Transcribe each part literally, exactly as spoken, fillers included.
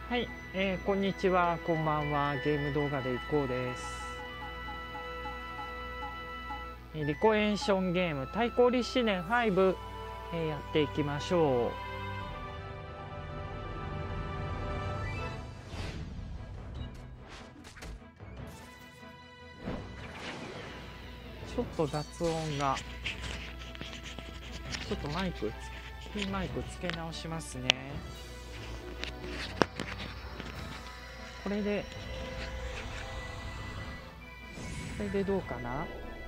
はい、えーこんにちは、こんばんは。ゲーム動画でいこうです。えーリコエーションゲーム対抗立志伝ファイブ、えーやっていきましょう。ちょっと雑音が、ちょっとマイクピンマイクつけ直しますね。これでこれでどうかな。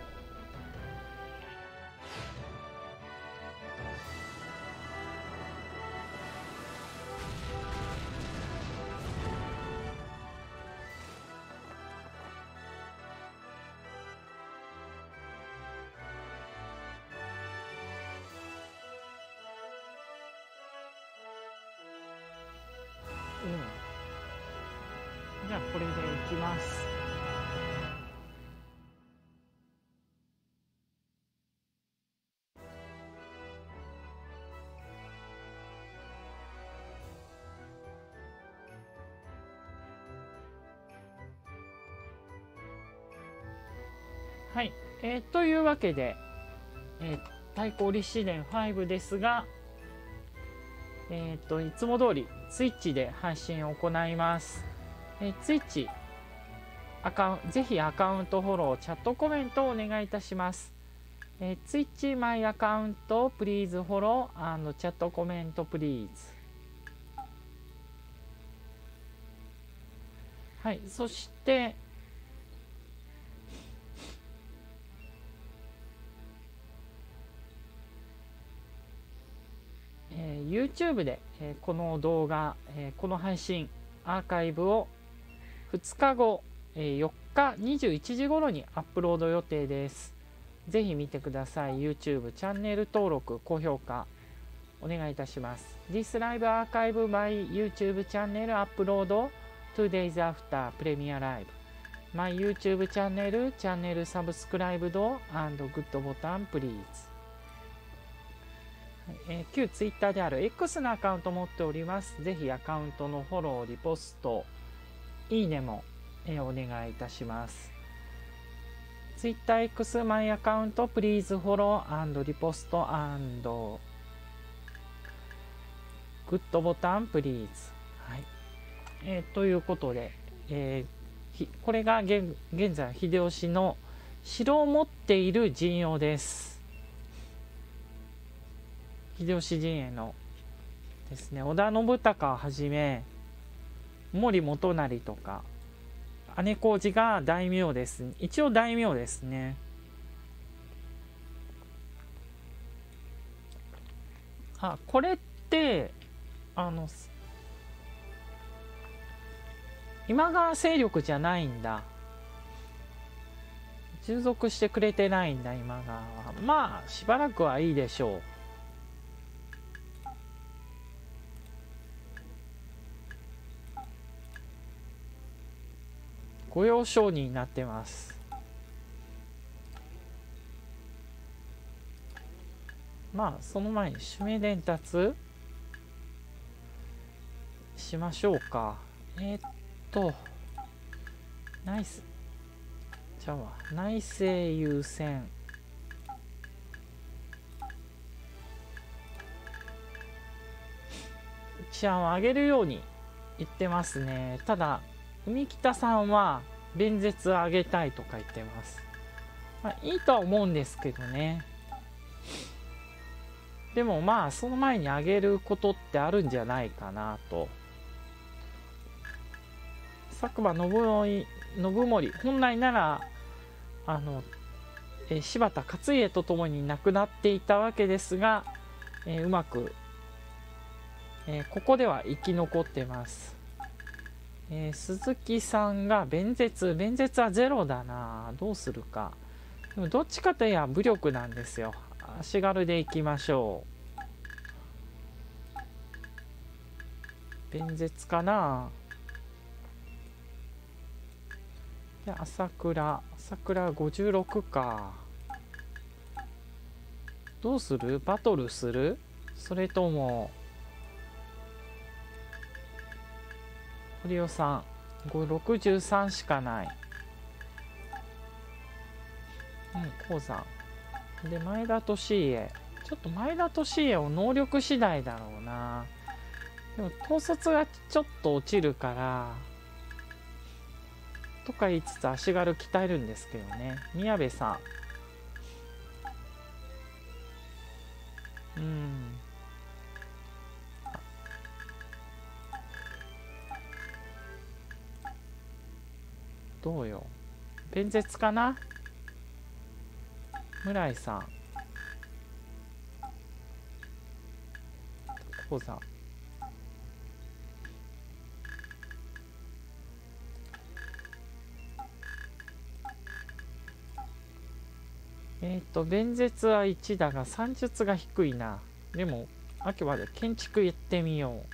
うん、じゃあこれでいきます。はい、えーというわけで、えー対抗立志伝ファイブですが、えっ、といつも通りツイッチで配信を行います。えー、ツイッチアカウンぜひアカウントフォロー、チャットコメントをお願いいたします。えー、ツイッチマイアカウントプリーズフォロー&チャットコメントプリーズ。はい、そしてえー YouTube で、えーこの動画、えーこの配信アーカイブをふつかご、えーよっかにじゅういちじ頃にアップロード予定です。ぜひ見てください。 YouTube チャンネル登録高評価お願いいたします。 This live archive by YouTube channel upload two days after Premiere Live My YouTube channel channel subscribed and good button please。えー、旧 Twitter である X のアカウントを持っております。ぜひアカウントのフォロー、リポスト、いいねも、えー、お願いいたします。TwitterX マイアカウント Please follow and リポスト and グッドボタン Please。はい。えー、ということで、えー、これが現在秀吉の城を持っている陣容です。秀吉陣営のですね、織田信孝をはじめ森元就とか姉小路が大名です。一応大名ですね。あ、これってあの今川勢力じゃないんだ。従属してくれてないんだ今川は。まあしばらくはいいでしょう。御用商人になってます。まあその前に指名伝達しましょうか。えー、っとナイスじゃあ内政優先治安を上げるように言ってますね。ただ海北さんは弁舌を上げたいとか言ってます。まあ、いいとは思うんですけどね。でもまあその前に上げることってあるんじゃないかなと。佐久間信盛信盛本来ならあのえ柴田勝家とともに亡くなっていたわけですが、えーうまく、えーここでは生き残ってます。えー鈴木さんが弁舌弁舌はゼロだな。どうするか。でもどっちかといえば武力なんですよ。足軽でいきましょう。弁舌かな。で朝倉朝倉ごじゅうろくか。どうする？バトルする？それとも堀尾さんごろくじゅうさんしかない。うん、鉱山で前田利家、ちょっと前田利家を能力次第だろうな。でも統率がちょっと落ちるからとか言いつつ足軽鍛えるんですけどね。宮部さん、うんどうよ、弁舌かな。村井さん鉱山、えっ、ー、と弁舌はいちだが算術が低いな。でもあくまで建築言ってみよう。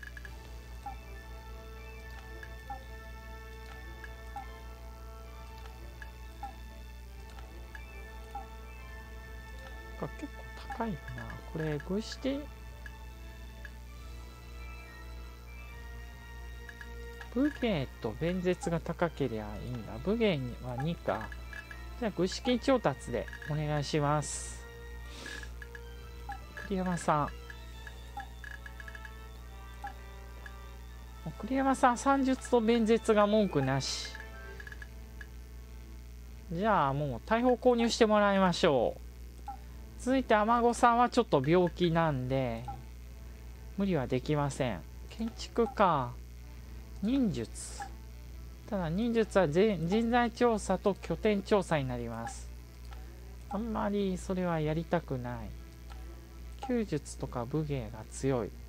結構高いなこれ。具して武芸と弁舌が高けりゃいいんだ。武芸はにか。じゃあ具資金調達でお願いします。栗山さん、栗山さん算術と弁舌が文句なし。じゃあもう大砲購入してもらいましょう。続いて天子さんはちょっと病気なんで無理はできません。建築か。忍術、ただ忍術は人材調査と拠点調査になります。あんまりそれはやりたくない。弓術とか武芸が強い。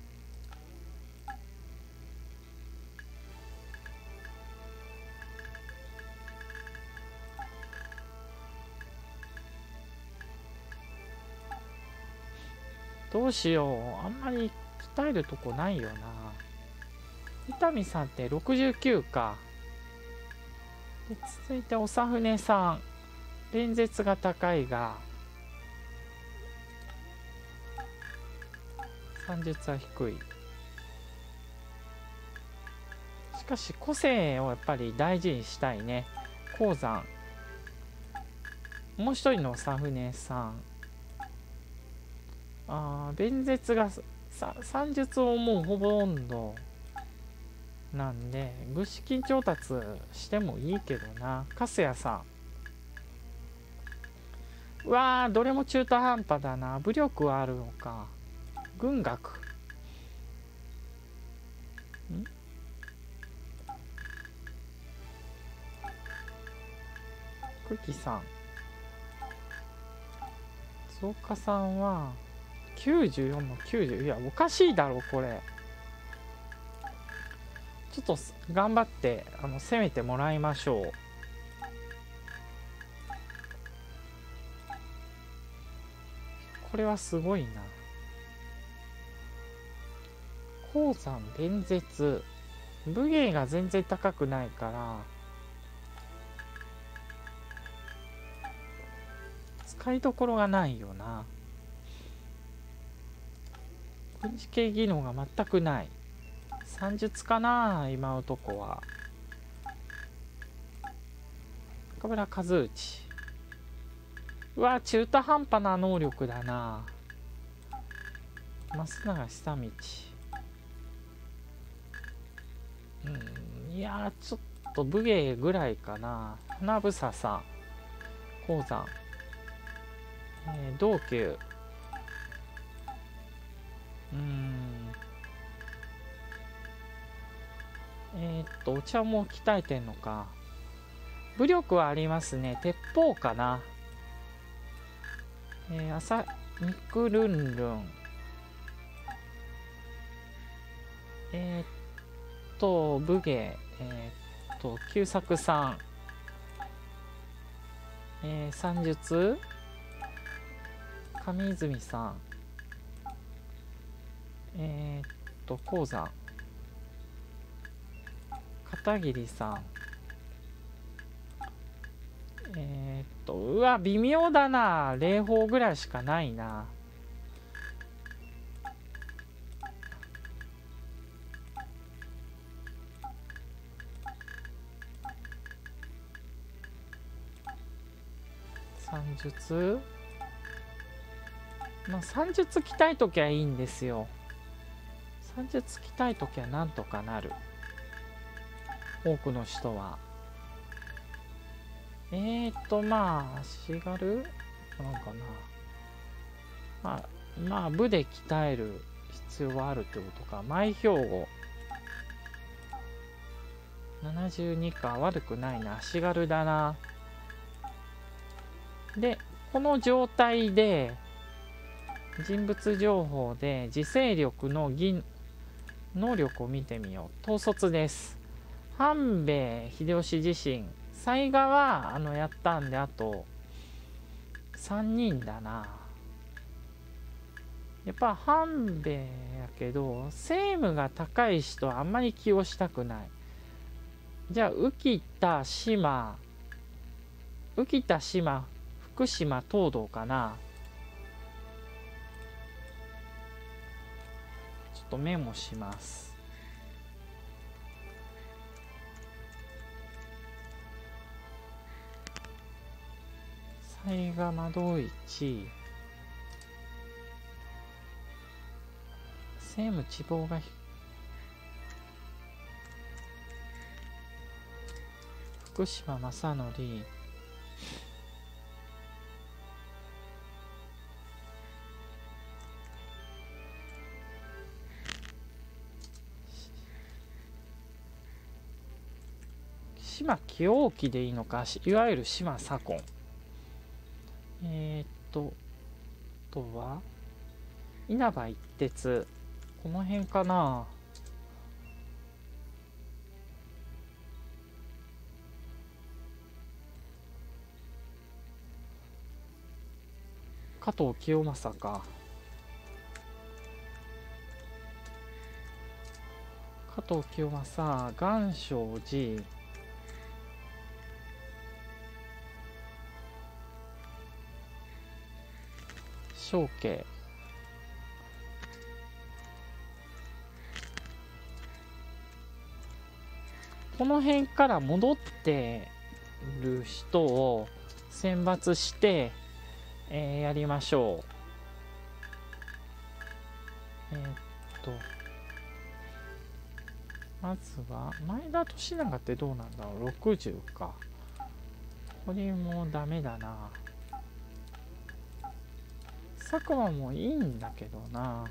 どうしよう、あんまり鍛えるとこないよな。伊丹さんってろくじゅうきゅうか。で続いて長船さん、弁舌が高いが算術は低い。しかし個性をやっぱり大事にしたいね。鉱山、もう一人の長船さん、あ弁舌が算術をもうほぼ温度なんで具資金調達してもいいけどな。粕谷さん、うわーどれも中途半端だな。武力はあるのか。軍学ん久喜さん、増加さんはきゅうじゅうよんのきゅうじゅう、いやおかしいだろこれ。ちょっと頑張ってあの攻めてもらいましょう。これはすごいな。鉱山弁舌、武芸が全然高くないから使いどころがないよな。軍事系技能が全くない。算術かな今のとこは。中村和内、うわ中途半端な能力だな。増永久道、うんいやちょっと武芸ぐらいかな。花房さん、鉱山、えー、道宮、うんえー、っとお茶も鍛えてんのか。武力はありますね。鉄砲かな。えー、朝ミクルンルン、えー、っと武芸、えー、っと久作さん、えー、算術上泉さん、えー、っと鉱山片桐さん、えー、っとうわ微妙だな。霊峰ぐらいしかないな。 算術、まあ算術来たい時はいいんですよ。算術来たい時はなんとかなる、多くの人は。えーとまあ足軽なのかな。まあまあ部で鍛える必要はあるってことか。前兵庫ななじゅうにか、悪くないな。足軽だな。でこの状態で人物情報で自制力の銀能力を見てみよう。統率です。半兵衛秀吉自身、雑賀はあのやったんで、あとさんにんだな。やっぱ半兵衛やけど政務が高い人はあんまり起用したくない。じゃあ浮田島浮田島福島東堂かな。ちょっとメモします。雑賀窓市政務地望が福島正則、島清興でいいのか、いわゆる島左近。えー、っとあとは稲葉一徹、この辺かな。加藤清正か。加藤清正、岩松寺、正家、この辺から戻ってる人を選抜して、えー、やりましょう。えー、っとまずは前田利長ってどうなんだろう。ろくじゅうか。これもダメだな。佐久間もいいんだけどな。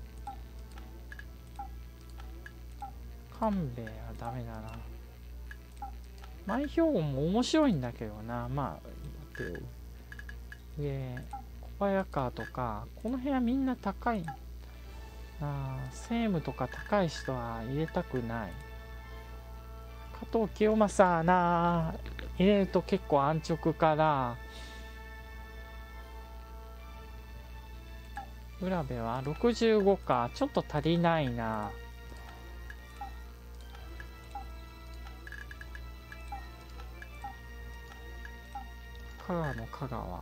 勘兵衛はダメだな。前兵庫も面白いんだけどな。まあ待ってよ、上小早川とかこの辺はみんな高いな。政務とか高い人は入れたくない。加藤清正な入れると結構安直から。浦部はろくじゅうごか、ちょっと足りないな。香川の香川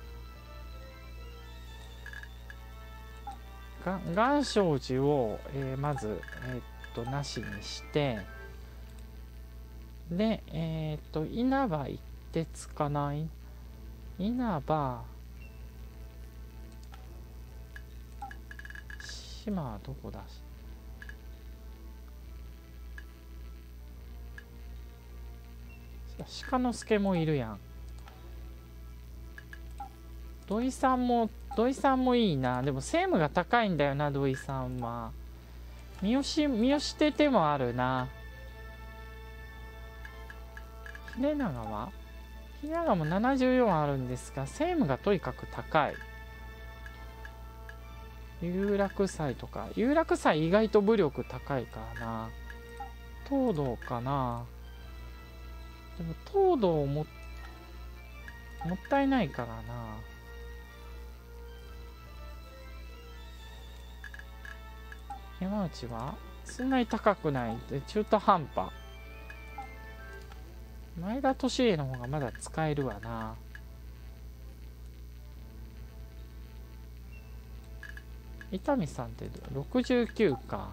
が岩松寺を、えー、まず、えー、っとなしにして、でえー、っと稲葉一徹かな。稲葉島はどこだし、鹿之助もいるやん。土井さんも土井さんもいいな。でも政務が高いんだよな土井さんは。三好三好ててもあるな。秀長は秀長もななじゅうよんあるんですが、政務がとにかく高い。有楽祭とか有楽祭意外と武力高いからな。東堂かな。でも東堂ももったいないからな。山内はそんなに高くないで中途半端。前田利家の方がまだ使えるわな。伊丹さんってろくじゅうきゅうか。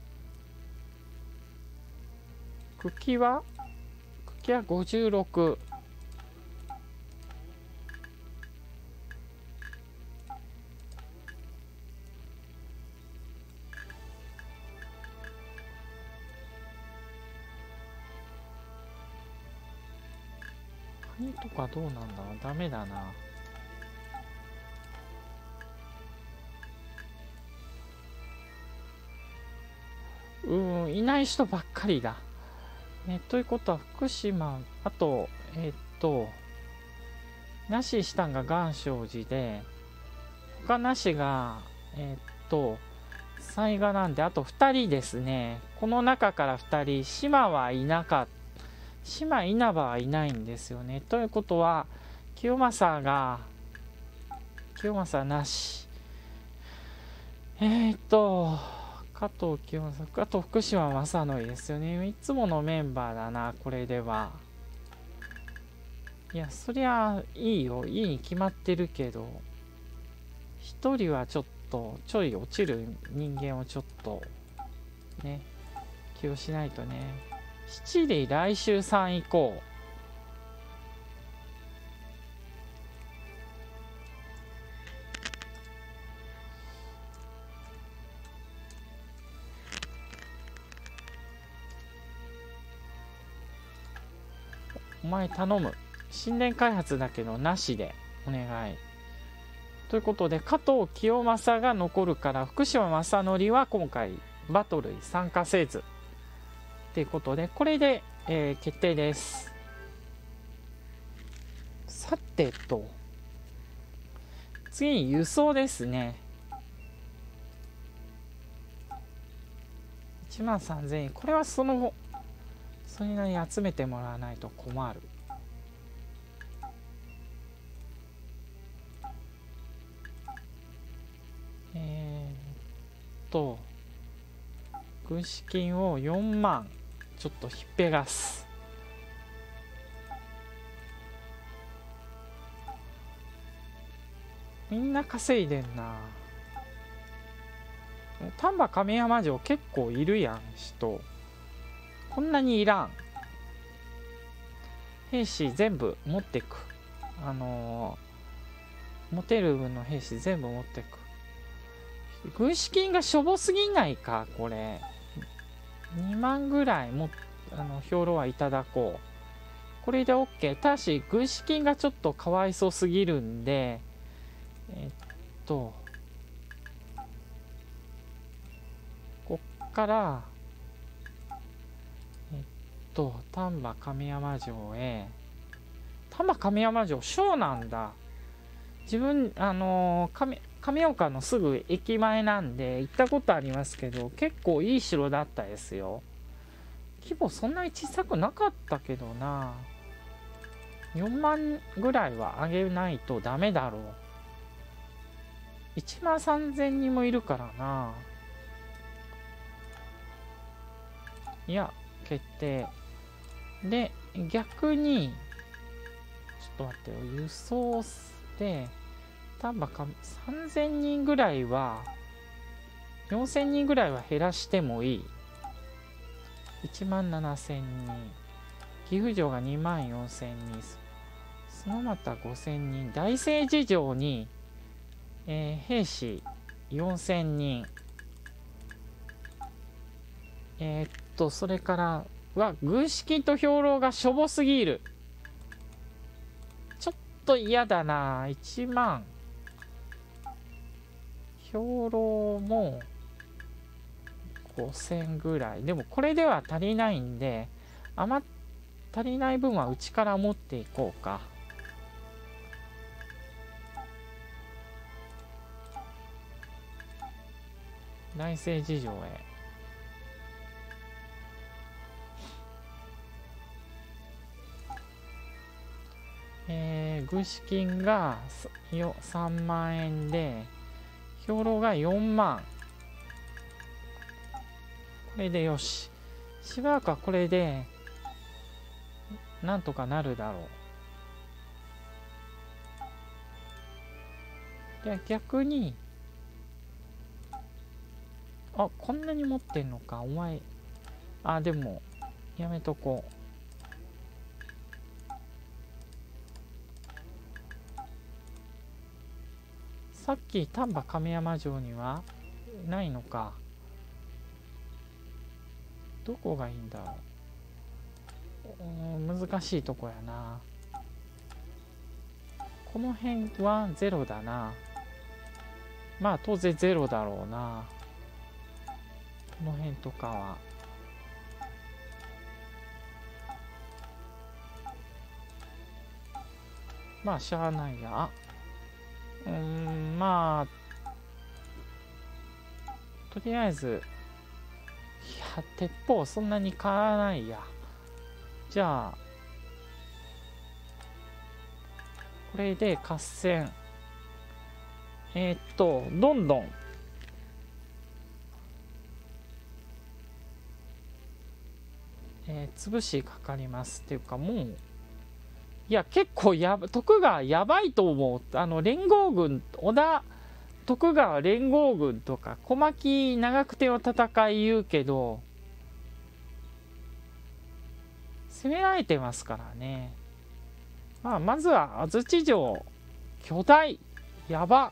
久喜は久喜はごじゅうろく。 国とかどうなんだろう。ダメだな。うーん、いない人ばっかりだ。ね、ということは福島、あと、えー、っと、なししたんが岩松寺で、他なしが、えー、っと、雑賀なんで、あとふたりですね。この中からふたり、島はいなかった。島稲葉はいないんですよね。ということは、清正が、清正なし。えー、っと、加藤清正、あと福島正則ですよね。いつものメンバーだな、これでは。いや、そりゃいいよ。いいに決まってるけど、一人はちょっと、ちょい落ちる人間をちょっと、ね、気をしないとね。七里来週さん行こう。お前頼む。神殿開発だけどなしでお願い。ということで、加藤清正が残るから、福島正則は今回バトルに参加せず。ということで、これで、えー、決定です。さてと、次に輸送ですね。いちまんさんぜんえん。これはその、それなりに集めてもらわないと困る。えー、っと、軍資金をよんまん、ちょっとひっぺがす。みんな稼いでんな。丹波亀山城結構いるやん、人。こんなにいらん。兵士全部持ってく。あのー、持てる分の兵士全部持ってく。軍資金がしょぼすぎないか、これ。にまんぐらいも、あの、兵糧はいただこう。これで OK。ただし、軍資金がちょっとかわいそうすぎるんで、えっと、こっから、えっと、丹波亀山城へ、丹波亀山城、小なんだ。自分、あのー、亀、亀岡のすぐ駅前なんで行ったことありますけど、結構いい城だったですよ。規模そんなに小さくなかったけどな。よんまんぐらいは上げないとダメだろう。いちまんさんぜんにんもいるからな。いや、決定。で、逆に、ちょっと待ってよ、輸送して、多分さんぜんにんぐらいは、よんせんにんぐらいは減らしてもいい。いちまんななせんにん。岐阜城がにまんよんせんにん。そのまたごせんにん。大政寺城に、えー、兵士よんせんにん。えー、っと、それからは、軍資金と兵糧がしょぼすぎる。ちょっと嫌だな。いちまん。兵糧もごせんぐらい。でもこれでは足りないんで、余っ足りない分はうちから持っていこうか。大政寺城へ。えー、軍資金がさんまんえんで、兵糧がよんまん。これでよし。しばらくはこれで、なんとかなるだろう。で、逆に、あ、こんなに持ってんのか、お前。あ、でも、やめとこう。さっき丹波亀山城にはないのか。どこがいいんだろう。難しいとこやな。 この辺はゼロだな。まあ当然ゼロだろうな。この辺とかは。まあしゃあないや。うーん、まあとりあえず、いや鉄砲そんなに変わらないや。じゃあこれで合戦。えー、っとどんどんえー、潰しかかりますっていうか、もういや結構やば徳川やばいと思う。あの連合軍、織田徳川連合軍とか小牧長久手の戦い言うけど攻められてますからね。まあまずは安土城巨大やば。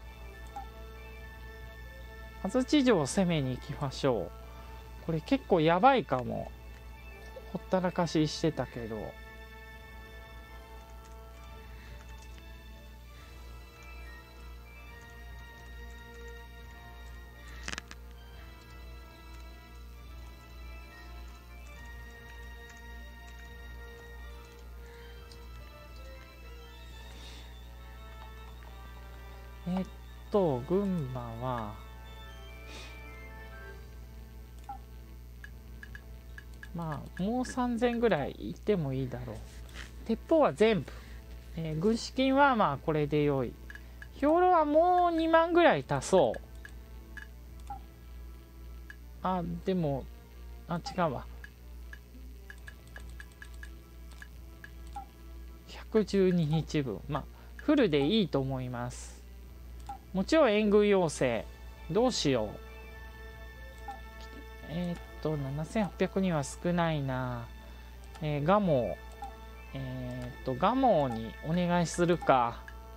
安土城を攻めに行きましょう。これ結構やばいかも。ほったらかししてたけど。えっと群馬はまあもうさんぜんぐらいいってもいいだろう。鉄砲は全部、えー、軍資金はまあこれで良い。兵糧はもうにまんぐらい足そう。あでもあ違うわ、ひゃくじゅうににちぶん、まあフルでいいと思います。もちろん援軍要請どうしよう。えー、っとななせんはっぴゃくにんは少ないな。えー、蒲生えー、っと蒲生にお願いするか。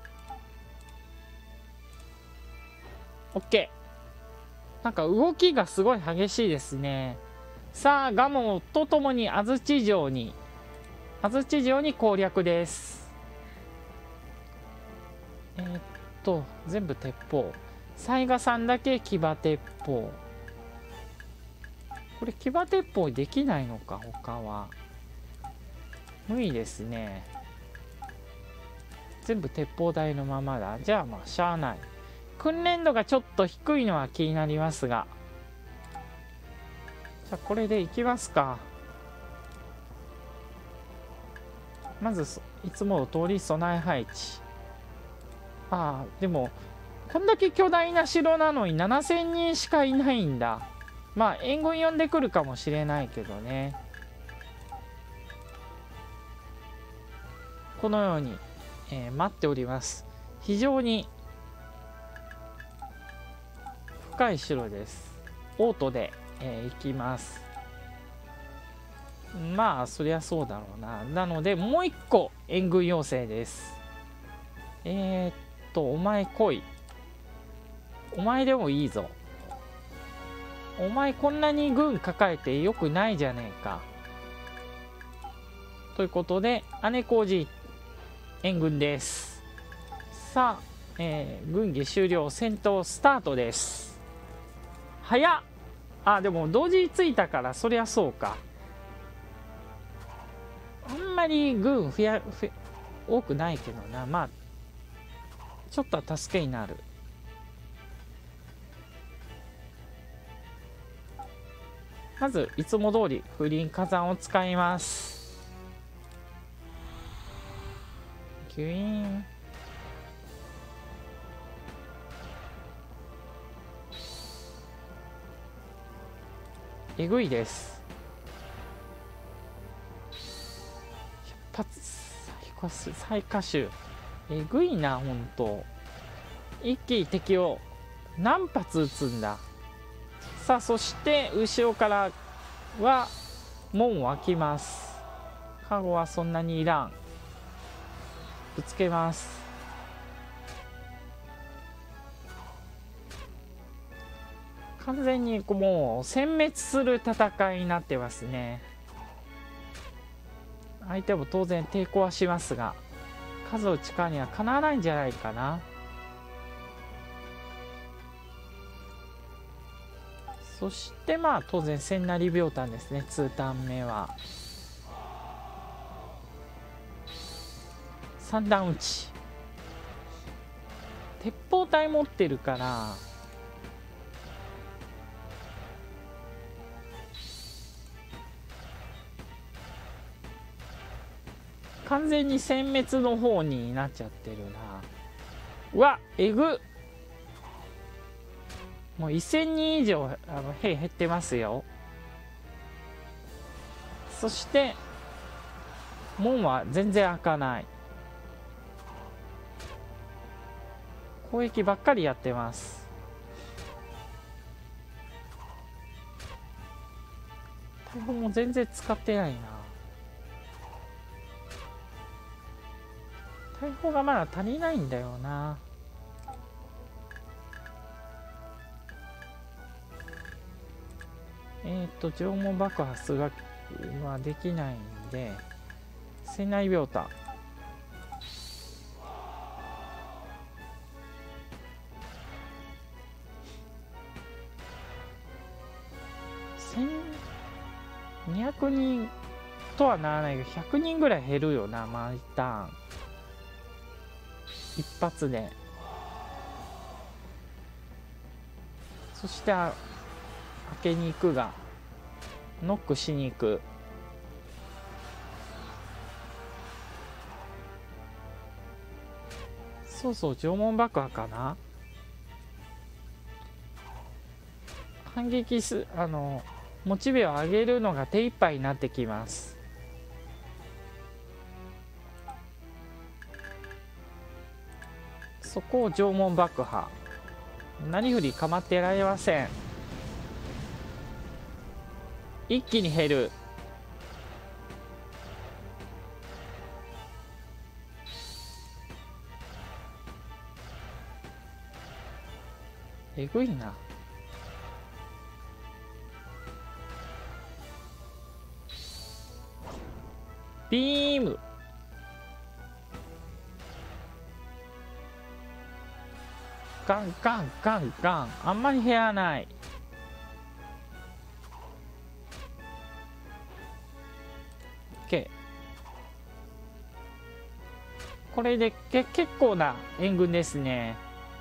OK。 なんか動きがすごい激しいですね。さあ蒲生とともに安土城に安土城に攻略です。えー、っと全部鉄砲。雑賀さんだけ騎馬鉄砲。これ騎馬鉄砲できないのか。他は無理ですね。全部鉄砲台のままだ。じゃあまあしゃあない。訓練度がちょっと低いのは気になりますが、じゃあこれでいきますか。まずいつもの通り備え配置。ああでもこんだけ巨大な城なのにななせんにんしかいないんだ。まあ援軍呼んでくるかもしれないけどね。このように、えー、待っております。非常に深い城です。オートで、えー、行きます。まあそりゃそうだろうな。なのでもう一個援軍要請です。えー、っとお前来い。お前でもいいぞ。お前こんなに軍抱えてよくないじゃねえか。ということで姉小路援軍です。さあ、えー、軍議終了。戦闘スタートです。早っ。あでも同時に着いたからそりゃそうか。あんまり軍増やふ多くないけどな。まあちょっとは助けになる。まずいつも通り風林火山を使います。ギュイーン。えぐいです。百発最下手。えぐいなほんと。一気に敵を何発撃つんだ。さあそして後ろからは門を開きます。カゴはそんなにいらん。ぶつけます。完全にもう殲滅する戦いになってますね。相手も当然抵抗はしますが、 数を力にはかなわないんじゃないかな。そしてまあ当然千成秒単ですね。にターン目はさん段打ち、鉄砲隊持ってるから完全に殲滅の方になっちゃってるな。うわえぐっ、もうせんにん以上あの兵減ってますよ。そして門は全然開かない。攻撃ばっかりやってます。大砲も全然使ってないな。大砲がまだ足りないんだよな。えっ、ー、と縄文爆発がはできないんで船内秒単せんにひゃくにんとはならないけどひゃくにんぐらい減るよな。毎ターン一発で。そして開けに行くがノックしに行く。そうそう縄文爆破かな。反撃すあのモチベを上げるのが手一杯になってきます。そこを縄文爆破、なりふり構ってられません。一気に減る。えぐいな。ビームガンガンガンガン、あんまり減らない。OK、これでけ結構な援軍ですね。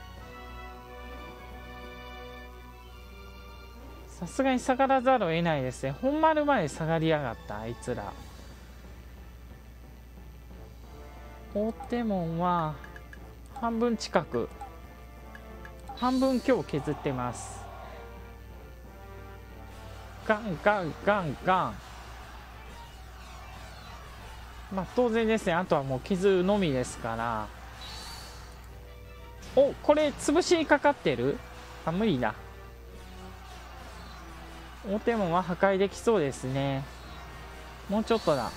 さすがに下がらざるを得ないですね。本丸まで下がりやがったあいつら。大手門は半分近く、半分今日削ってます。ガンガンガンガン。まあ当然ですね。あとはもう削るのみですから。お、これ潰しにかかってる。あ、無理だ。大手門は破壊できそうですね。もうちょっとだ。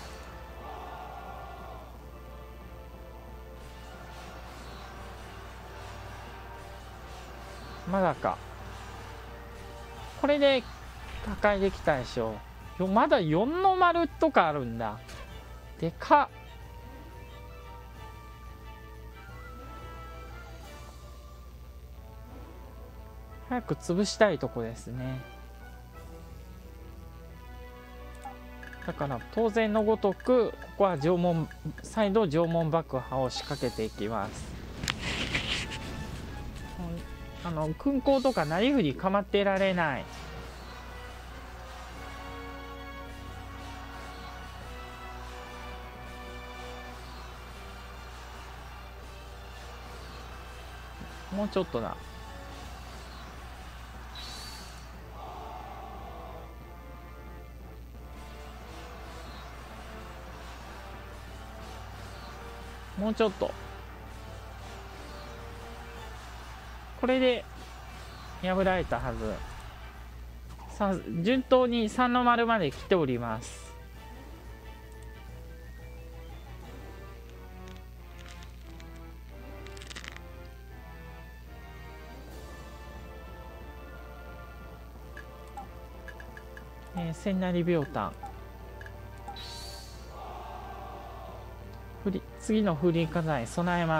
まだか。これで破壊できたでしょう。まだよんの丸とかあるんだ。でかっ。早く潰したいとこですね。だから当然のごとくここは縄文再度縄文爆破を仕掛けていきます。あの空港とかなりふり構っていられない。もうちょっとだ。もうちょっと。これで破られたはず。さあ順当にさんの丸まで来ております。えー、千成秒単振り次の風林火山へ備えます。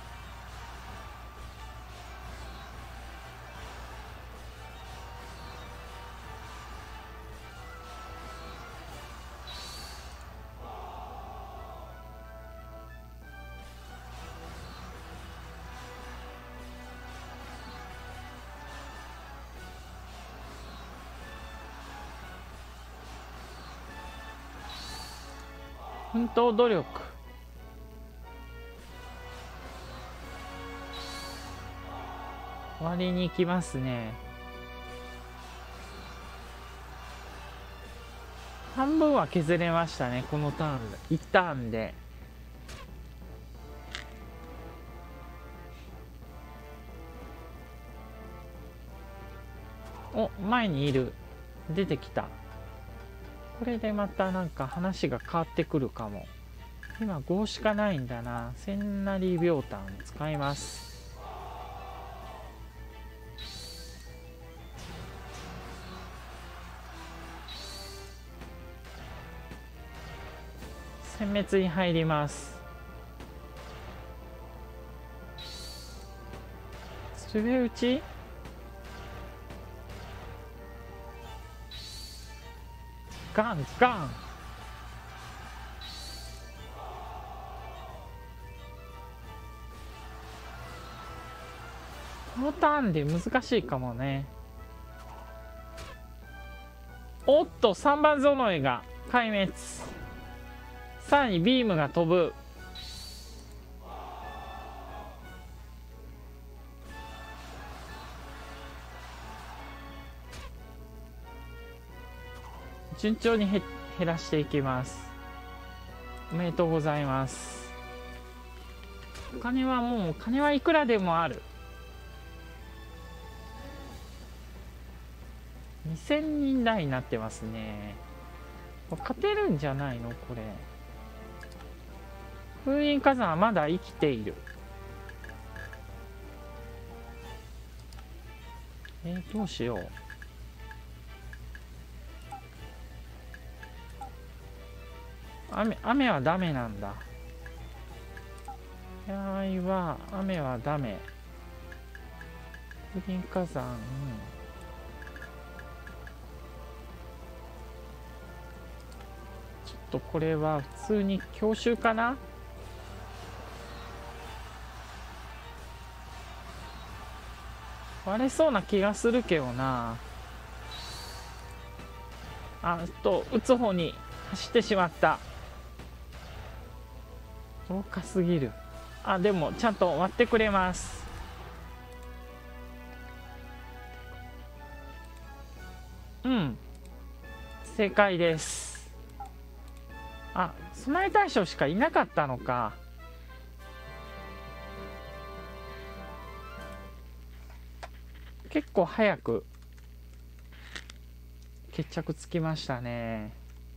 奮闘努力。終わりに行きますね。半分は削れましたね、このターンで。いちターンで。お、前にいる。出てきた。これでまたなんか話が変わってくるかも。今ごしかないんだな。千成秒単使います。殲滅に入ります。つべ打ち。ガンガン。このターンで難しいかもね。おっとさんばん揃えが壊滅。さらにビームが飛ぶ。順調にへ減らしていきます。おめでとうございます。お金はもうお金はいくらでもある。にせんにん台になってますね。勝てるんじゃないのこれ。風林火山はまだ生きている。えー、どうしよう。雨、雨はダメなんだ。やーいは、雨はダメ。風林火山、うん、ちょっとこれは普通に強襲かな。割れそうな気がするけどな。あっと打つ方に走ってしまった。豪華すぎる。あ、でもちゃんと割ってくれます。うん、正解です。あ、備え対象しかいなかったのか。結構早く決着つきましたね。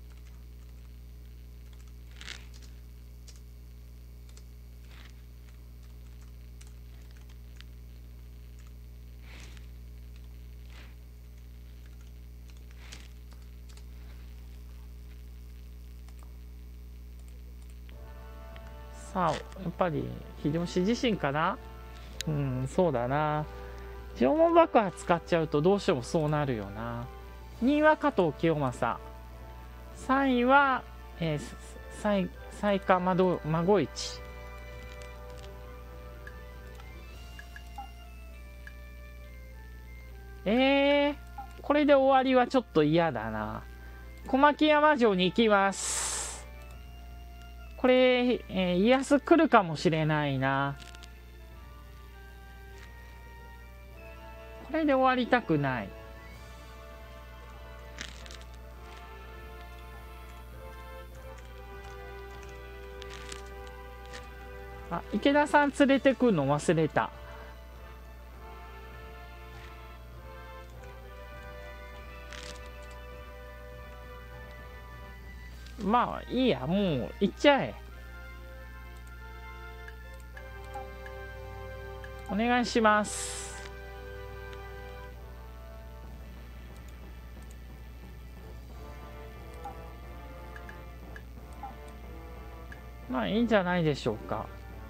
さあ、やっぱり秀吉自身かな。うん、そうだな。縄文爆破使っちゃうとどうしてもそうなるよな。にいは加藤清正、さんいは、えー、西西下孫一。えー、これで終わりはちょっと嫌だな。小牧山城に行きます。これ、えー、家康来るかもしれないな。これで終わりたくない。あ、池田さん連れてくるの忘れた。まあいいや、もう行っちゃえ。お願いします。 まあいいんじゃないでしょうか。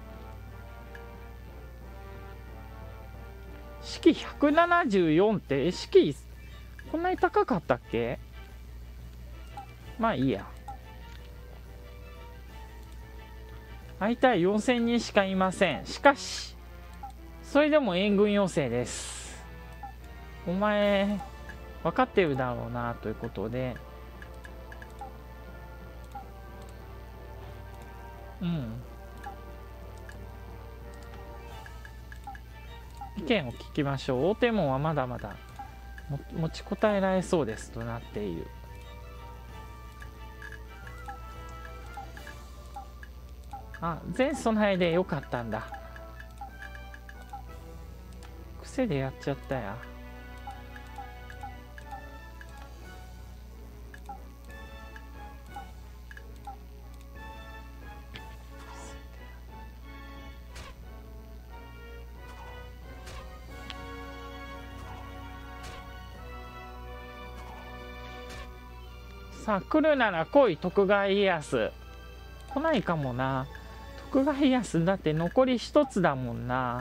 式ひゃくななじゅうよんって式こんなに高かったっけ？まあいいや。相手はよんせんにんしかいません。しかしそれでも援軍要請です。お前分かってるだろうなということで、うん、意見を聞きましょう。大手門はまだまだ持ちこたえられそうですとなっている。あ、全備えでよかったんだ。癖でやっちゃったや。さあ来るなら来い徳川家康。来ないかもな。徳川家康だって残り一つだもんな。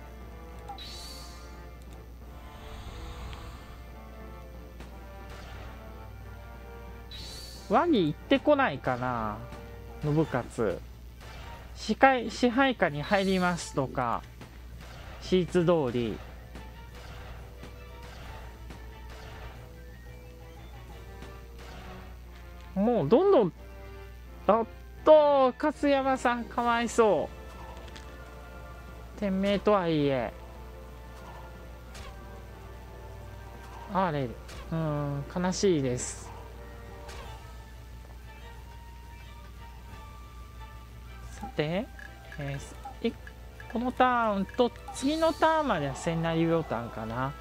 和議行ってこないかな。信勝支配支配下に入りますとかシーツ通り。もうどんどん、あっと勝山さんかわいそう。天命とはいえあれ、うん、悲しいです。さて、えー、いこのターンと次のターンまでは千成秒ターンかな。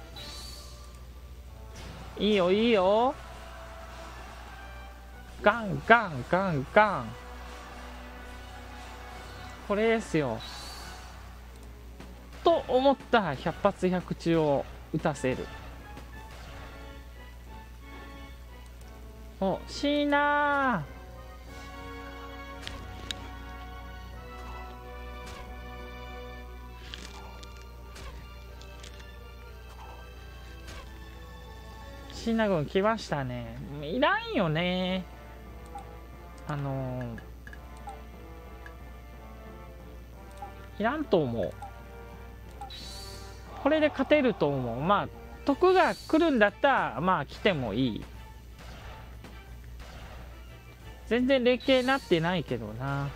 いいよいいよ、ガンガンガンガン、これですよ。と思ったら百発百中を打たせる。お、シーナー椎名軍来ましたね。いらんよね。あのー、いらんと思う。これで勝てると思う。まあ徳が来るんだったらまあ来てもいい。全然連携なってないけどな。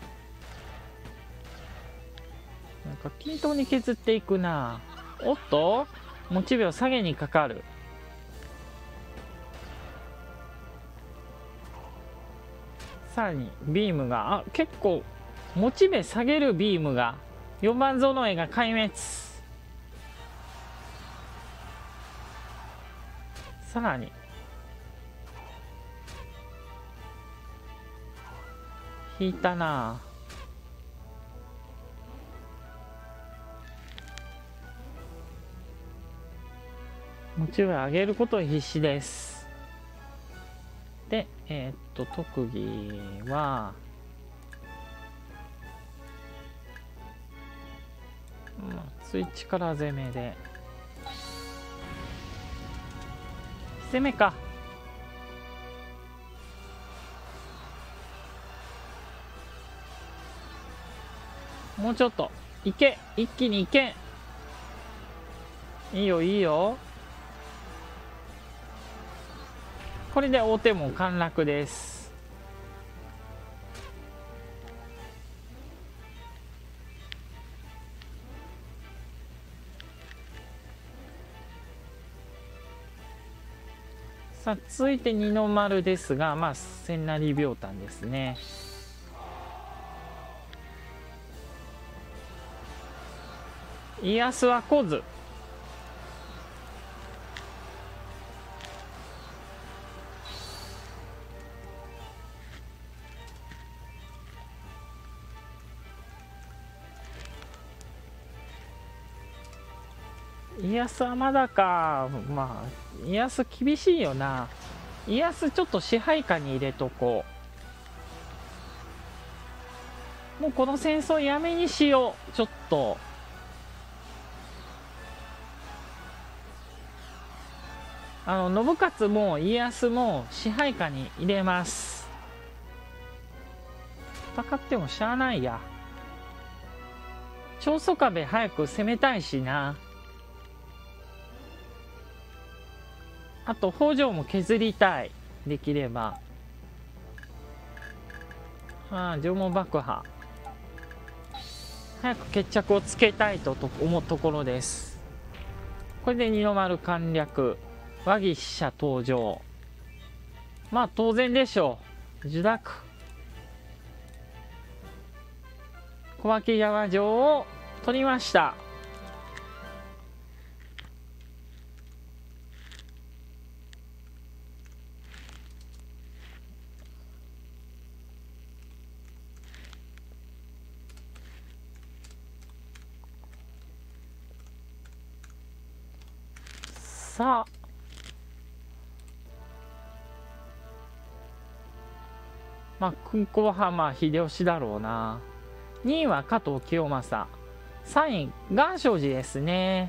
なんか均等に削っていくな。おっとモチベを下げにかかる。さらにビームが、あ、結構モチベ下げるビームが、よんばん園へが壊滅。さらに引いたな。モチベ上げること必死です。で、えー、っと特技は、まあ、つい力攻めで攻めか。もうちょっといけ、一気にいけ。いいよいいよ。これで大手門陥落です。さあ続いて二の丸ですが、まあ千成秒単ですね。家康は来ず。家康はまだか。まあ家康厳しいよな。家康ちょっと支配下に入れとこもうこの戦争やめにしよう。ちょっとあの信雄も家康も支配下に入れます。戦ってもしゃあないや。長宗我部早く攻めたいしな。あと北条も削りたい、できれば。ああ、縄文爆破早く決着をつけたいと思うところです。これで二の丸陥落、和議使者登場。まあ当然でしょう。受諾小牧川城を取りました。さあまあ空港はまあ秀吉だろうな。にいは加藤清正、さんい岩松寺ですね。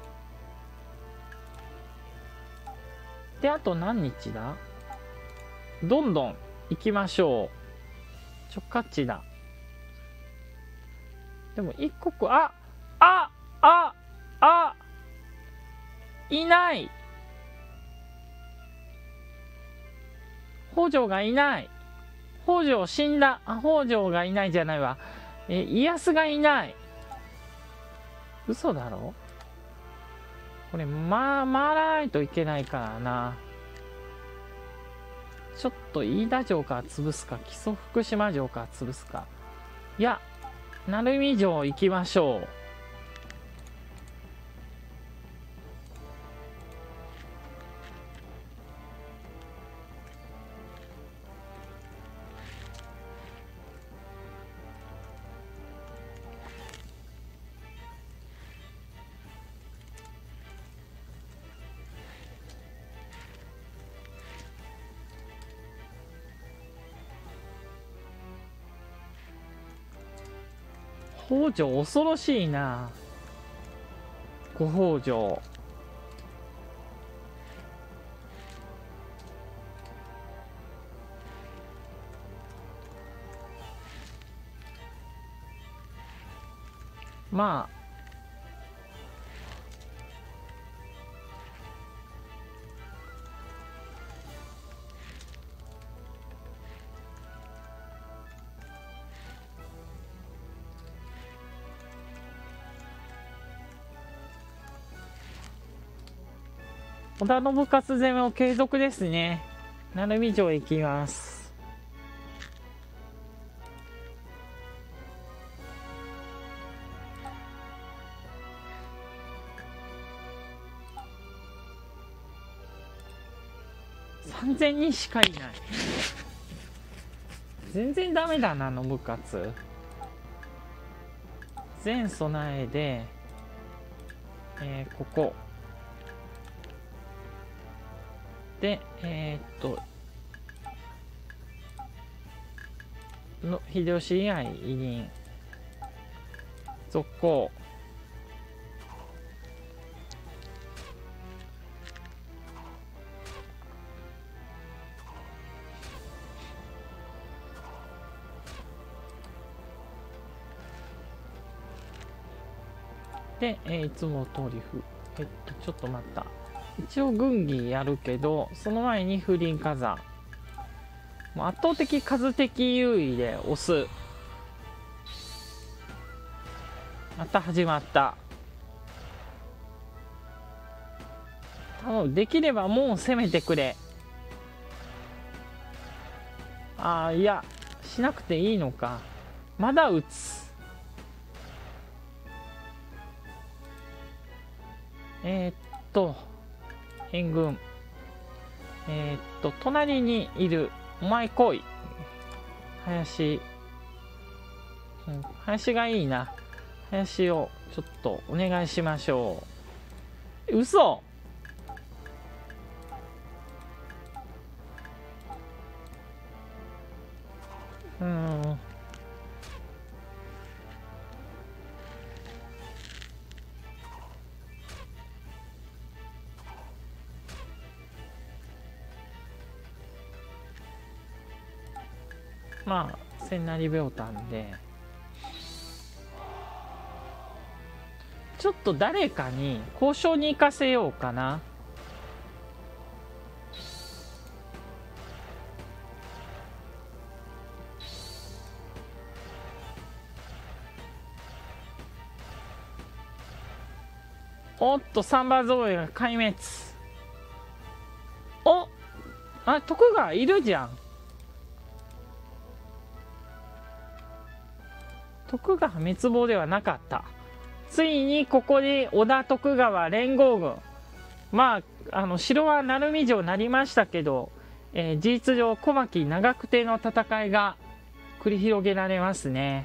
であと何日だ。どんどん行きましょう。直轄地だ。でも一国、ああああいない。北条がいない。北条死んだ。あ、北条がいないじゃないわ。え、家康がいない。嘘だろ。これ、まあ、回らないといけないからな。ちょっと飯田城から潰すか、木曽福島城から潰すか。いや、鳴海城行きましょう。北条恐ろしいな。ご北条。まあ織田信雄攻めを継続ですね。鳴海城へ行きます。さんぜんにんしかいない。全然ダメだな、信雄。全備えで、えー、ここで、えー、っとの秀吉以外委任続行。で、えー、いつも通りふえっとちょっと待った。一応軍議やるけど、その前に風林火山。もう圧倒的数的優位で押す。また始まった。頼む、できればもう攻めてくれ。ああ、いやしなくていいのか。まだ撃つ。えー、っと援軍、えー、っと隣にいるお前来い。林、うん、林がいいな。林をちょっとお願いしましょう。嘘。うん、 まあ千成秒単で、ちょっと誰かに交渉に行かせようかな。おっとサンバゾーエが壊滅。おあ、徳川いるじゃん。徳川滅亡ではなかった。ついにここで織田徳川連合軍、まああの城は鳴海城になりましたけど、えー、事実上小牧長久手の戦いが繰り広げられますね。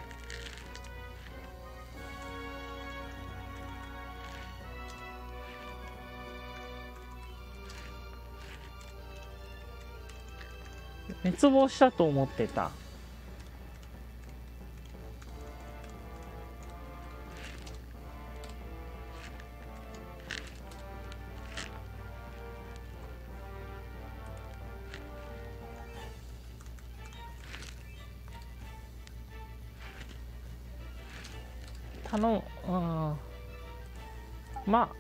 滅亡したと思ってた。頼む、うん、まあ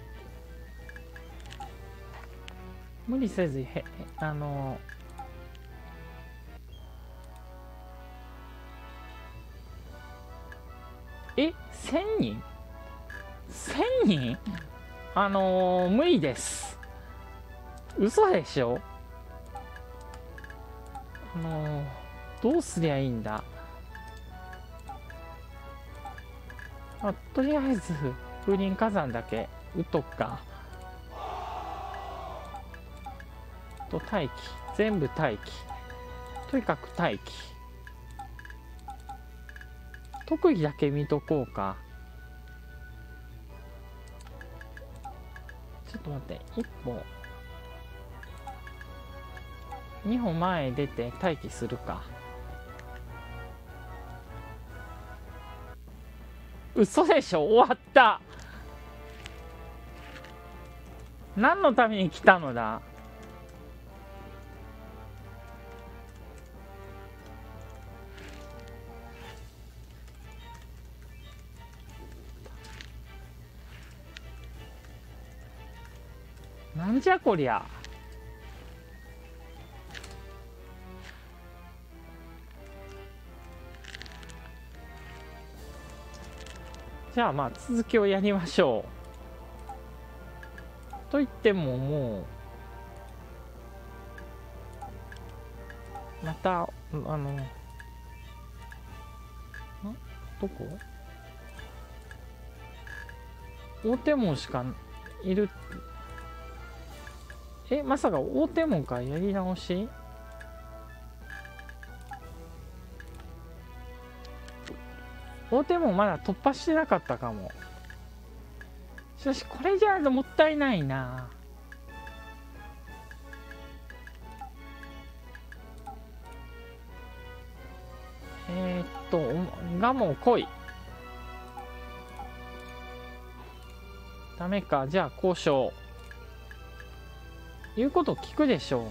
無理せずへあのえせんにんせんにんあのー、無理です。嘘でしょ。あのー、どうすりゃいいんだ。あ、とりあえず風林火山だけ打っとくか。と待機、全部待機、とにかく待機。特技だけ見とこうか。ちょっと待って、一歩二歩前へ出て待機するか。嘘でしょ。終わった。何のために来たのだ。なんじゃこりゃ。じゃあまあ続きをやりましょう。と言ってももうまたあのどこ大手門しかいる。え、まさか大手門からやり直し。大手門まだ突破してなかったかも。しかしこれじゃもったいないな。えー、っとがもう来い。ダメか。じゃあ交渉。言うこと聞くでしょ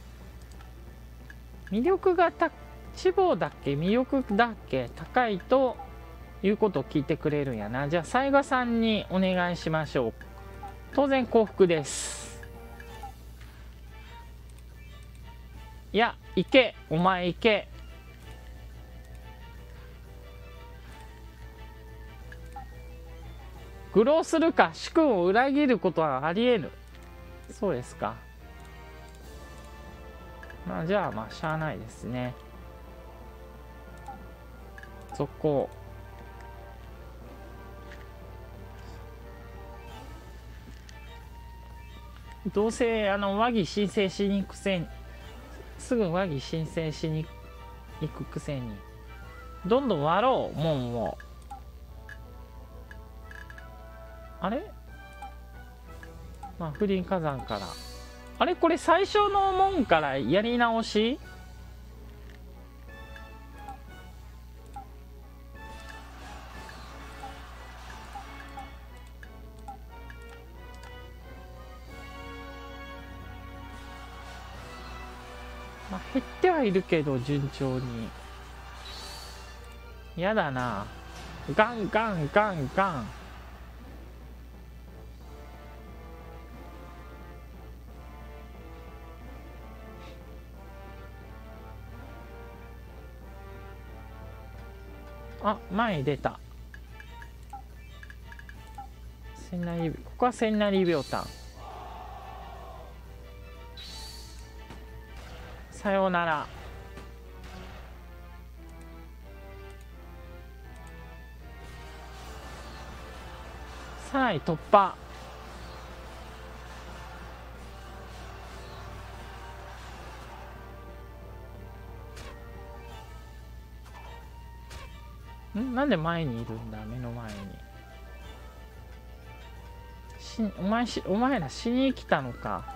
う。魅力がた志望だっけ魅力だっけ高いということを聞いてくれるんやな。じゃあ雑賀さんにお願いしましょう。当然幸福です。いや行け、お前行け。愚弄するか。主君を裏切ることはありえぬ。そうですか。まあじゃあまあしゃあないですね。続行。どうせあの和議申請しに行くくせにすぐ和議申請しに行くくせにどんどん割ろう門を。あれまあ風林火山からあれこれ最初の門からやり直し。まあ減ってはいるけど順調に。 やだな。ガンガンガンガン。あ、前に出た。千成ここは千成秒単。さようなら。さらに突破。んなんで前にいるんだ、目の前に。しお前しお前ら死に来たのか。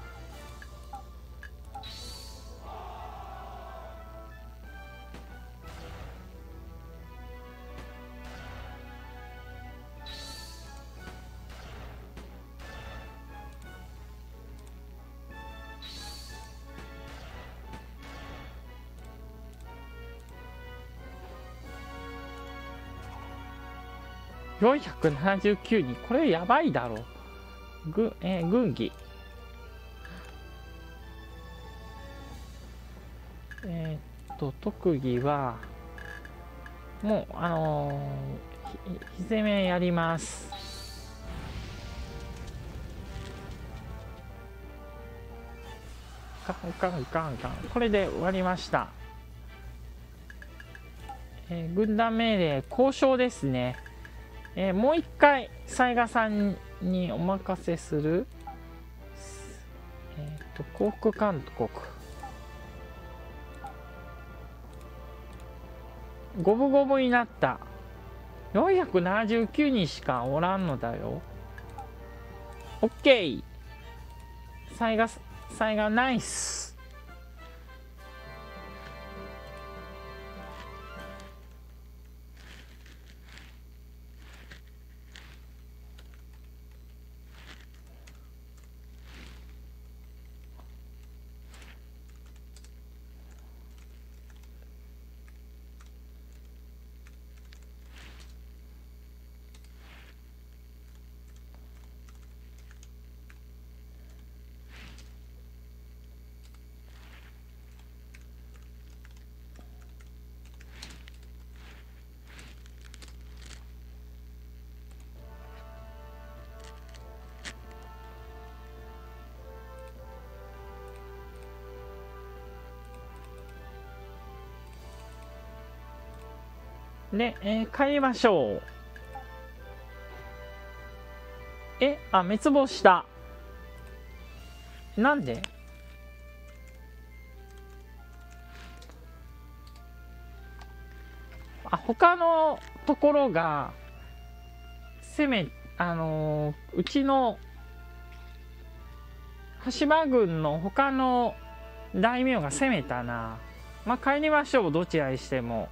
よんひゃくななじゅうきゅうにん、これやばいだろ。ぐ、えー、軍議。えー、っと、特技は、もう、あのー、ひ、ひぜめやります。ガンガンガンガン。これで終わりました。えー、軍団命令、交渉ですね。えー、もう一回、雑賀さんにお任せする。えっと、降伏監督。五分五分になった。よんひゃくななじゅうきゅうにんしかおらんのだよ。オッケー。雑賀、雑賀ナイス。で、えー、帰りましょう。え、あ、滅亡した。なんで？あ、他のところが攻め、あのー、うちの羽島軍の他の大名が攻めたな。まあ帰りましょう、どちらにしても。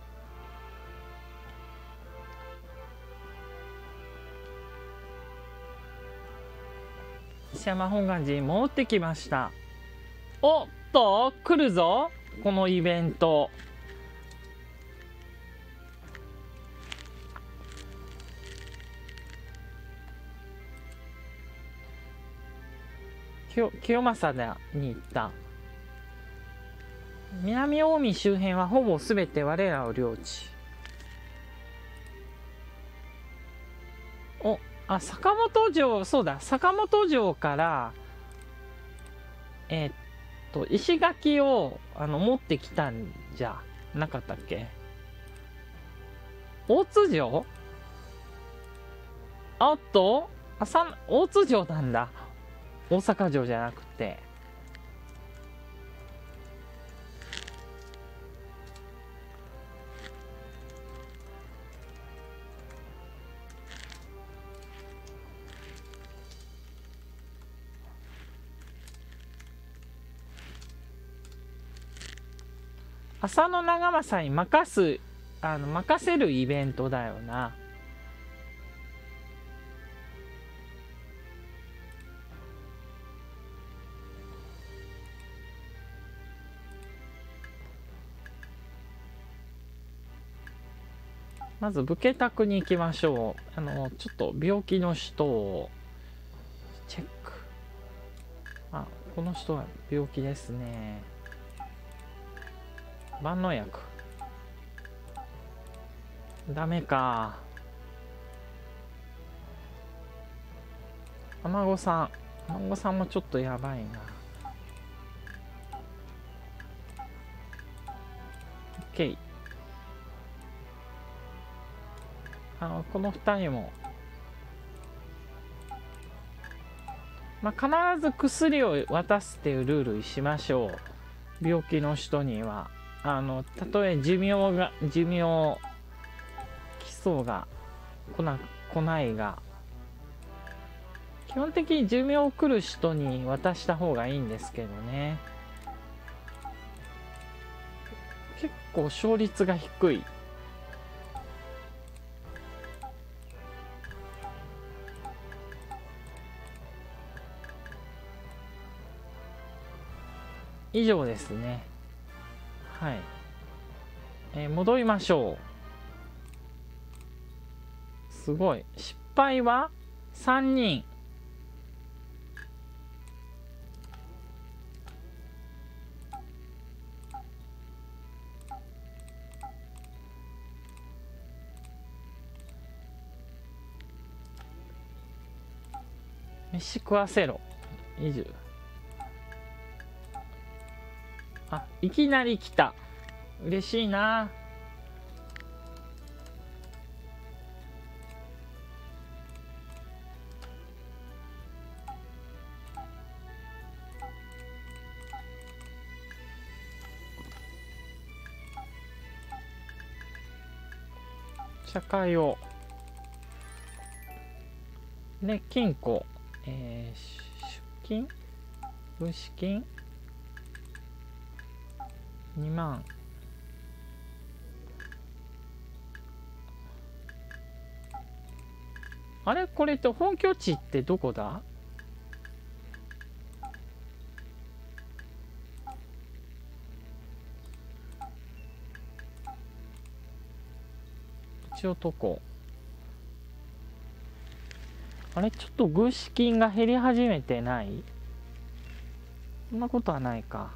石山本願寺に戻ってきました。おっと来るぞこのイベント。清清正に行った。南近江周辺はほぼ全て我らの領地。お、あ、坂本城、そうだ、坂本城からえー、っと石垣をあの持ってきたんじゃなかったっけ。大津城、あっとあさ大津城なんだ、大阪城じゃなくて。浅野長政に任すあの任せるイベントだよな。 まず武家宅に行きましょう。あのちょっと病気の人をチェック。あ、この人は病気ですね。万能薬ダメか。お孫さんお孫さんもちょっとやばいな。 OK。 あのこのふたりも、まあ、必ず薬を渡すっていうルールにしましょう。病気の人にはあのたとえ寿命が寿命基礎が来な来ないが、基本的に寿命を来る人に渡した方がいいんですけどね。結構勝率が低い。以上ですね。はい、えー、戻りましょう。すごい。失敗はさんにん。飯食わせろ。にじゅう。あ、いきなり来た。嬉しいな。社会をで金庫、えー、出金物資金にまん。あれこれって本拠地ってどこだ？一応とこ。あれちょっと軍資金が減り始めてない？そんなことはないか。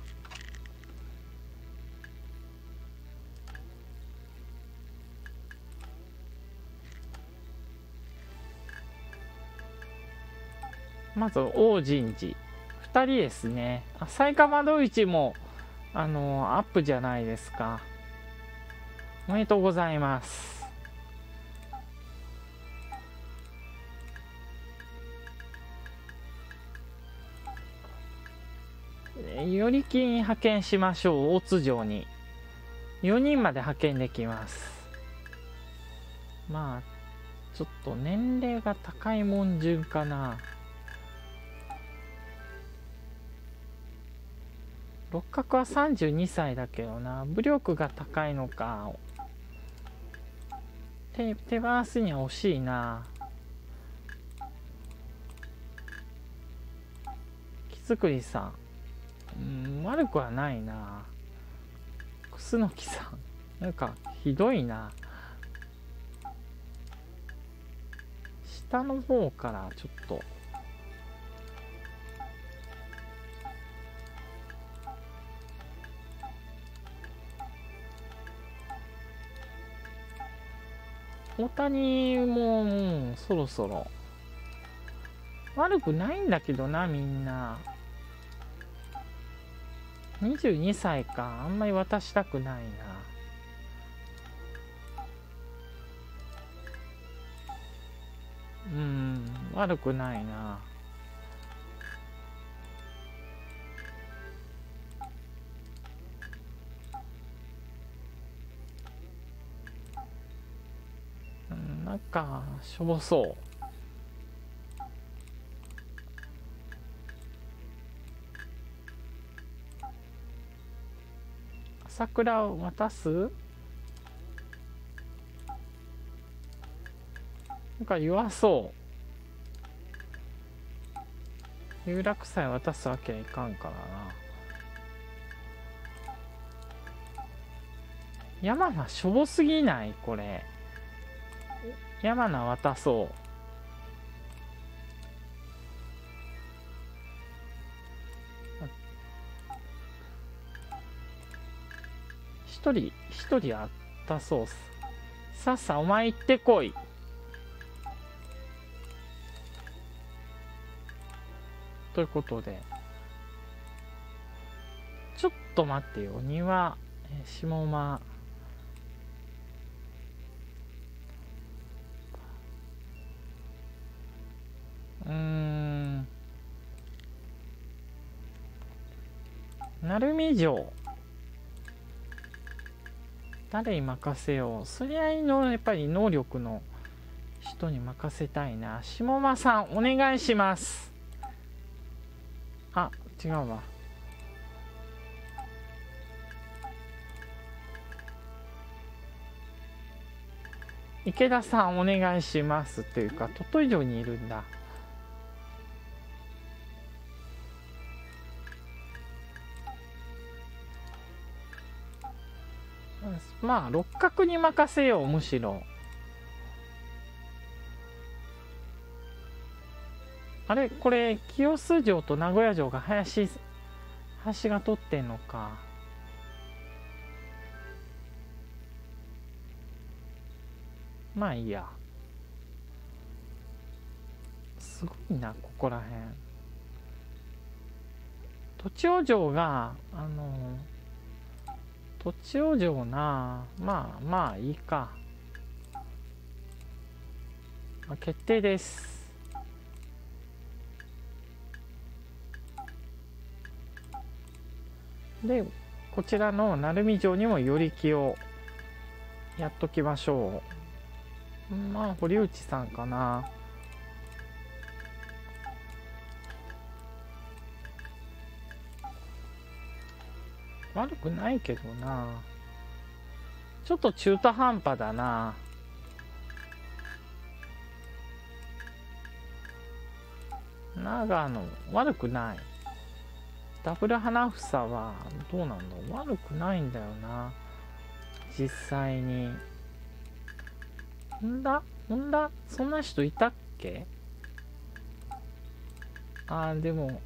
まず大神寺ふたりですね。あ、西華窓市もあのアップじゃないですか。おめでとうございます。より金派遣しましょう。大津城によにんまで派遣できます。まあちょっと年齢が高いもん順かな。六角はさんじゅうにさいだけどな。武力が高いのか。手手放すには惜しいな。木造さん、うん、悪くはないな。楠木さんなんかひどいな。下の方からちょっと大谷ももうそろそろ悪くないんだけどな。みんなにじゅうにさいか。あんまり渡したくないな。うん、悪くないな。うん、なんかしょぼそう。朝倉を渡す？なんか弱そう。有楽祭渡すわけにいかんからな。山名しょぼすぎないこれ。 山名渡そう。一人一人渡そうっす。さっさお前行ってこい。ということで、ちょっと待ってよ。庭、下馬。うーん。鳴海城。誰に任せよう。そりゃいのやっぱり能力の人に任せたいな。下馬さんお願いします。あ、違うわ。池田さんお願いしますっていうか、鳥取城にいるんだ。まあ六角に任せよう。むしろあれこれ清洲城と名古屋城が林橋が取ってんのか。まあいいや。すごいなここらへん。栃尾城があの栃尾城な、まあまあいいか。決定です。でこちらの鳴海城にも寄り木をやっときましょう。まあ堀内さんかな。悪くないけどな。ちょっと中途半端だな。長野悪くない。ダブル花房はどうなんだ。悪くないんだよな実際に。んだんだそんな人いたっけ。あーでも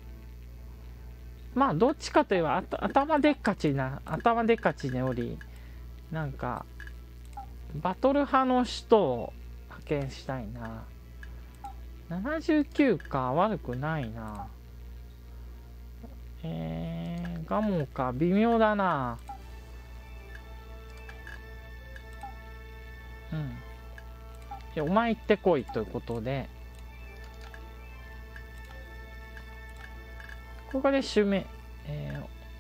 まあどっちかといえば頭でっかちな頭でっかちよりなんかバトル派の人を派遣したいな。ななじゅうきゅうか悪くないな。えー、ガモか微妙だな。うん。いやお前行ってこいということで、ここで指名、え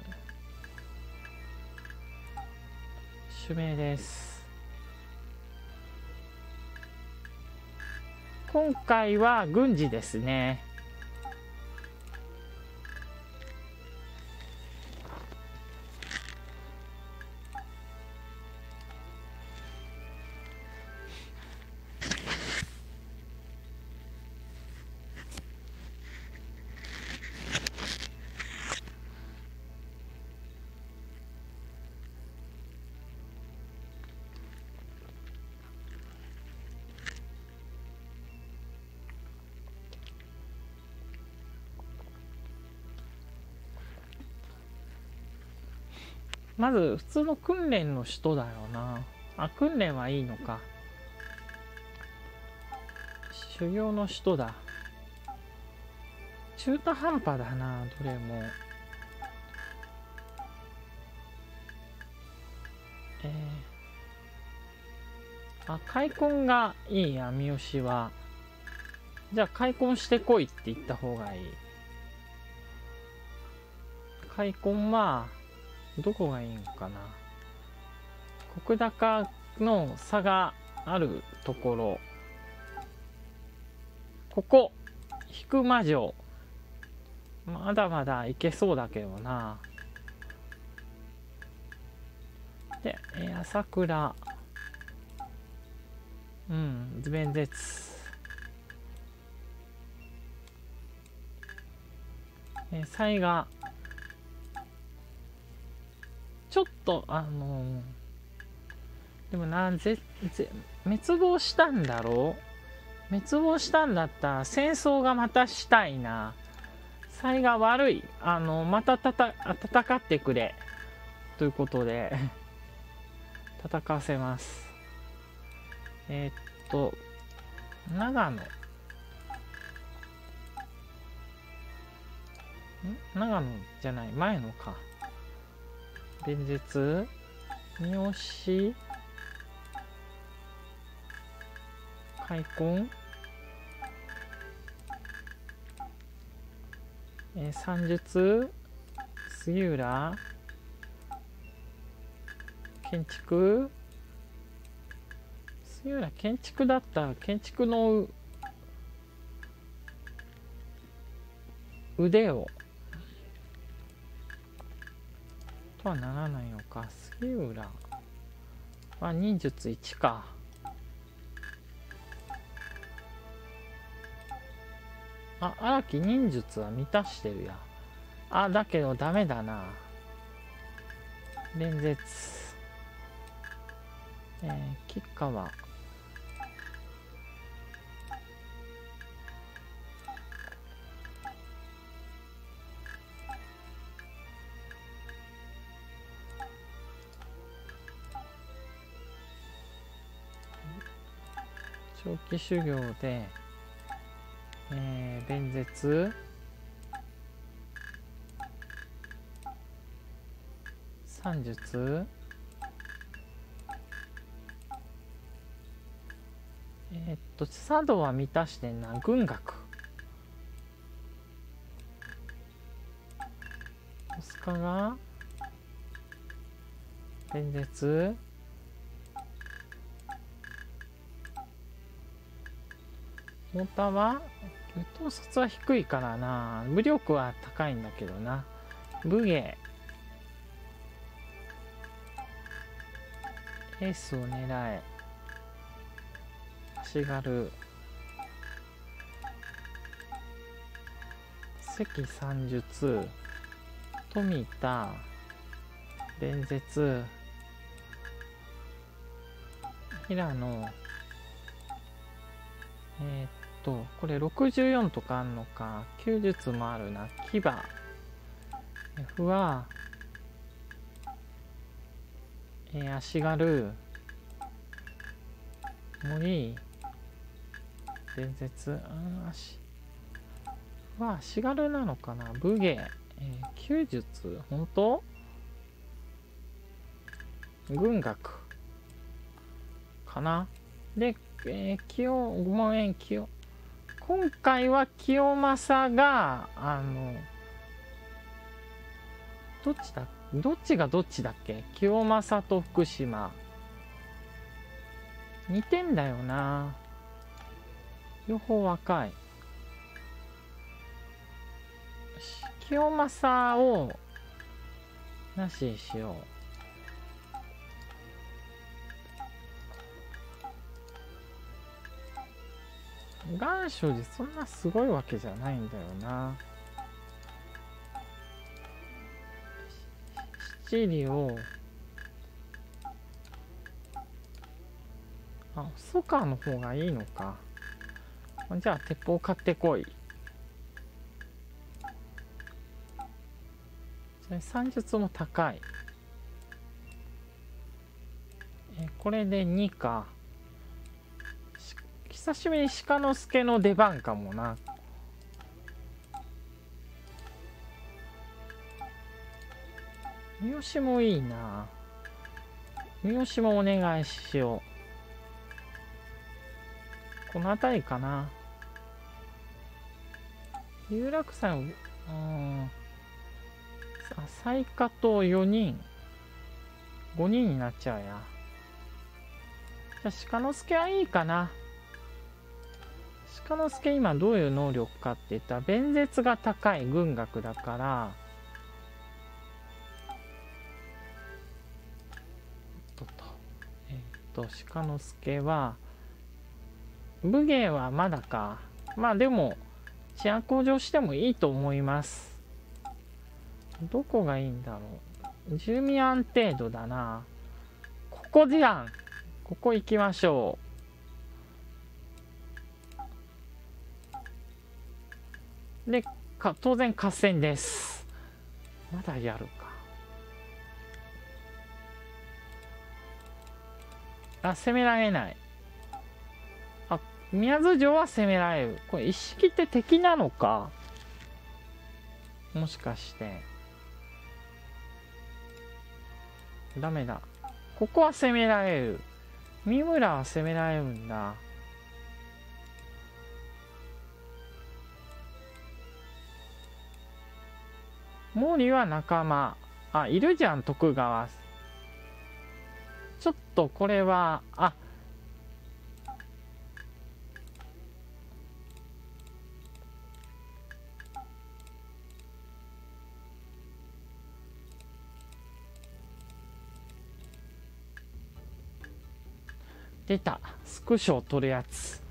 ー、指名です。今回は軍事ですね。まず普通の訓練の人だよな。あ、訓練はいいのか。修行の人だ。中途半端だなどれも。えー、あ、開墾がいいや三好は。じゃあ開墾してこいって言った方がいい。開墾はどこがいいんかな。石高の差があるところ、ここ引間城まだまだいけそうだけどな。で、えー、朝倉、うん弁舌、えー、災賀ちょっとあのー、でもなぜぜ滅亡したんだろう。滅亡したんだったら戦争がまたしたいな。才が悪い。あの、またたた戦ってくれ。ということで、戦わせます。えー、っと、長野。ん長野じゃない、前のか。伝説三好開墾えー、算術杉浦建築杉浦建築だったら建築の腕をとはならないのか。杉浦は忍術いちか。あ、荒木忍術は満たしてるや。あ、だけどダメだな。連絶。えー、吉川。長期修行で、えー、弁舌算術えー、っと茶道は満たしてんな。軍学オスカが弁舌太田は統率は低いからな。武力は高いんだけどな。武芸エースを狙え。足軽関算術富田弁舌平野えー、っとこれろくじゅうよんとかあんのか。弓術もあるな。牙 F は、えー、足軽森伝説あ足は足軽なのかな。武芸、えー、弓術本当軍学かな。で、えー、清ごまん円清今回は清正があのどっちだどっちがどっちだっけ。清正と福島似てんだよな。両方若い。清正をなしにしよう。願書寺そんなすごいわけじゃないんだよな。七里をあ、細川の方がいいのか。じゃあ鉄砲買ってこい。算術も高い。えこれでにか。久しぶりに鹿之助の出番かもな。三好もいいな。三好もお願いしよう。この辺りかな。有楽さん、うん。最下とよにん。ごにんになっちゃうや。じゃあ鹿之助はいいかな。鹿之助今どういう能力かって言ったら弁舌が高い軍学だから、ととえっと鹿之助は武芸はまだか。まあでも治安向上してもいいと思います。どこがいいんだろう。住民安定度だな。ここじゃん。ここ行きましょう。 でか当然合戦です。まだやるか。あ、攻められない。あ、宮津城は攻められる。これ一式って敵なのか、もしかして。ダメだ。ここは攻められる。三村は攻められるんだ。毛利は仲間。あ、いるじゃん、徳川。ちょっとこれは、あ、出た。スクショを撮るやつ。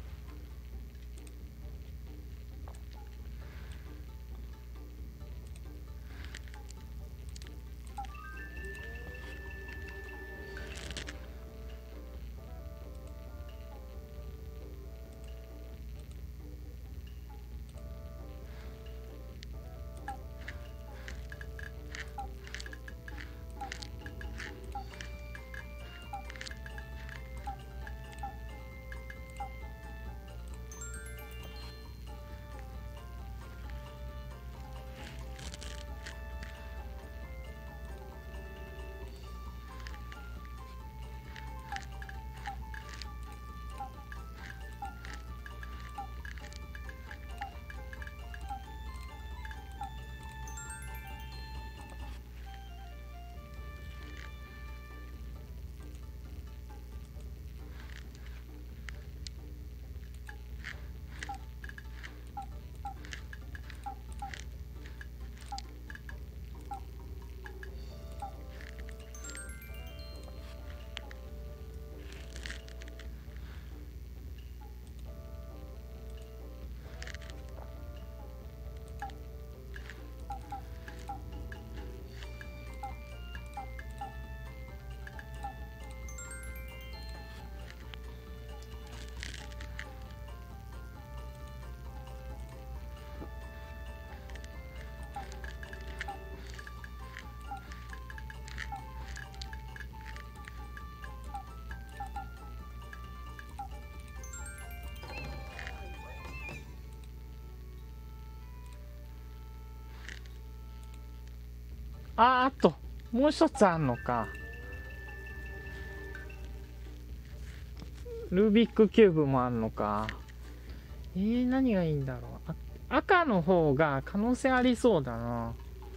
あーあともう一つあんのか。ルービックキューブもあんのか。えー、何がいいんだろう。あ、赤の方が可能性ありそうだな。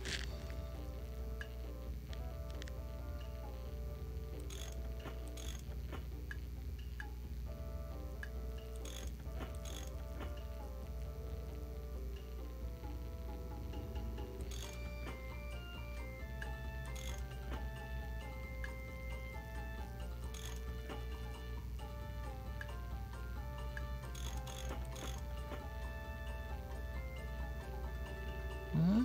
ん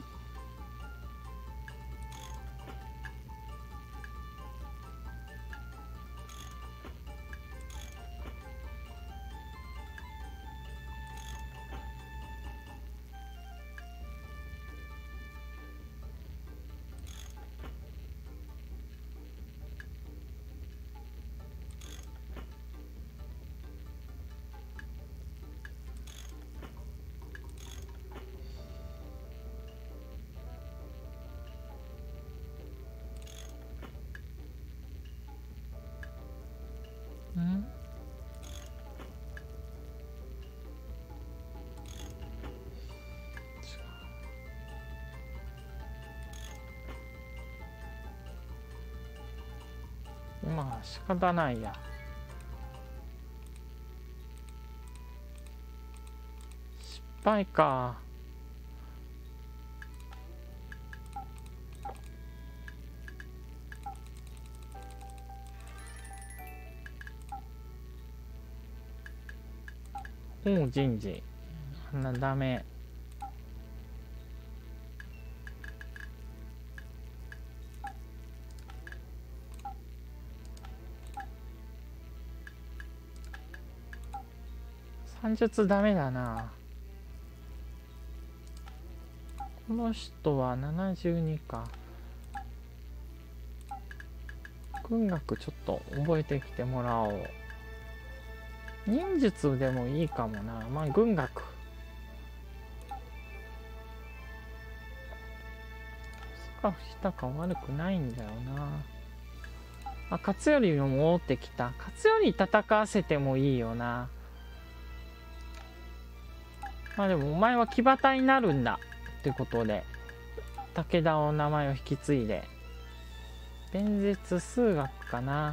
んまあ仕方ないや。失敗か。もう人事あんなダメ。算術ダメだな。 この人はななじゅうにか。軍学ちょっと覚えてきてもらおう。忍術でもいいかもな。まあ軍学。スカフしたか悪くないんだよな。あ、勝頼も戻ってきた。勝頼戦わせてもいいよな。まあでもお前は騎馬隊になるんだってことで、武田の名前を引き継いで。弁舌数学かな。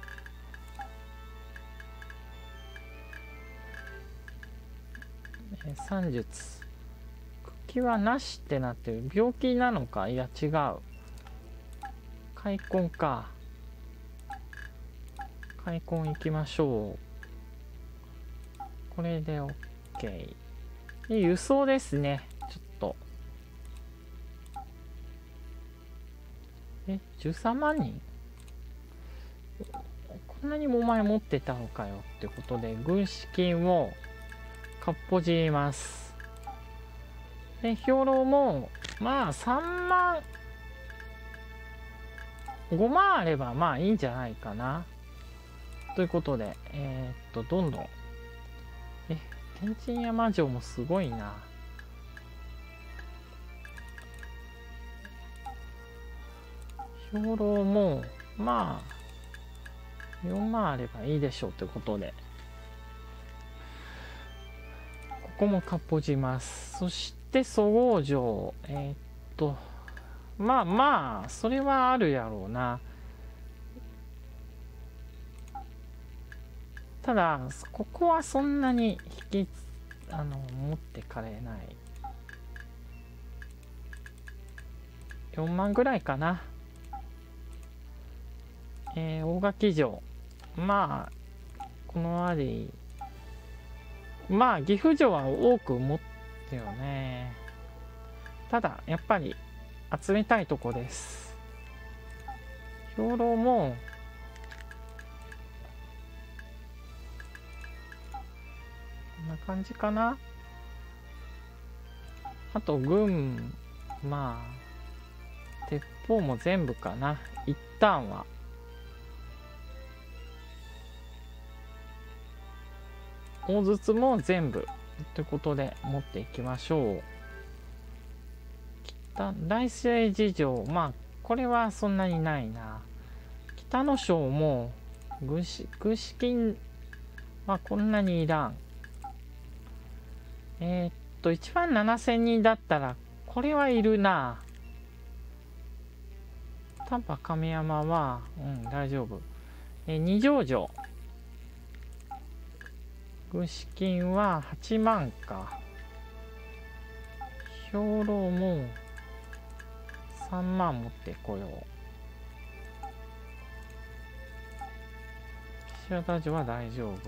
算術。茎はなしってなってる。病気なのか。いや違う。開墾か。開墾行きましょう。これで OK。で輸送ですね。ちょっと。え、じゅうさんまんにん？こんなにもお前持ってたのかよってことで、軍資金をかっぽじります。で、兵糧も、まあさんまん、ごまんあればまあいいんじゃないかな。ということで、えー、っと、どんどん。え、天神山城もすごいな。兵糧も、まあ、よんまんあればいいでしょうということで。ここもかっぽじます。そして、そごう城。えー、っと、まあまあ、それはあるやろうな。ただ、ここはそんなに引き、あの、持ってかれない。よんまんぐらいかな。えー、大垣城。まあ、この辺り。まあ、岐阜城は多く持ってよね。ただ、やっぱり、集めたいとこです。兵糧も、こんな感じかな。あと、軍、まあ、鉄砲も全部かな。一旦は。大筒も全部ということで持っていきましょう。北大政事情、まあこれはそんなにないな。北の省も軍資軍資金はこんなにいらん。えー、っといちまんななせんにんだったらこれはいるな。丹波亀山はうん大丈夫。え二条城軍資金ははちまんか。兵糧もさんまん持ってこよう。岸和田城は大丈夫。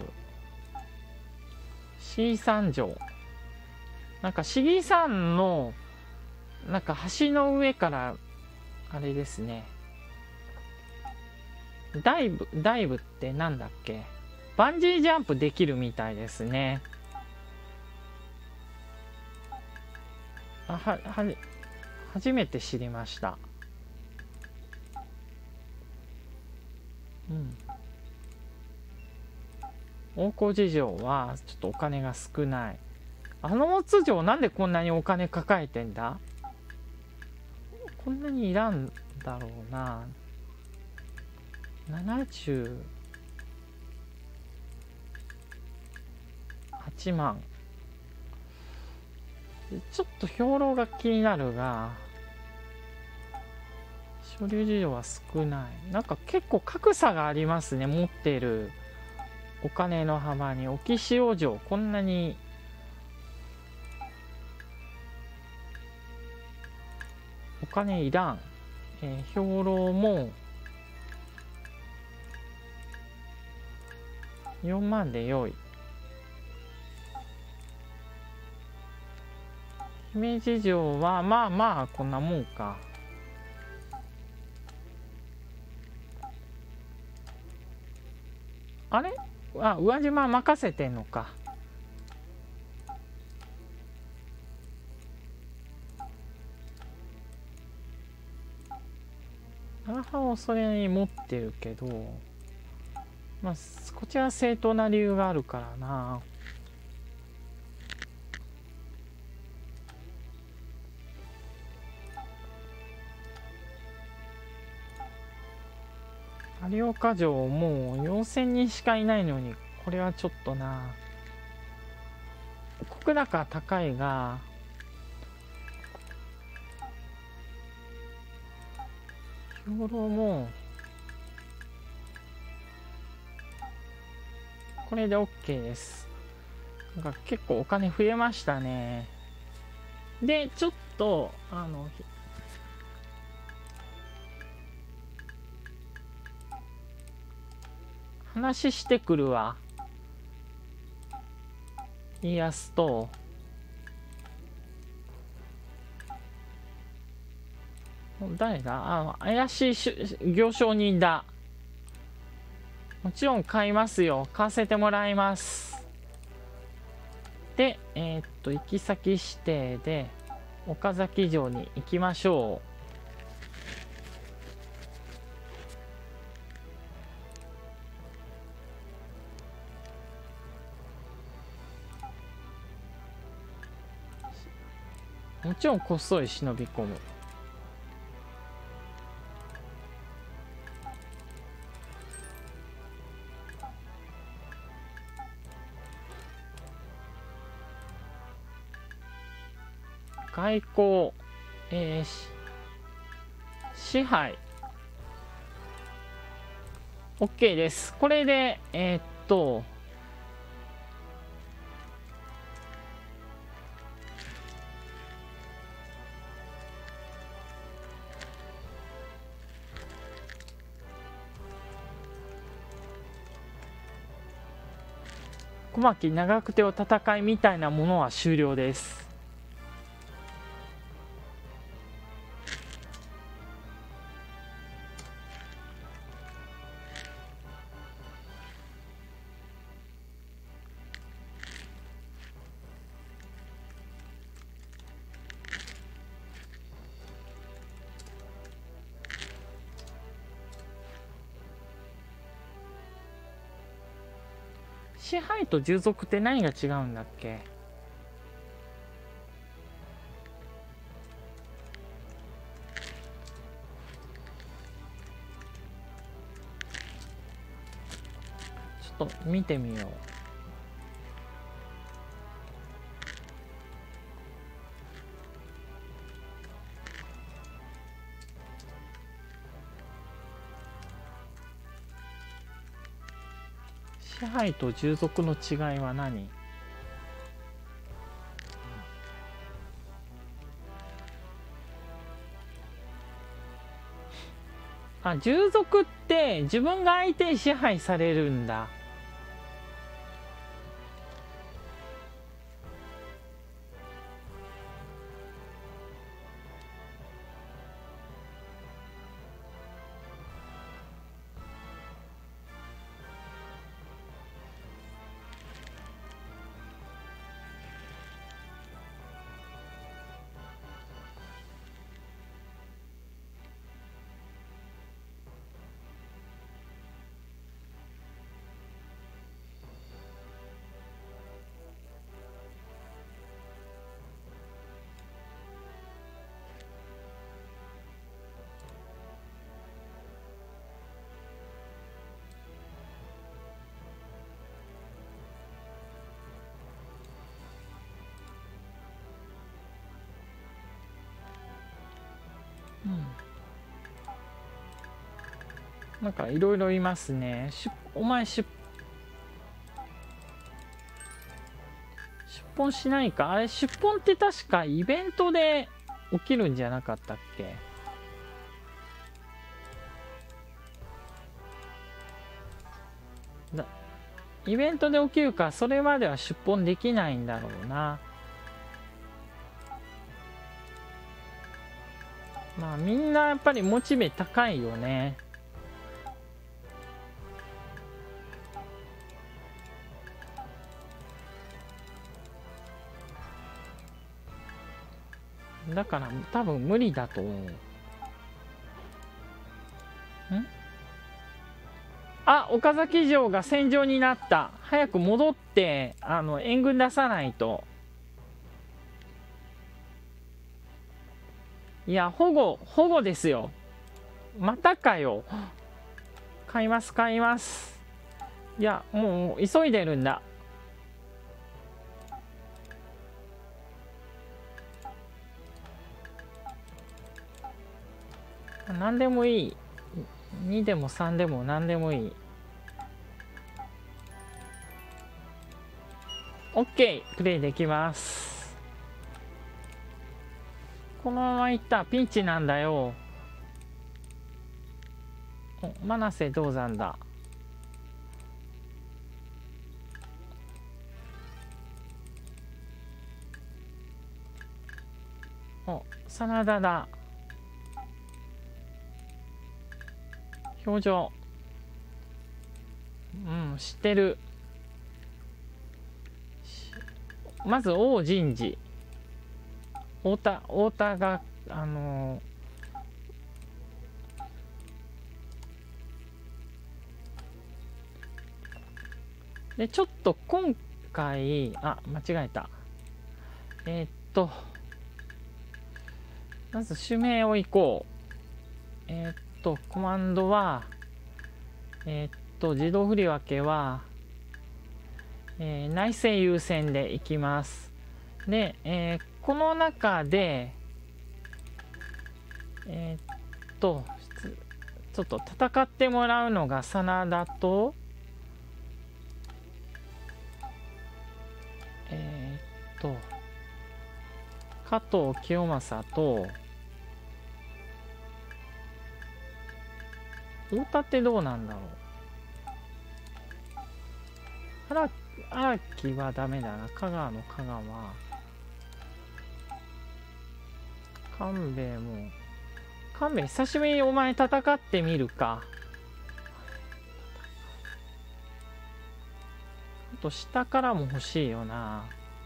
シーさん城。なんか市議山のなんか橋の上からあれですね。ダイブ、ダイブってなんだっけ？バンジージャンプできるみたいですね。あはは初めて知りました。うん。大河内城はちょっとお金が少ない。あの津城なんでこんなにお金抱えてんだ？こんなにいらんだろうな。ななじゅうはちまん。ちょっと兵糧が気になるが、所有事情は少ない。なんか結構格差がありますね、持ってるお金の幅に。沖塩城、こんなにお金いらん。えー、兵糧もよんまんで良い。姫路城はまあまあこんなもんか。あれあ、宇和島任せてんのか。 アラハをそれに持ってるけど、まあこちら正当な理由があるからな。有岡城もうよんせんにんしかいないのに、これはちょっとな。石高高いが兵糧もこれで OK です。なんか結構お金増えましたね。でちょっとあの話してくるわ、家康と。誰だ、あ怪しい行商人だ。もちろん買いますよ、買わせてもらいます。でえー、っと行き先指定で岡崎城に行きましょう。もちろんこっそり忍び込む。外交、えー、支配 OK です。これでえー、っと小牧長久手を戦いみたいなものは終了です。支配と従属って何が違うんだっけ。ちょっと見てみよう。支配と従属の違いは何？あ、従属って自分が相手に支配されるんだ。うん、なんかいろいろいますね。しお前出出本しないか。あれ出本って確かイベントで起きるんじゃなかったっけ。だイベントで起きるか、それまでは出本できないんだろうな。まあみんなやっぱりモチベ高いよね。だから多分無理だと思う。 あ、岡崎城が戦場になった。早く戻ってあの援軍出さないと。いや、保護保護ですよ。またかよ。買います買います。いや、もう急いでるんだ。何でもいい。にでもさんでも何でもいい。 OK、 プレイできます。このままいったピンチなんだよ。お、真瀬銅山だ。お、真田だ。表情、うん、知ってる。まず王神事、太田太田があのーでちょっと今回あ間違えた。えー、っとまず指名を行こう。えー、っとコマンドはえー、っと自動振り分けは、えー、内政優先でいきます。で、えー、この中でえー、っとちょっと戦ってもらうのが真田とえー、っと加藤清正と太田ってどうなんだろう。荒荒木はダメだな。香川の香川。勘兵衛も勘兵衛久しぶりにお前戦ってみるか。あと下からも欲しいよな。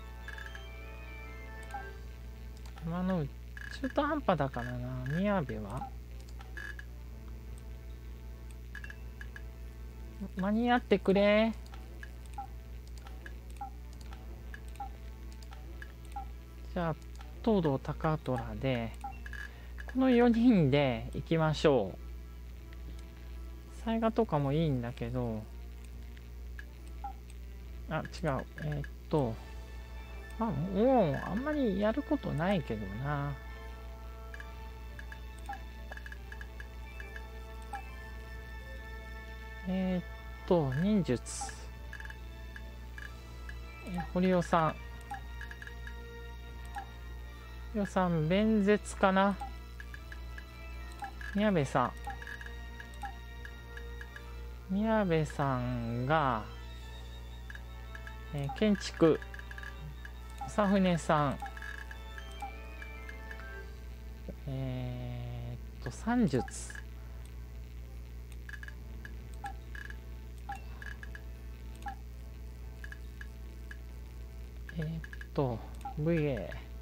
今の中途半端だからな。宮部は間に合ってくれ。じゃあ東堂高虎でこのよにんで行きましょう。災害とかもいいんだけど、あ、違う。えー、っとまあもうあんまりやることないけどな。えー、っと忍術、え堀尾さん堀尾さん弁舌かな。宮部さん宮部さんが、えー、建築長船さんえー、っと算術えー、っと ブイエー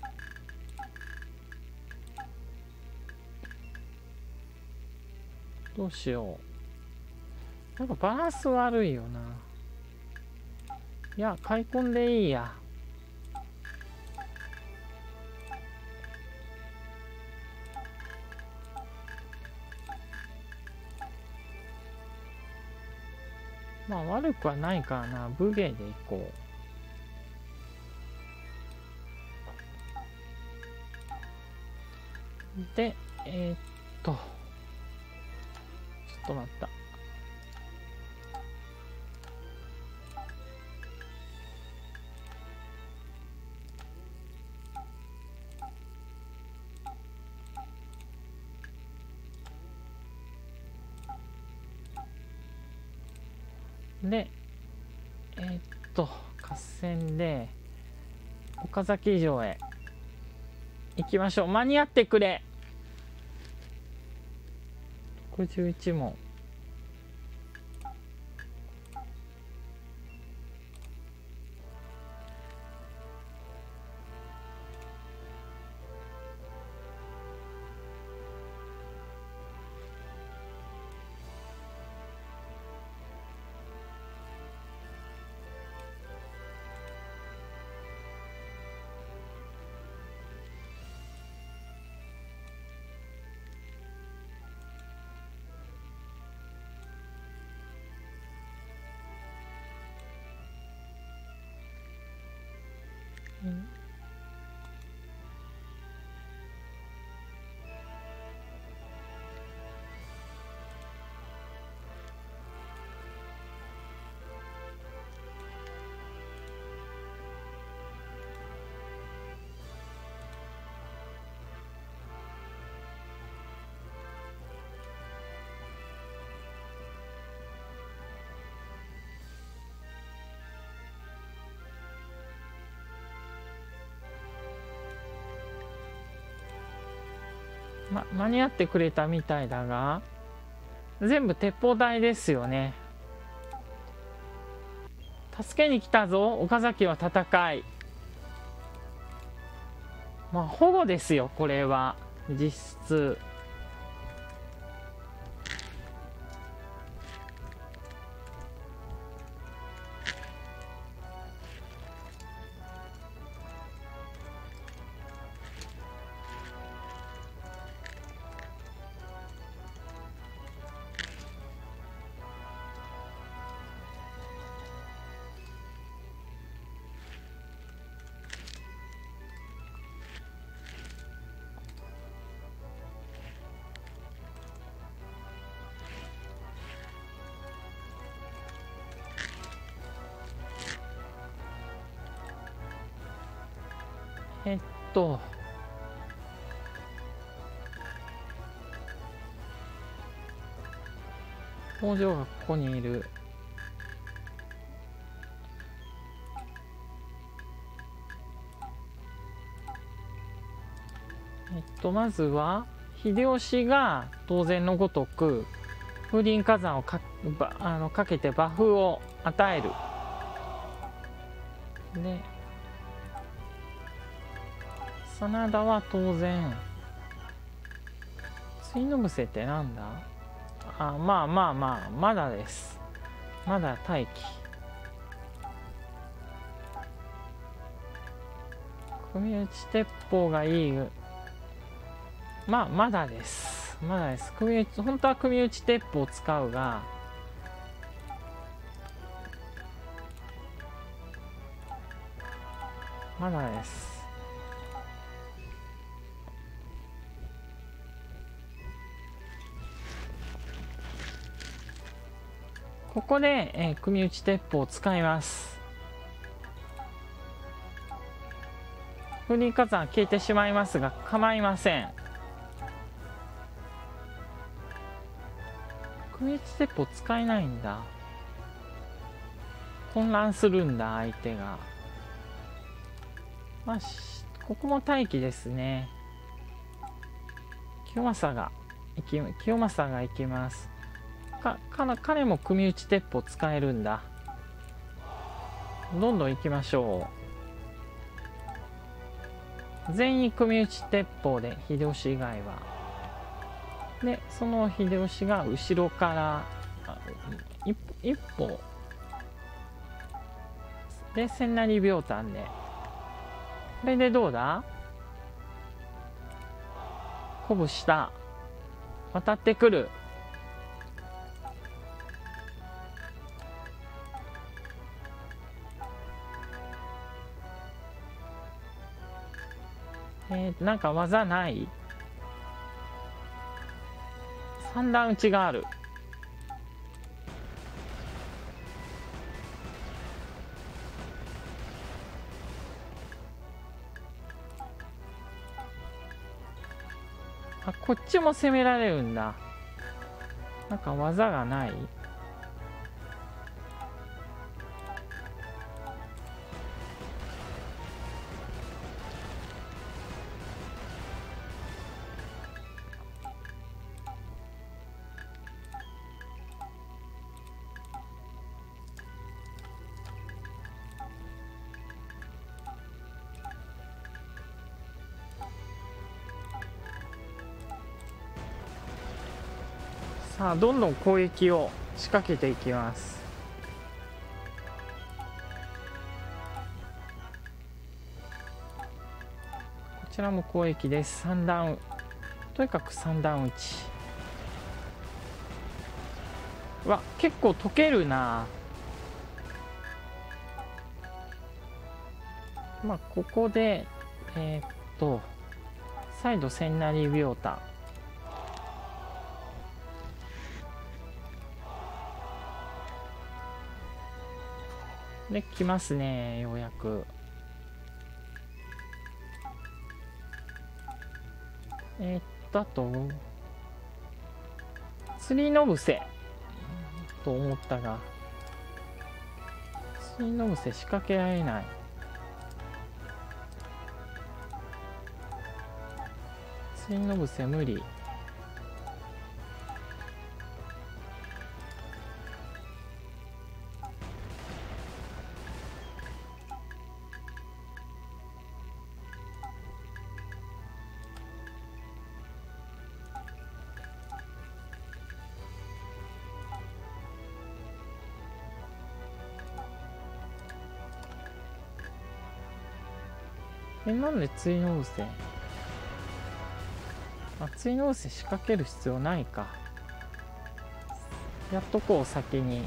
どうしよう。なんかバランス悪いよな。いや買い込んでいいや。まあ悪くはないからな。武芸でいこう。でえー、っとちょっと待った。でえー、っと合戦で岡崎城へ行きましょう。間に合ってくれ。ろくじゅういち問。 ま、間に合ってくれたみたいだが、全部鉄砲隊ですよね。助けに来たぞ岡崎は戦い。まあ保護ですよこれは実質。えっと工場がここにいる。えっとまずは秀吉が当然のごとく風林火山をかばあのかけてバフを与える。で真田は当然対の伏せってなんだ。あまあまあまあまだです。まだ待機。組打ち鉄砲がいい。まあまだですまだです。組打ち本当は組打ち鉄砲を使うが、まだです。ここで、えー、組打ち鉄砲を使います。風林火山消えてしまいますが構いません。組打ち鉄砲使えないんだ。混乱するんだ相手が。まあここも待機ですね。清正が行き清正が行きます。かか彼も組打ち鉄砲使えるんだ。どんどん行きましょう。全員組打ち鉄砲で秀吉以外は。でその秀吉が後ろから一一歩で千成秒単で、これでどうだ。鼓舞した渡ってくる。えー、なんか技ない。三段打ちがある。あこっちも攻められるんだ。なんか技がない。さあどんどん攻撃を仕掛けていきます。こちらも攻撃です。三段とにかく三段打ち。うわ結構溶けるな。まあここでえー、っと再度千成秒単で来ますね。ようやくえー、っとあと釣りの伏せと思ったが、釣りの伏せ仕掛けられない。 ついのぶせ無理。え、なんでついのぶせ、あ、ついのぶせ仕掛ける必要ないか。やっとこう先に。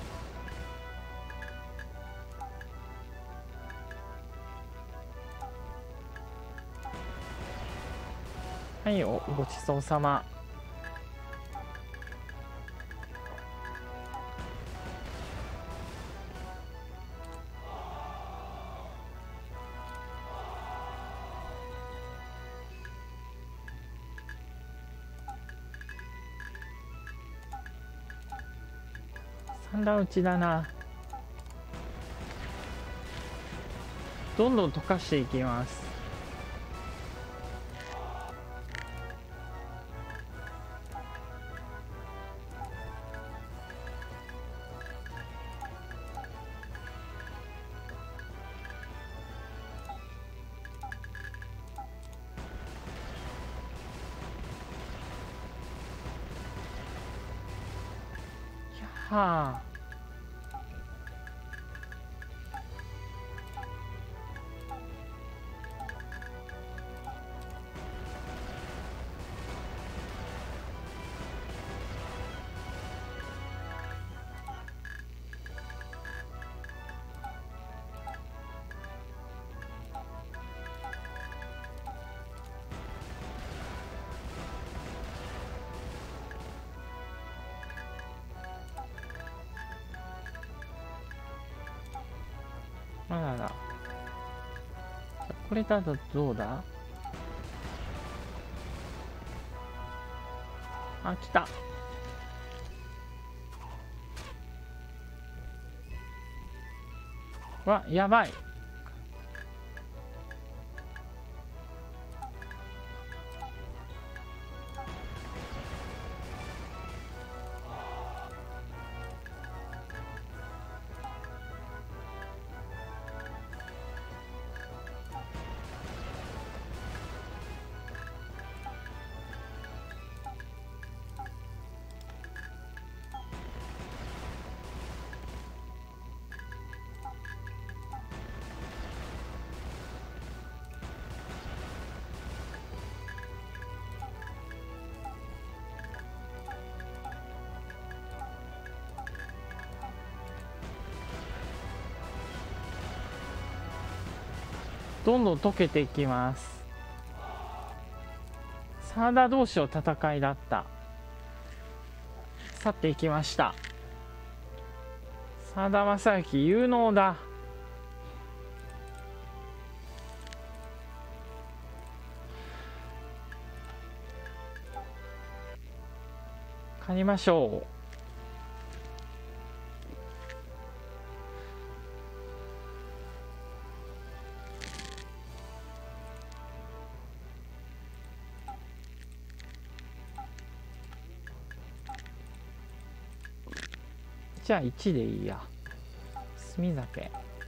はい、おごちそうさま。三段打ちだな。どんどん溶かしていきます。はあ。あらら。これだとどうだ。あ、来た。わ、やばい。どんどん溶けていきます。サーダ同士の戦いだった。去っていきました。サーダ正幸有能だ。借りましょう。じゃあいちでいいや。墨酒。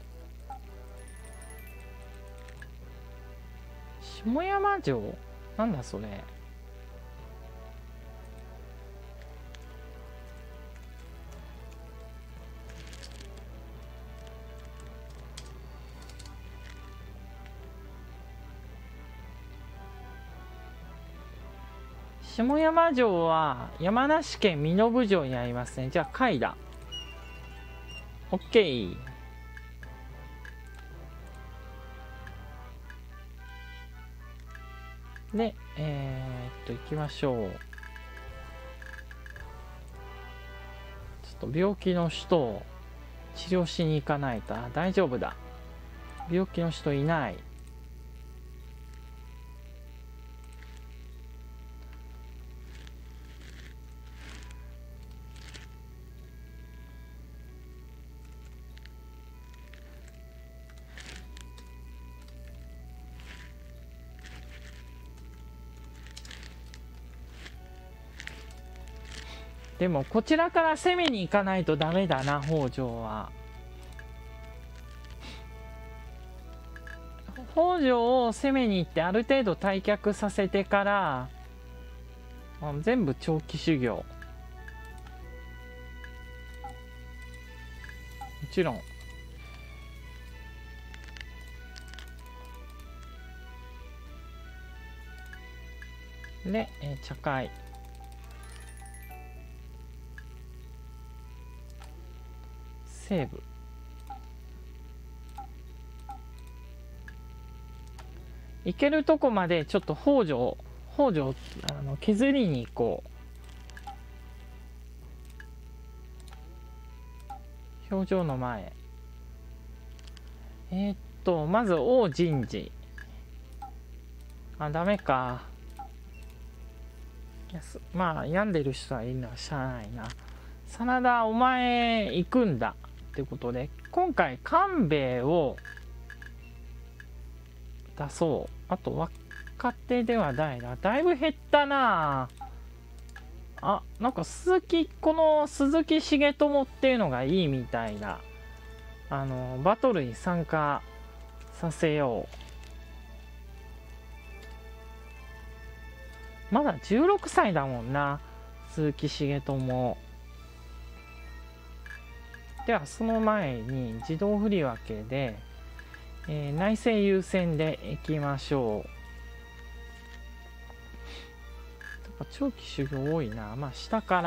下山城なんだそれ。下山城は山梨県身延城にありますね。じゃあ貝だ。オッケー。で、えー、っと、行きましょう。ちょっと病気の人を治療しに行かないと。大丈夫だ。病気の人いない。 でもこちらから攻めに行かないとダメだな、北条は。北条を攻めに行ってある程度退却させてから、全部長期修行。もちろん。で、えー、茶会。西部。行けるとこまでちょっと北条、北条、あの、削りに行こう。表情の前。えー、っと、まず王人事。あ、ダメか。いやまあ、病んでる人はいるのはしゃあないな。真田、お前行くんだ。ってことで、今回、官兵衛を出そう。あと、若手では誰だ？だいぶ減ったな。あ、なんか鈴木、この鈴木重友っていうのがいいみたいな。あの、バトルに参加させよう。まだじゅうろくさいだもんな。鈴木重友。では、その前に自動振り分けで、えー、内政優先でいきましょう。やっぱ長期修行多いな。まあ、下から。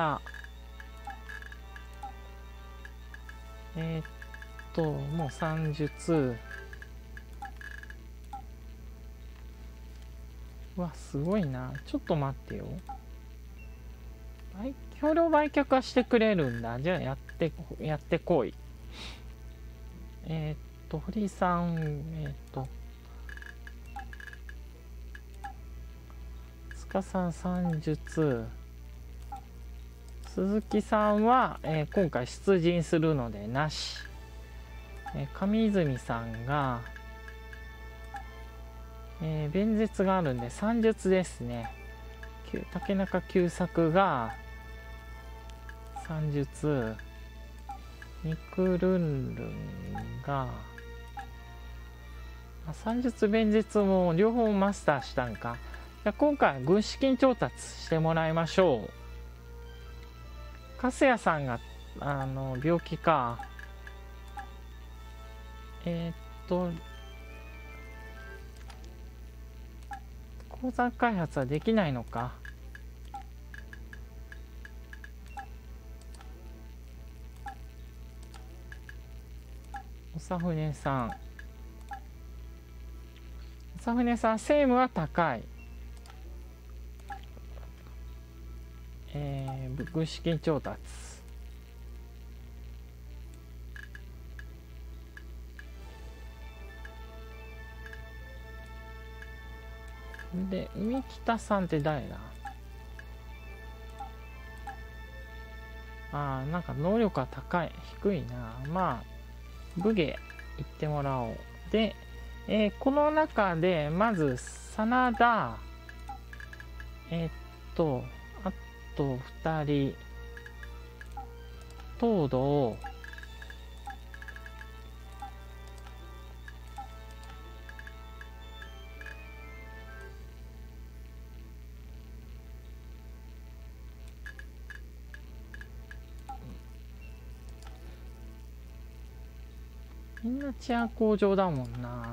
えー、っと、もう算術。うわ、すごいな。ちょっと待ってよ。橋梁売却はしてくれるんだ。じゃあやって、やってこい。えー、っと、堀さん、えー、っと、塚さん算術。鈴木さんは、えー、今回出陣するのでなし。えー、上泉さんが、えー、弁舌があるんで算術ですね。竹中久作が算術。ニクルンルンが、あ、算術弁舌も両方マスターしたんか。じゃ今回は軍資金調達してもらいましょう。粕谷さんがあの病気か。えー、っと鉱山開発はできないのか。長船さん長船さん政務は高い。えー、軍資金調達で、海北さんって誰だ。ああ、なんか能力が高い低いな。まあ武芸行ってもらおう。で、えー、この中でまず真田、えー、っとあとふたり、東堂、みんな治安向上だもんな。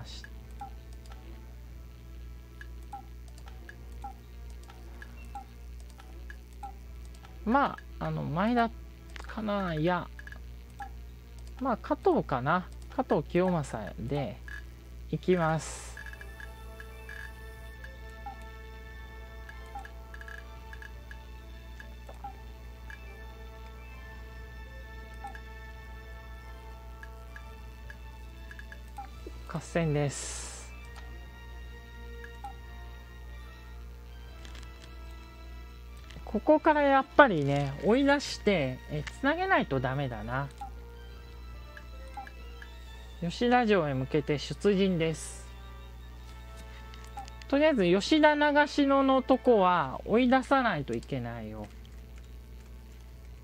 まあ、あの、前田かな。いや、まあ、加藤かな。加藤清正でいきます。合戦です。ここからやっぱりね、追い出してえつなげないとダメだな。吉田城へ向けて出陣です。とりあえず吉田長篠のとこは追い出さないといけないよ。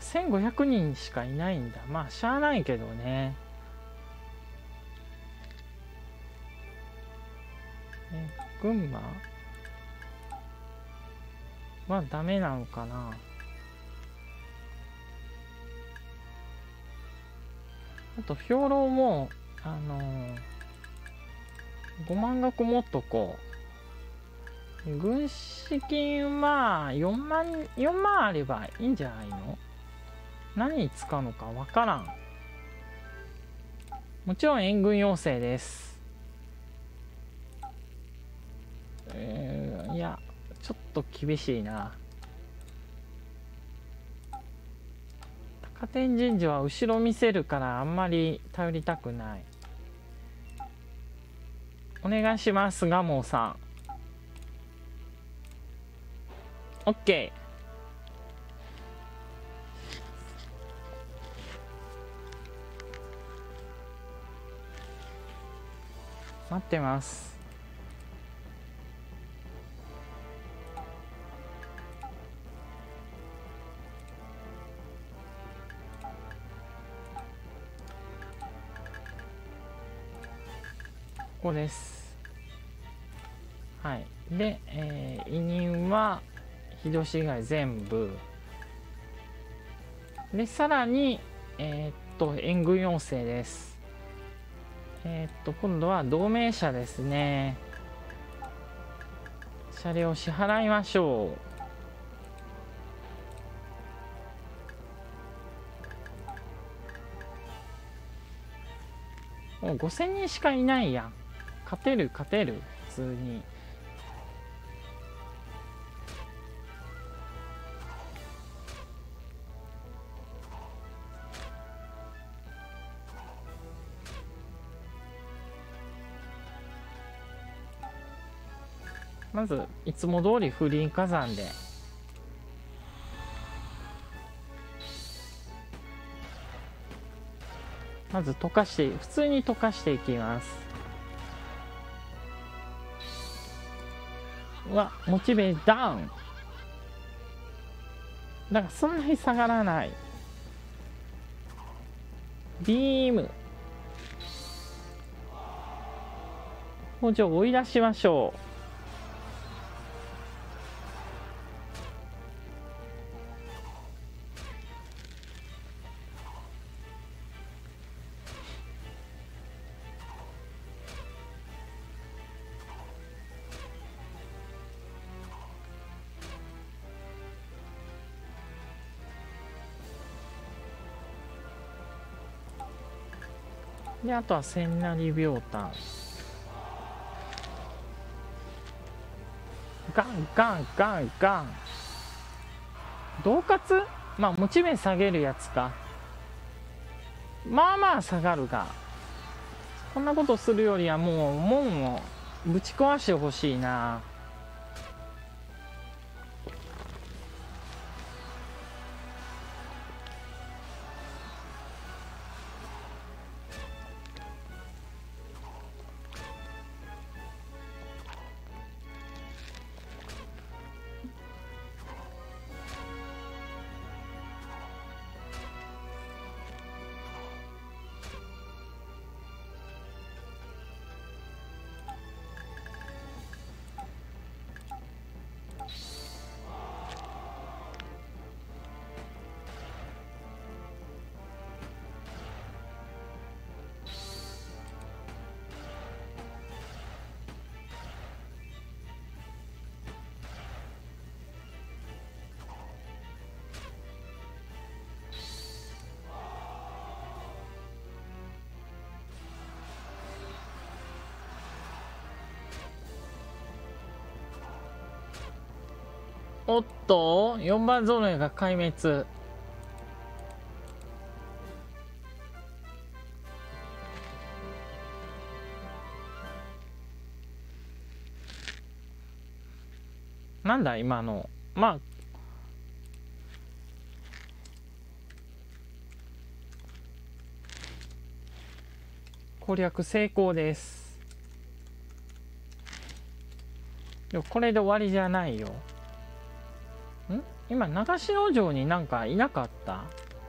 せんごひゃくにんしかいないんだ。まあしゃあないけどね。え群馬はダメなのかな。あと兵糧もあのー、ごまんがく持っとこう。軍資金はよんまんよんまんあればいいんじゃないの。何に使うのかわからん。もちろん援軍要請です。えー、いやちょっと厳しいな。高天神寺は後ろ見せるからあんまり頼りたくない。お願いしますガモさん。 OK。 待ってます。ここです。はい。で、えー、委任は秀吉以外全部で、さらにえー、っと援軍要請です。えー、っと今度は同盟者ですね。謝礼を支払いましょう。もうごせんにんしかいないやん。勝てる勝てる普通に。まずいつも通り風林火山でまず溶かして普通に溶かしていきます。うわモチベダウン。だからそんなに下がらない。ビーム補助を追い出しましょう。であとは千成秒炭ガンガンガンガン。恫喝、まあモチベ下げるやつか。まあまあ下がるが、こんなことするよりはもう門をぶち壊してほしいな。おっとよんばん揃いが壊滅。なんだ今の。まあ攻略成功です。でもこれで終わりじゃないよ。ん今長篠城になんかいなかった？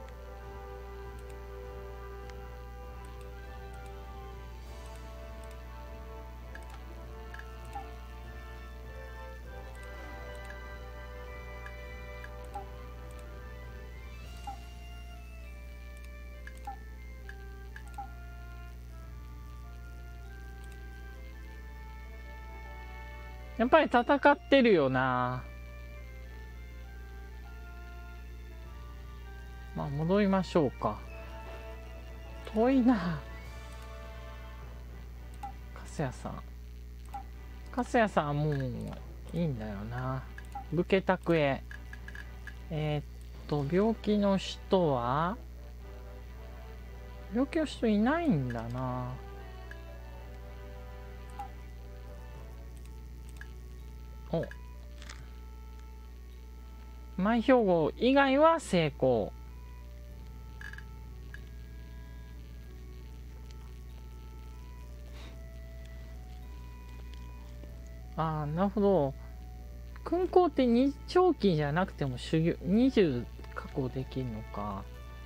やっぱり戦ってるよな。まあ戻りましょうか。遠いな。粕谷さん粕谷さんはもういいんだよな。武家宅へ。えー、っと病気の人は病気の人いないんだな。お、前兵庫以外は成功。ああ、なるほど。勲功って二長期じゃなくても修行にじゅう確保できるのか。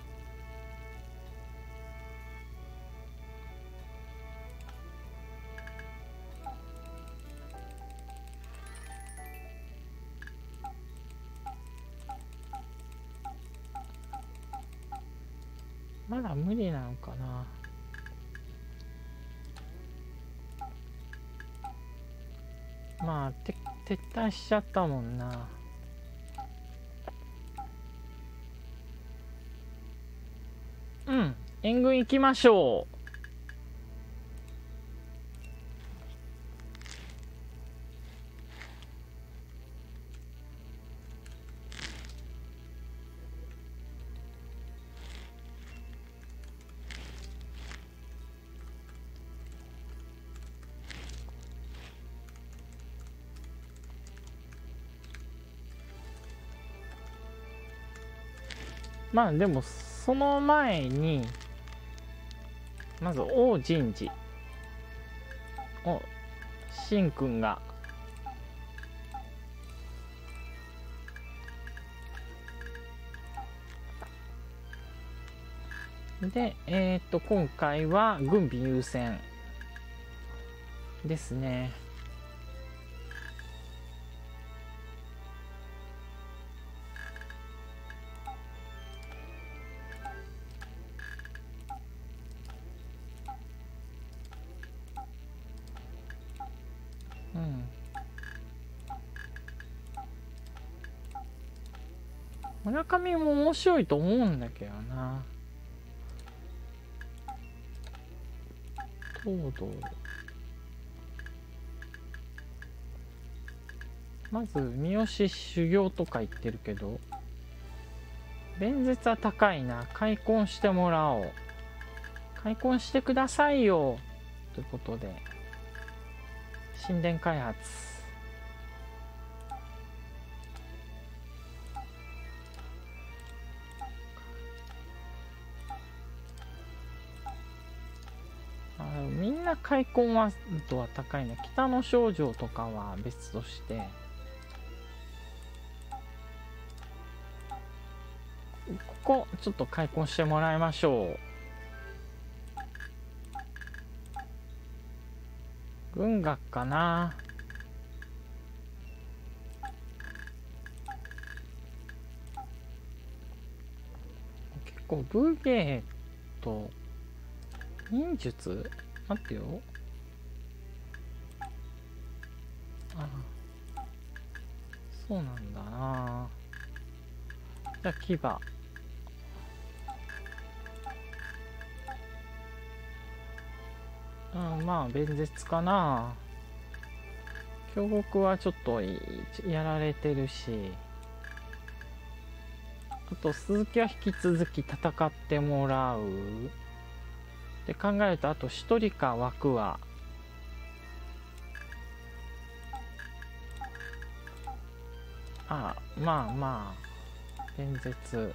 まだ無理なのかな。まあて撤退しちゃったもんな。うん、援軍行きましょう。まあでもその前にまず王神寺を神君がでえー、っと今回は軍備優先ですね。うん、村上も面白いと思うんだけどな。東堂まず三好修行とか言ってるけど弁舌は高いな。開墾してもらおう。開墾してくださいよということで神殿開発。あみんな開墾は度は高いな。北の少女とかは別としてここちょっと開墾してもらいましょう。軍学かな。結構武芸と忍術待ってよ。ああそうなんだな。じゃあ牙うん、まあ弁舌かな。京極はちょっとやられてるし、あと鈴木は引き続き戦ってもらうって考えると、あと一人か枠はああまあまあ弁舌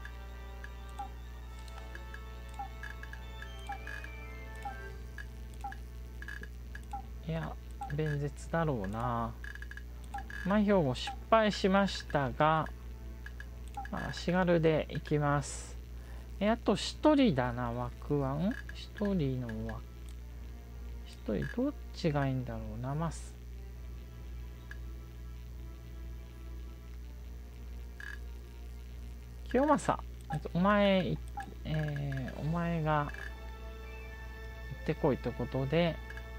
いや弁舌だろうな。前兵庫失敗しましたがあ、足軽でいきます。えあと一人だな、枠は。ん一人の枠。一人、どっちがいいんだろうな、ます。清正、お前、えー、お前が行ってこいということで、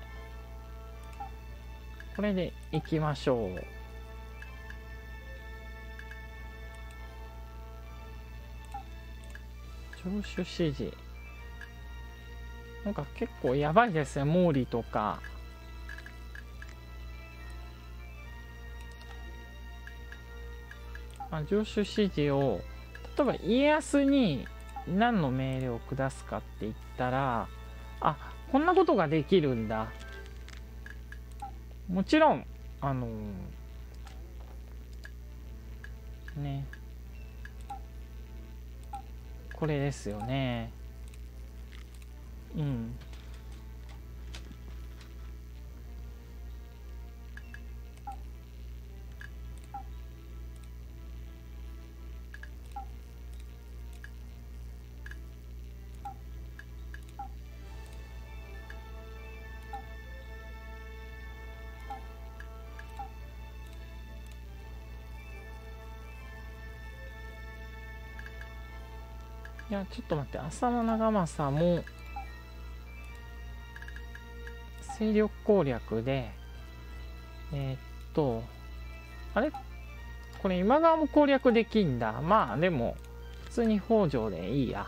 これで行きましょう。聴取指示。なんか結構やばいですね、毛利とか。あ、上手指示を、例えば家康に何の命令を下すかって言ったら、あ、こんなことができるんだ。もちろん、あのー、ね。これですよね。うん。いや、ちょっと待って、浅野長政も勢力攻略で、えー、っと、あれこれ今川も攻略できんだ。まあでも、普通に北条でいいや。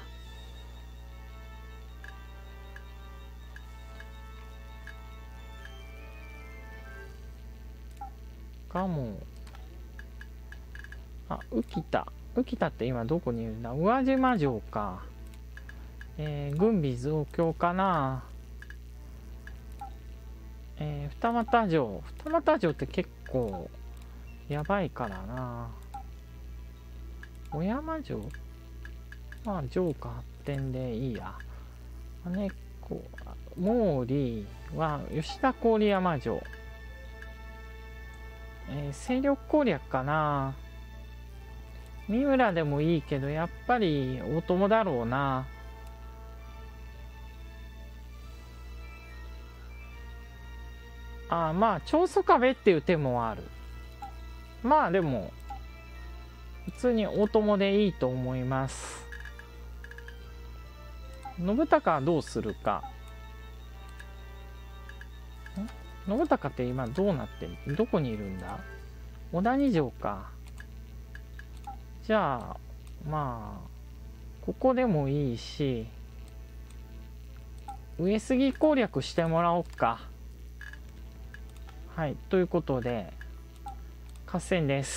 かも。あ、浮田。浮田って今どこにいるんだ。宇和島城か。えー、軍備増強かな。えー、二俣城。二俣城って結構やばいからな。小山城まあ城下発展でいいや。姉子、毛利は吉田郡山城。えー、勢力攻略かな。三浦でもいいけど、やっぱり大友だろうな。ああ、まあ、長宗我部っていう手もある。まあ、でも、普通に大友でいいと思います。信孝はどうするか。ん信孝って今どうなってる？どこにいるんだ？小谷城か。じゃあ、まあ、ここでもいいし、上杉攻略してもらおうか。はい、ということで、合戦です。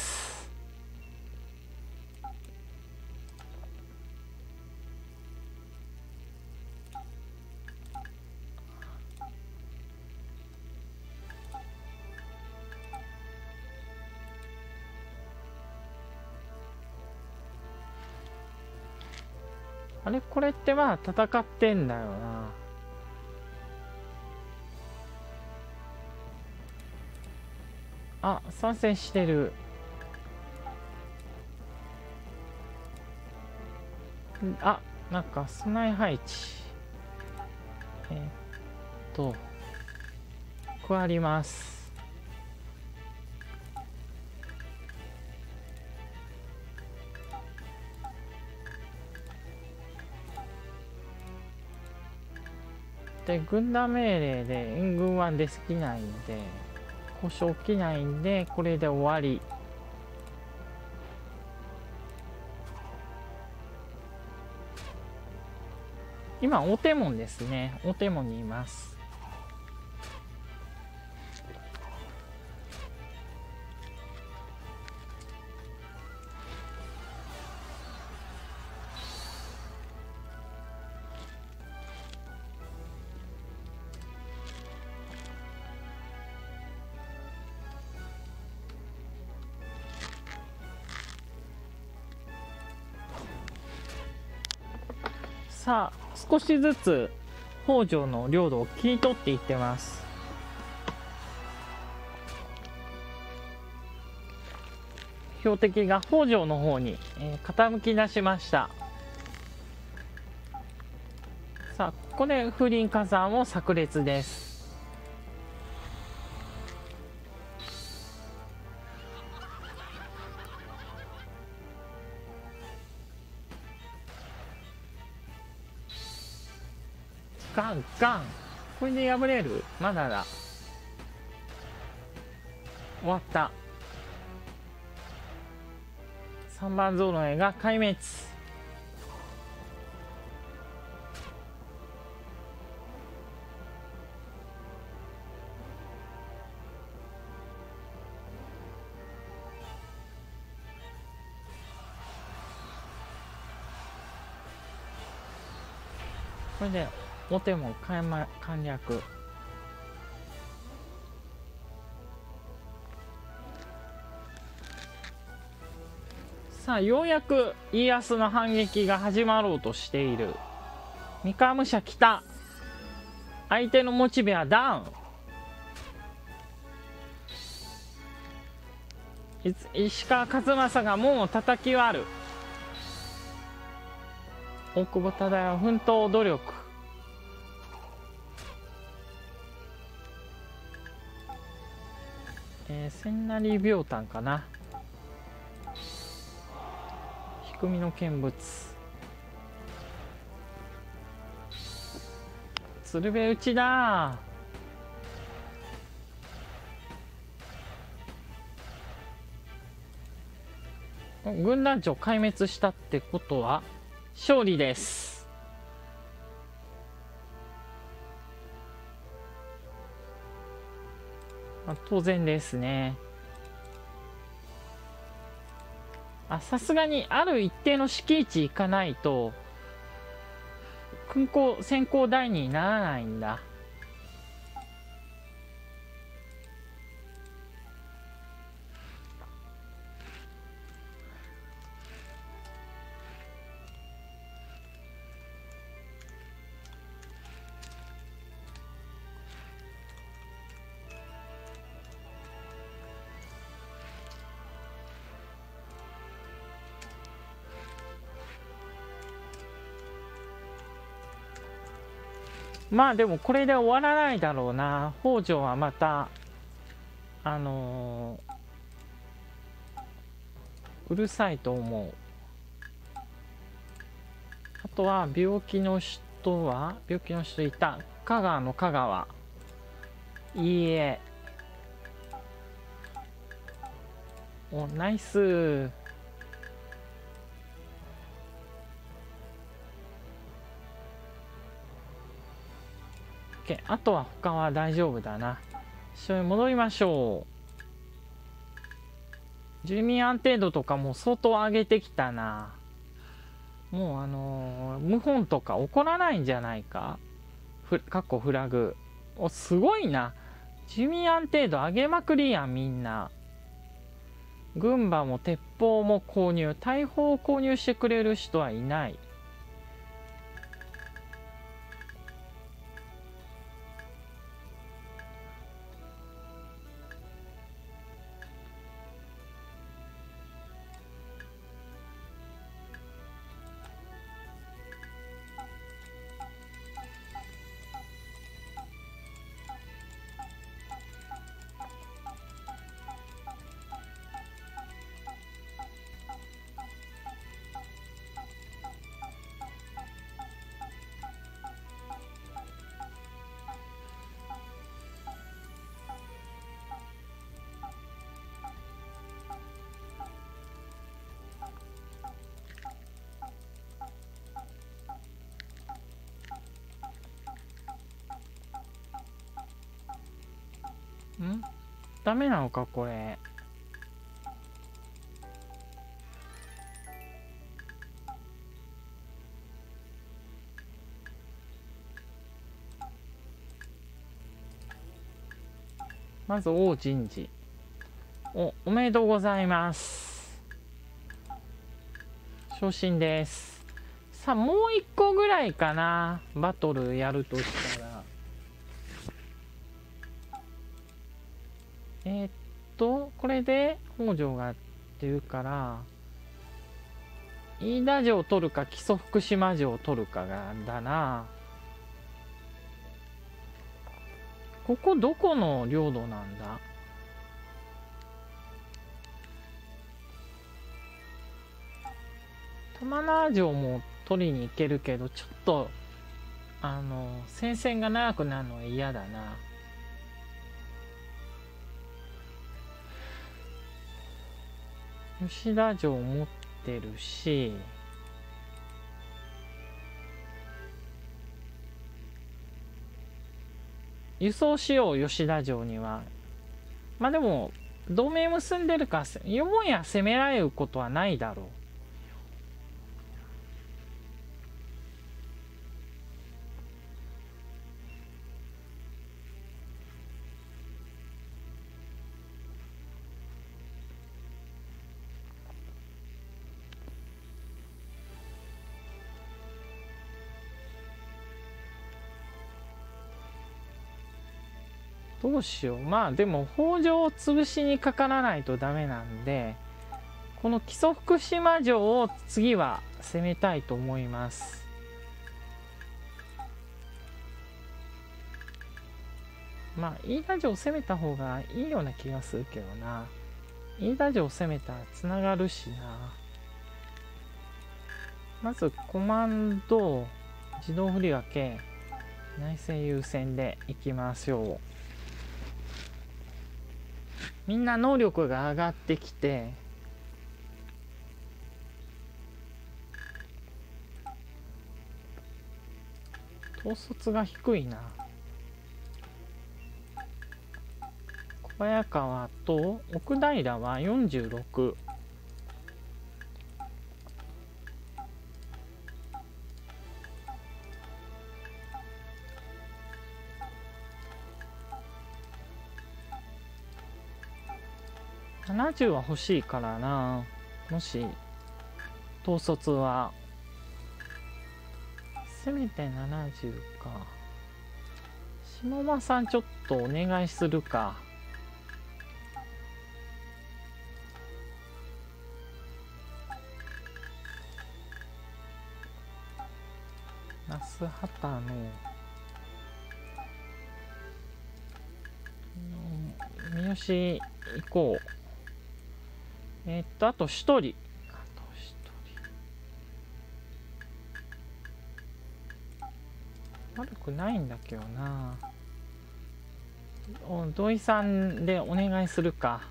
あれこれってまあ戦ってんだよな。あ、参戦してる。あ、なんか備え配置。えー、っと、加わります。で、軍団命令で援軍はできないんで、交渉起きないんで、これで終わり。今、大手門ですね。大手門にいます。さあ、少しずつ北条の領土を切り取っていってます。 標的が北条の方に、えー、傾き出しました。さあここで風林火山を炸裂です。ガンガン、これで破れる？まだだ。終わった。さんばん揃えが壊滅。これでお手も完略。さあようやく家康の反撃が始まろうとしている。三河武者来た。相手のモチベはダウン。石川数正が門を叩き割る。大久保忠世奮闘努力。えー、千成秒炭かな。低みの見物。鶴瓶打ちだ。軍団長壊滅したってことは勝利です。まあ、当然ですね。あ、さすがにある一定の敷地行かないと空港先行第二にならないんだ。まあでもこれで終わらないだろうな。北条はまたあのー、うるさいと思う。あとは病気の人は病気の人いた。香川の香川、いいえ。お、ナイス。あとは他は大丈夫だな。一緒に戻りましょう。住民安定度とかも相当上げてきたな。もうあのー、謀反とか起こらないんじゃないか。ふかっこフラグ。お、すごいな。住民安定度上げまくりやん、みんな。軍馬も鉄砲も購入。大砲を購入してくれる人はいない。ん？ダメなのかこれ。まず王人事。お、おめでとうございます。昇進です。さあもう一個ぐらいかな、バトルやるとしたら。えー、っとこれで北条がっていうから、飯田城を取るか木曽福島城を取るかがだな。ここどこの領土なんだ。玉名城も取りに行けるけど、ちょっとあの戦線が長くなるのは嫌だな。吉田城持ってるし、輸送しよう吉田城には。まあでも同盟結んでるからよもや攻められることはないだろう。どうしよう。まあでも北条を潰しにかからないとダメなんで、この木曽福島城を次は攻めたいと思います。まあ飯田城を攻めた方がいいような気がするけどな。飯田城を攻めたらつながるしな。まずコマンド自動振り分け内戦優先でいきましょう。みんな能力が上がってきて、統率が低いな。小早川と奥平はよんじゅうろく。ななじゅうは欲しいからな。もし統率はせめてななじゅうか。下間さんちょっとお願いするか。那須畑の三好行こう。えー、っとあと一人、あと一人悪くないんだけどな。お土井さんでお願いするか。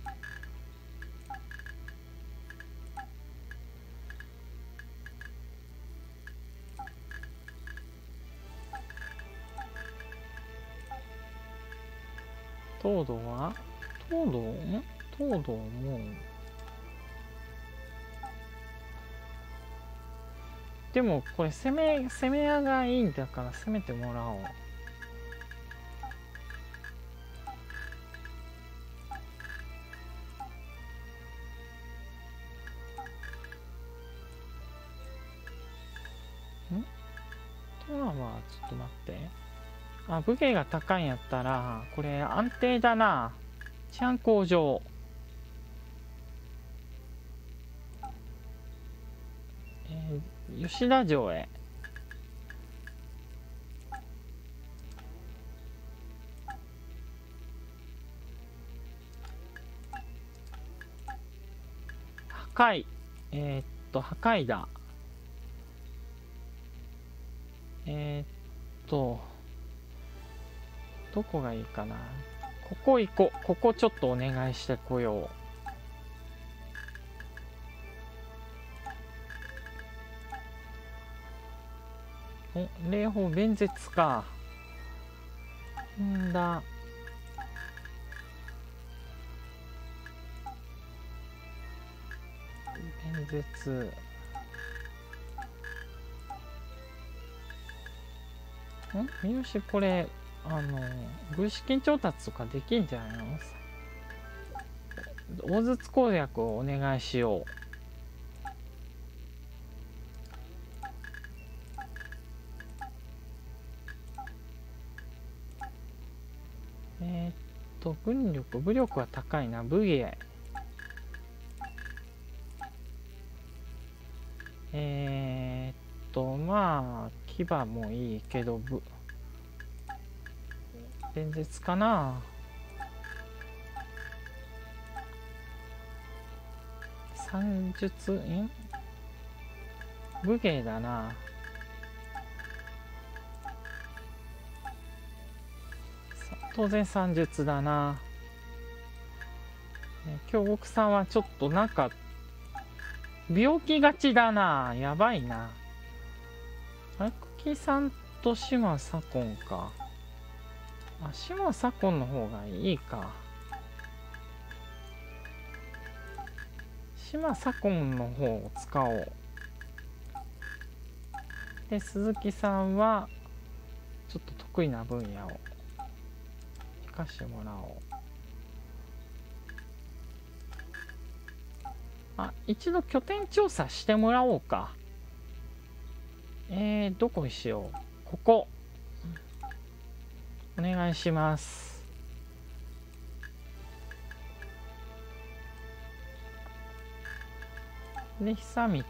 東堂は東堂ん東堂もでもこれ攻め攻め屋がいいんだから攻めてもらおう。んトラはちょっと待って。あ、武芸が高いんやったらこれ安定だな。治安向上。えー、吉田城へ。破壊。えー、っと破壊だ。えー、っとどこがいいかな。ここ行こう。ここちょっとお願いしてこよう。お、霊峰弁舌か。んだ。弁舌。ん三好これあの軍資金調達とかできんじゃないの。大筒攻略をお願いしよう。えー、っと軍力武力は高いな。武芸えー、っとまあ牙もいいけどぶ伝説かな。算術ん武芸だな。当然算術だな。京極さんはちょっとなんか病気がちだな。やばいな。あくきさんと島左近か。あ、島左近の方がいいか。島左近の方を使おう。で、鈴木さんはちょっと得意な分野を生かしてもらおう。あ、一度拠点調査してもらおうか。えー、どこにしよう。ここ。お願いします。で、久道。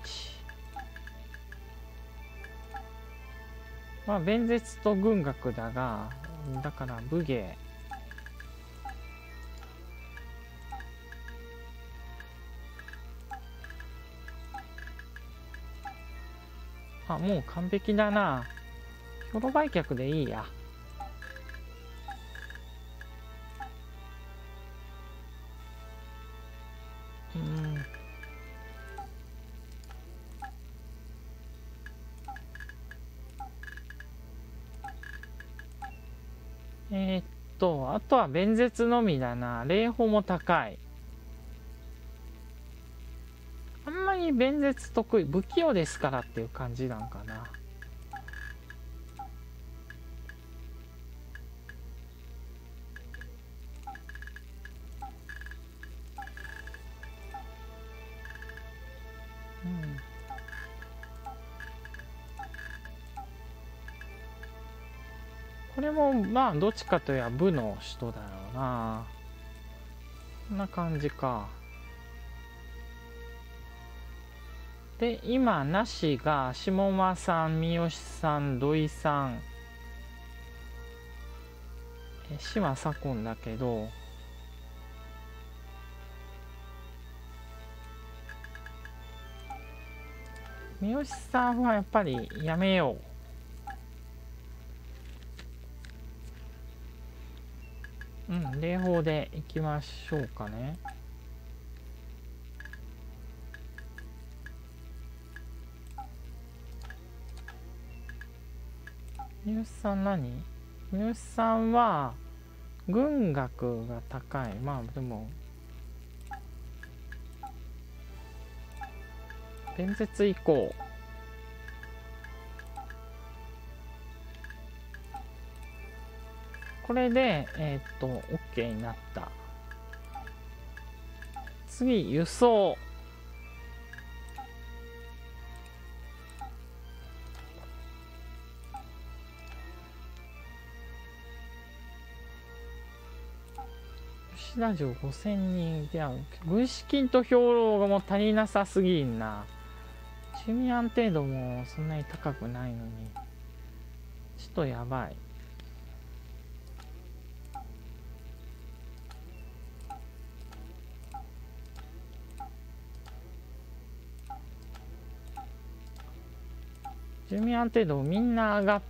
まあ、弁舌と軍学だが、だから武芸。あ、もう完璧だな。兵糧売却でいいや。うん。えー、っと、あとは弁舌のみだな。礼法も高い。あんまり弁舌得意、不器用ですからっていう感じなんかな。うん。これもまあどっちかといえば部の人だろうな。こんな感じか。で、今、なしが、下間さん、三好さん、土井さん、え島左近だけど、三好さんはやっぱりやめよう。うん、礼法でいきましょうかね。三好さん何？三好さんは、軍学が高い。まあでも、弁舌以降。これで、えー、っと、OK になった。次、輸送。吉田城ごせんにん。いや、軍資金と兵糧がもう足りなさすぎんな。住民安定度もそんなに高くないのに。ちょっとやばい。住民安定度みんな上がって、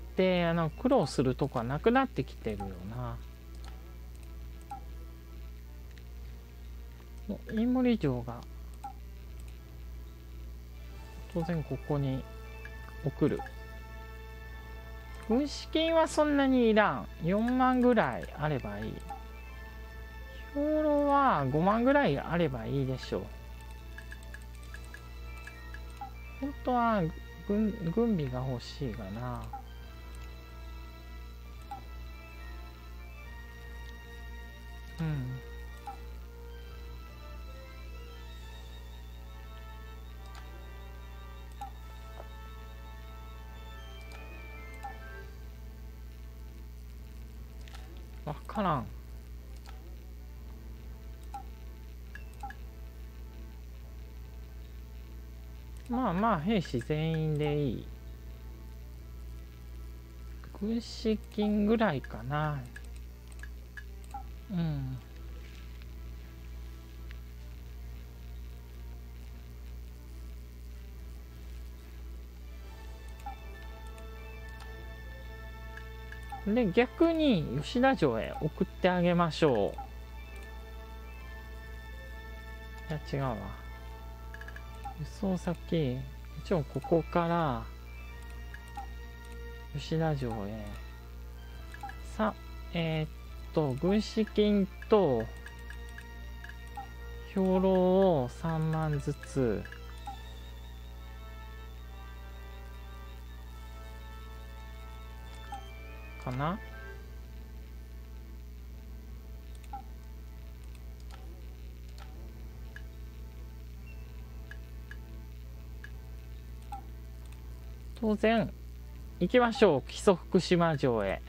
あの苦労するとこはなくなってきてるよな。飯盛城が当然ここに送る。軍資金はそんなにいらん。よんまんぐらいあればいい。兵糧はごまんぐらいあればいいでしょう。本当は 軍, 軍備が欲しいがな。うん。わからん。 まあまあ兵士全員でいい。軍資金ぐらいかな。うん。で逆に吉田城へ送ってあげましょう。いや違うわ。輸送先一応ここから吉田城へ。さえー、っと軍資金と兵糧をさんまんずつ。かな。当然行きましょう。木曽福島城へ。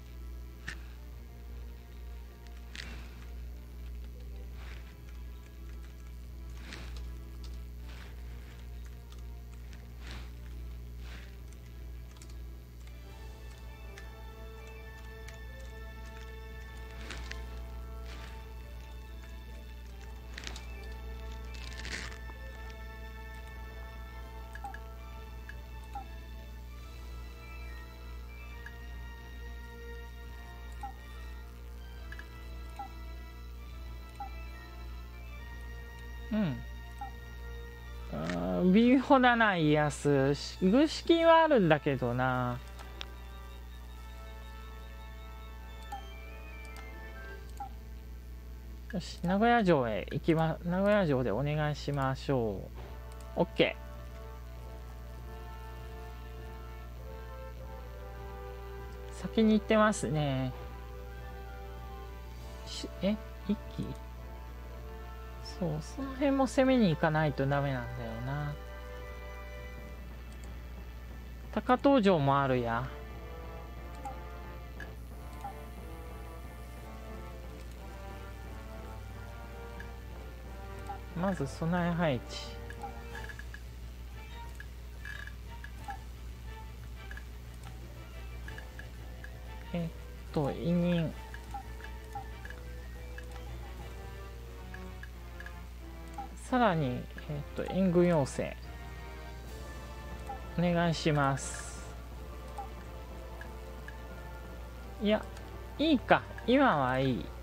うん。あ微妙だな家康。軍資金はあるんだけどな。よし名古屋城へ行きま名古屋城でお願いしましょう。 OK。 先に行ってますね。え一気そう、その辺も攻めに行かないとダメなんだよな。高遠城もあるや。まず備え配置。えっと委任。さらに、えっと援軍要請お願いします。いやいいか、今はいい。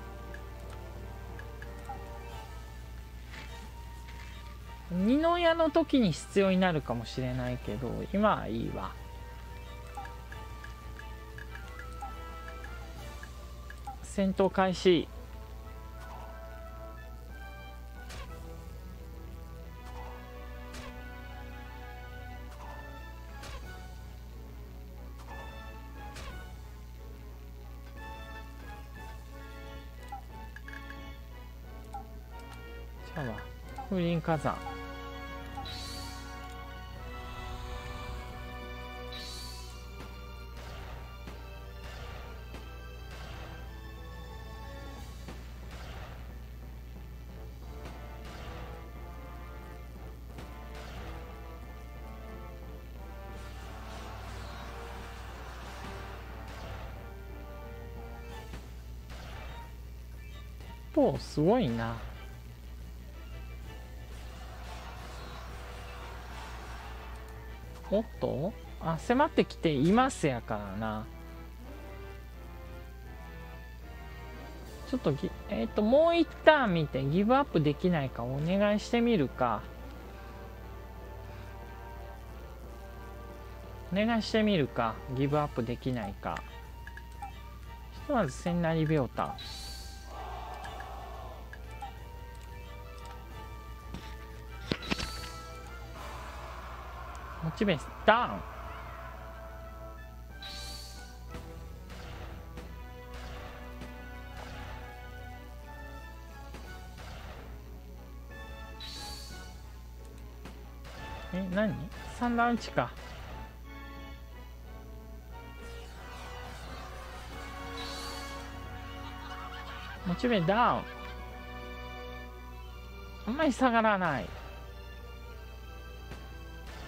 二の矢の時に必要になるかもしれないけど今はいいわ。戦闘開始。じゃあ風林火山。おすごいな。おっとあ迫ってきていますやからな。ちょっとぎえっ、ー、ともう一旦見てギブアップできないかお願いしてみるか。お願いしてみるか。ギブアップできないか。ひとまず千成秒単。モチベースダウン。え何三段打ちか。モチベダウン。あんまり下がらない。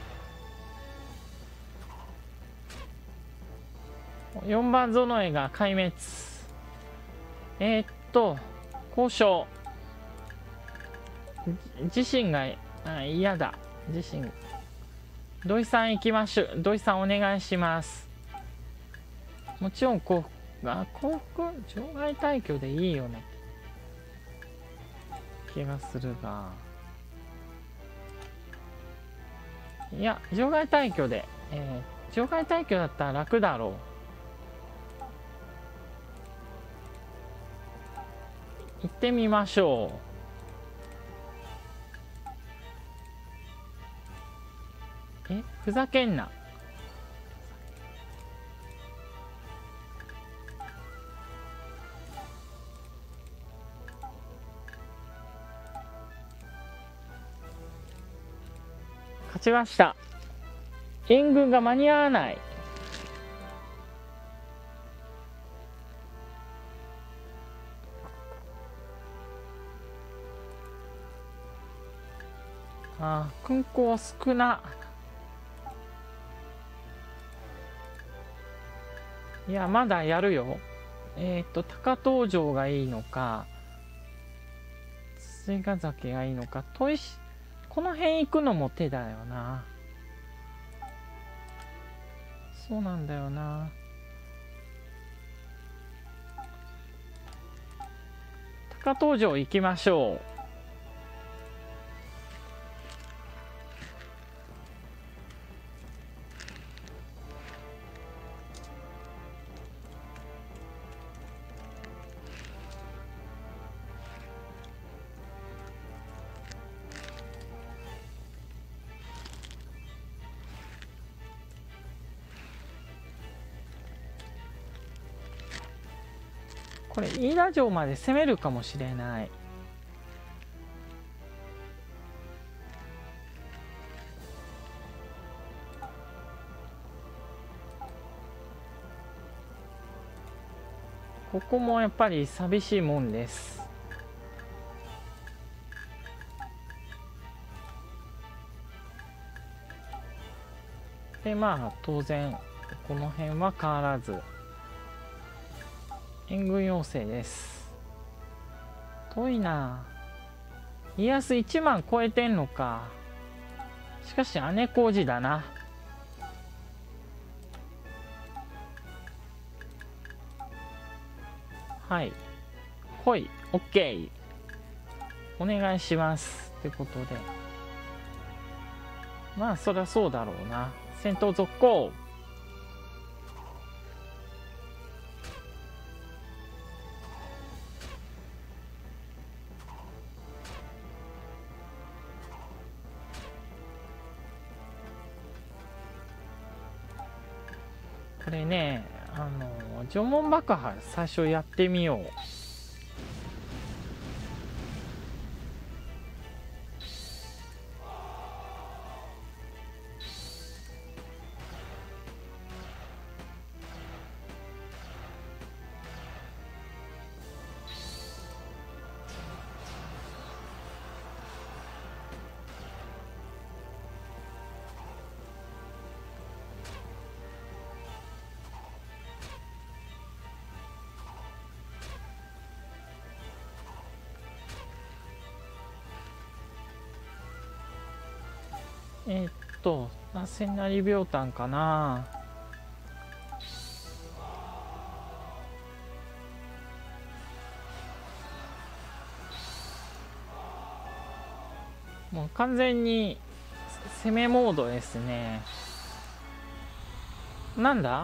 よんばん園江が壊滅。えー、っと交渉、自身が嫌だ。自身土井さん行きましょう。土井さんお願いします。もちろん幸福が幸福場外退去でいいよね気がするが、いや場外退去で、えー、場外退去だったら楽だろう。行ってみましょう。え、ふざけんな。勝ちました。援軍が間に合わない。ああ、空港少な。いや、まだやるよ。えっと、高遠城がいいのか、追ヶ崎がいいのか、砥石、この辺行くのも手だよな。そうなんだよな。高遠城行きましょう。これ飯田城まで攻めるかもしれない。ここもやっぱり寂しいもんです。でまあ当然この辺は変わらず援軍要請です。遠いな。家康いちまん超えてんのか。しかし姉小路だな。はい、来い。 OK お願いしますってことで、まあそりゃそうだろうな。戦闘続行。これね、あの縄文爆破最初やってみよう。えー、っと千成秒炭かな。もう完全に攻めモードですね。なんだ、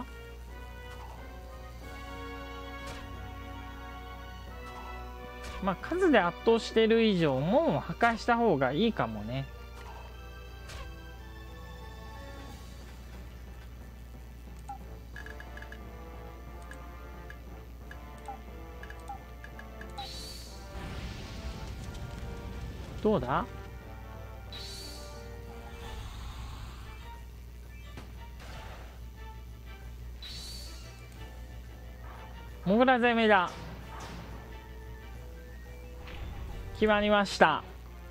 まあ数で圧倒してる以上門を破壊した方がいいかもね。どうだ、モグラ攻めだ。や決まりました。やっ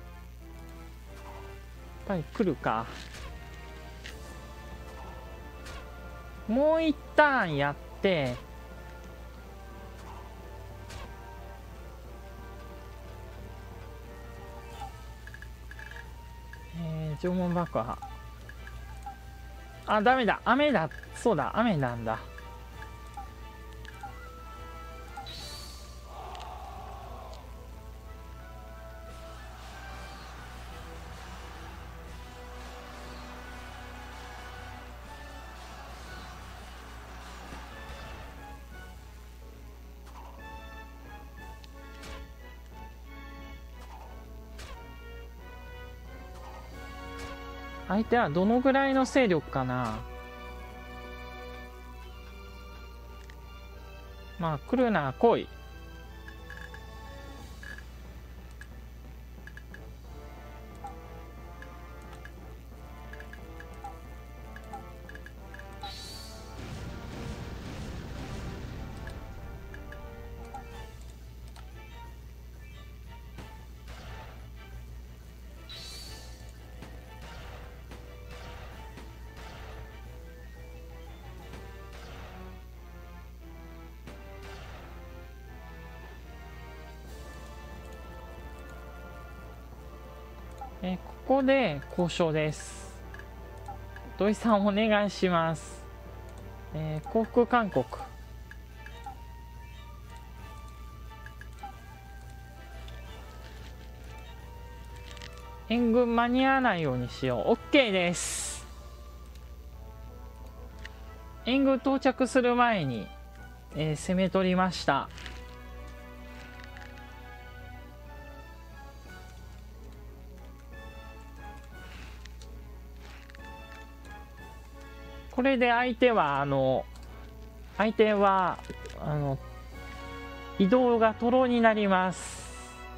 ぱり来るか。もう一旦やって、えー、縄文爆破。あ、ダメだ、雨だ、そうだ、雨なんだ。相手はどのぐらいの勢力かな。まあ来るなら来い。えー、ここで交渉です。土井さんお願いします。えー、降伏勧告。援軍間に合わないようにしよう。 OK です。援軍到着する前に、えー、攻め取りました。これで相手はあの相手はあの移動がトロになります。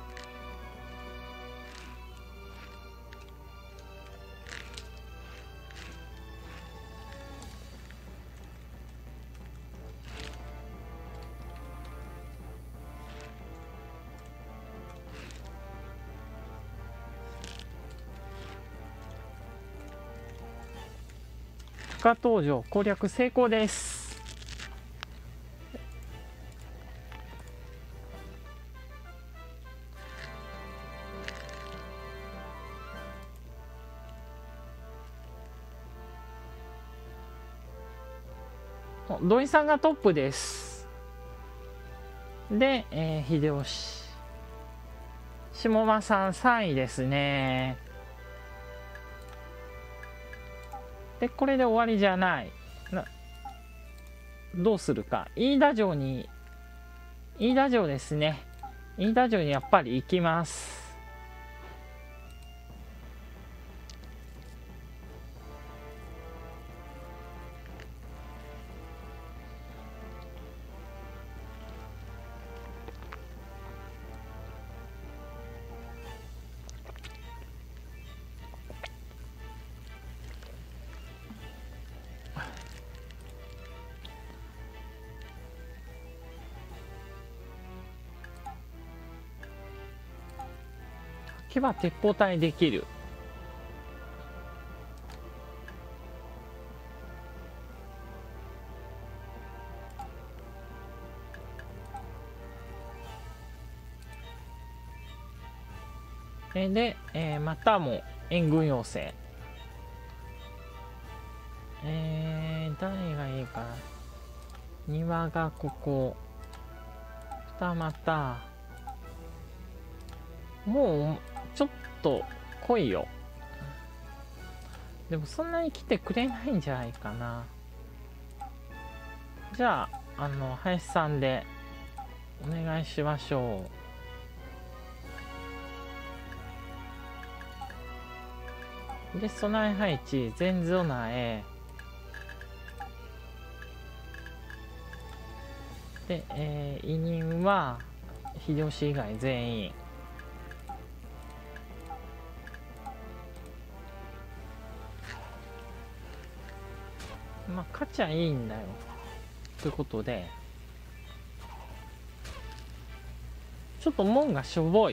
不可登場攻略成功です。土井さんがトップです。で、えー、秀吉。下間さんさんいですね。で、これで終わりじゃない。などうするか。飯田城に、飯田城ですね。飯田城にやっぱり行きます。けば鉄砲隊できる。で、えー、またも援軍要請。えー、誰がいいかな。庭がここ。二股。もうちょっと来いよ。でもそんなに来てくれないんじゃないかな。じゃああの林さんでお願いしましょう。で備え配置全備えで、えー、委任は秀吉以外全員。まあ勝ちゃいいんだよということで、ちょっと門がしょぼい。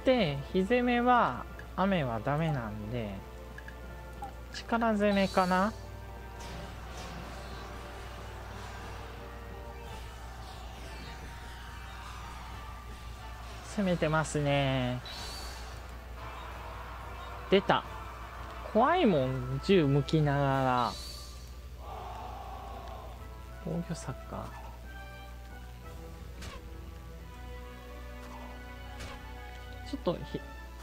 して火攻めは雨はダメなんで力攻めかな。攻めてますね。出た。怖いもん、銃向きながら。防御策か。ちょっとひ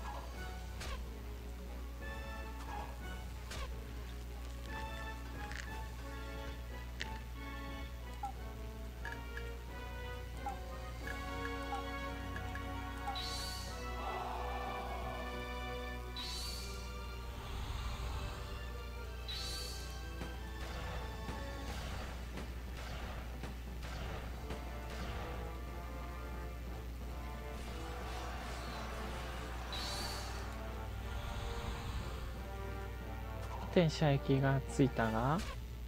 転射液がついたが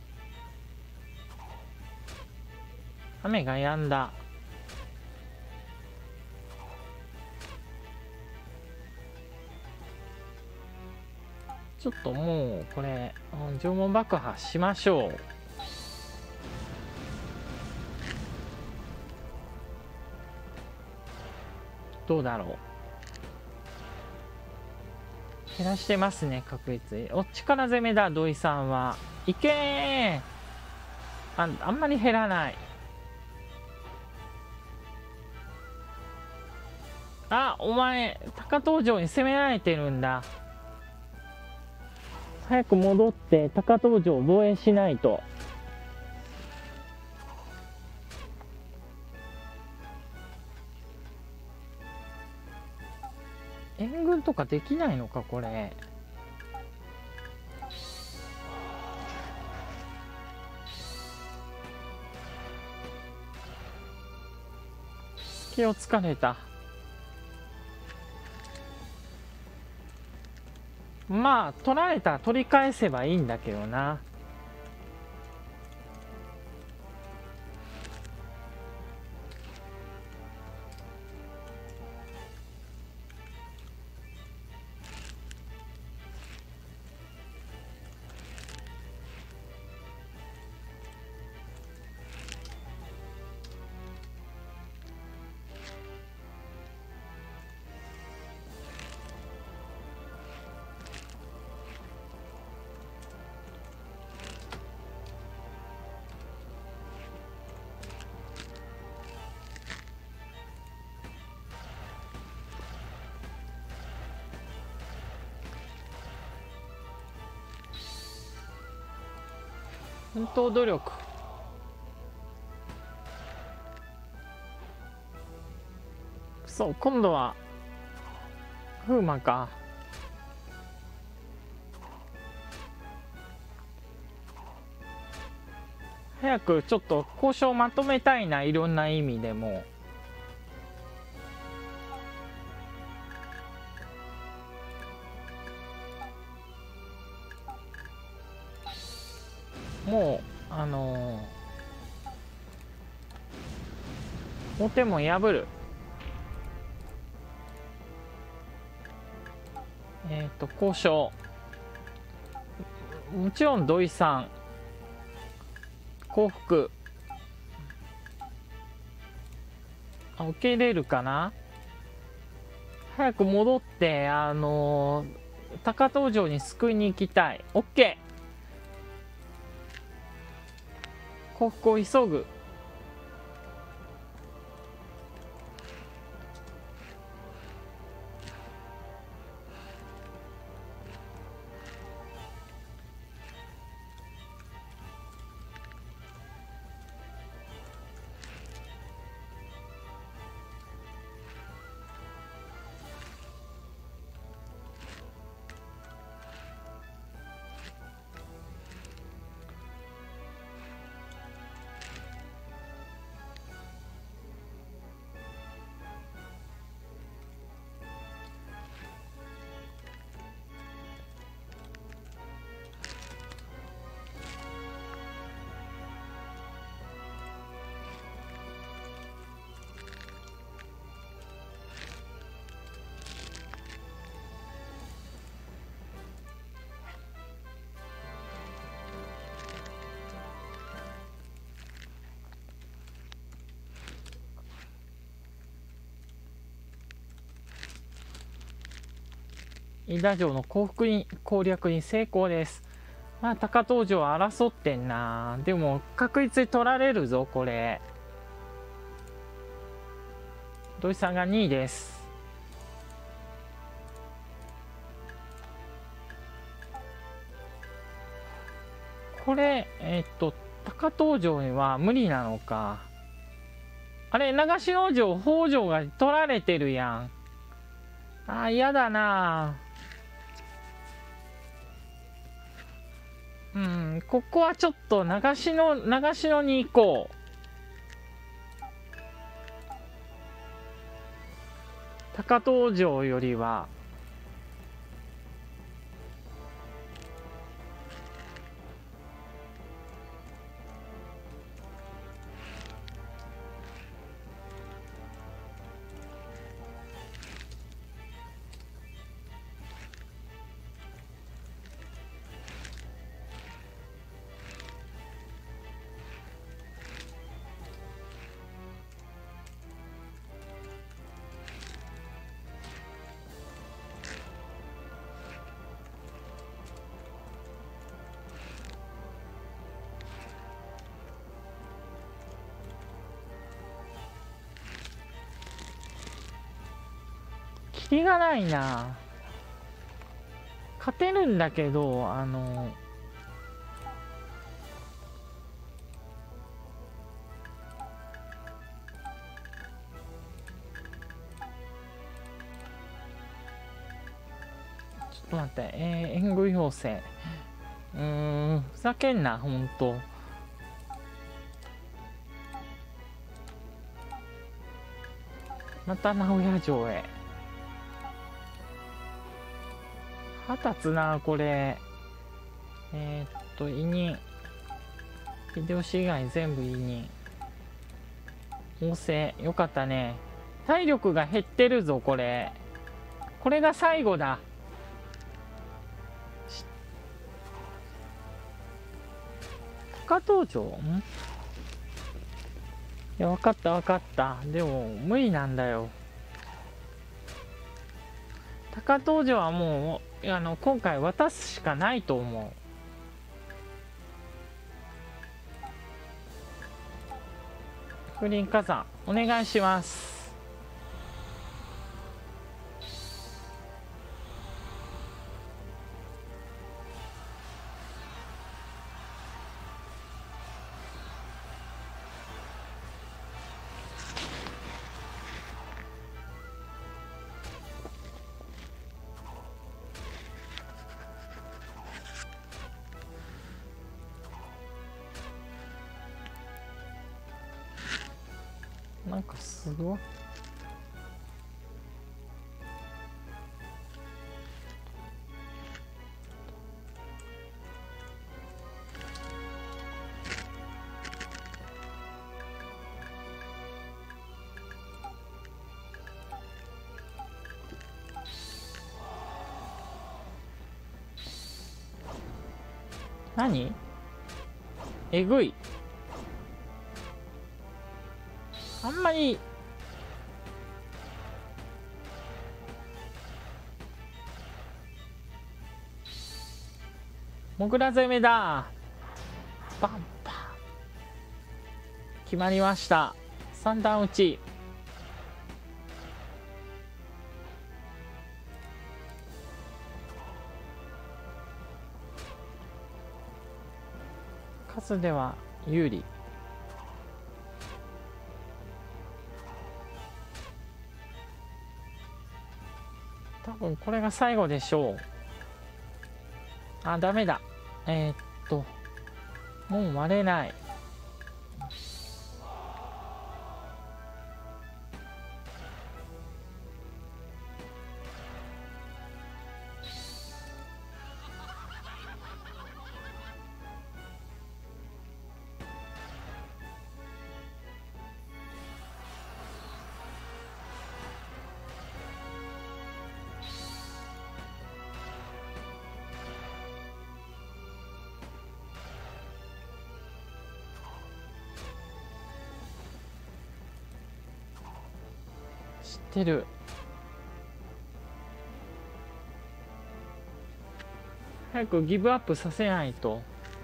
雨が止んだ。ちょっともうこれ縄文爆破しましょう。どうだろう。減らしてますね、確率。お、力攻めだ、土井さんは。いけー。あ、あんまり減らない。あ、お前、高遠城に攻められてるんだ。早く戻って高遠城を防衛しないと。援軍とかできないのか、これ。隙をつかれた。まあ取られたら取り返せばいいんだけどな。奮闘努力。そう、今度は風魔か。早くちょっと交渉まとめたいな、いろんな意味でも。もうあのー、大手門破る。えっ、ー、と交渉、もちろん土井さん降伏。あ、受け入れるかな。早く戻ってあのー、高遠城に救いに行きたい。オッケー。降伏を急ぐ。 飯田城の降伏に攻略に成功です。まあ高遠城は争ってんな。でも確実に取られるぞこれ。土井さんがにいです。これえっと高遠城には無理なのか。あれ長篠城北条が取られてるやん。あー嫌だな。うん、ここはちょっと長篠長篠に行こう。高遠城よりはキリがないな。勝てるんだけどあのちょっと待って、えー、援軍要請。うーんふざけんなほんと。また名古屋城へ。腹立つなこれ。えー、っと委任秀吉以外全部委任。旺盛よかったね。体力が減ってるぞこれ。これが最後だ。高遠城んいや分かった分かった。でも無理なんだよ。高遠城はもうあの今回渡すしかないと思う。風林火山お願いします。なんかすごい。何えぐい。あんまりモグラ攻めだ。バンパン決まりました。三段打ち。数では有利。多分これが最後でしょう。あ、ダメだ。えー、っともう割れない。知ってる。 早くギブアップさせないと。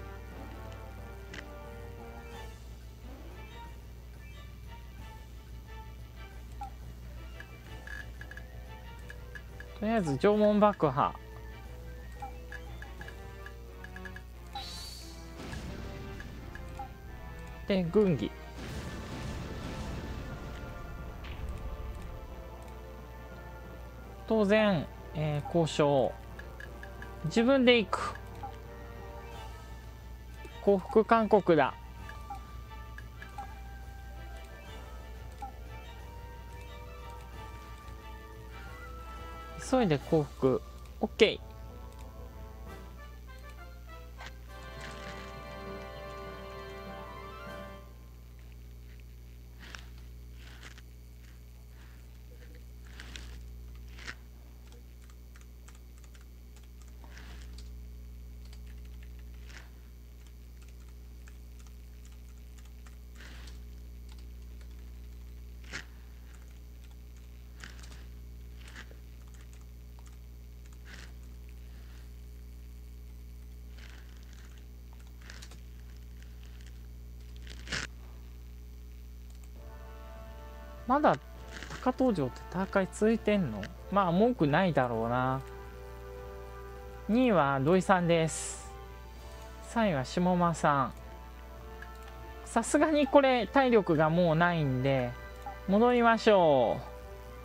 とりあえず縄文爆破。で軍議。当然、えー、交渉。自分で行く。降伏勧告だ。急いで降伏。 OK。 まだ高東城って戦い続いてんの？まあ文句ないだろうな。にいは土井さんです。さんいは下間さん。さすがにこれ体力がもうないんで戻りましょう。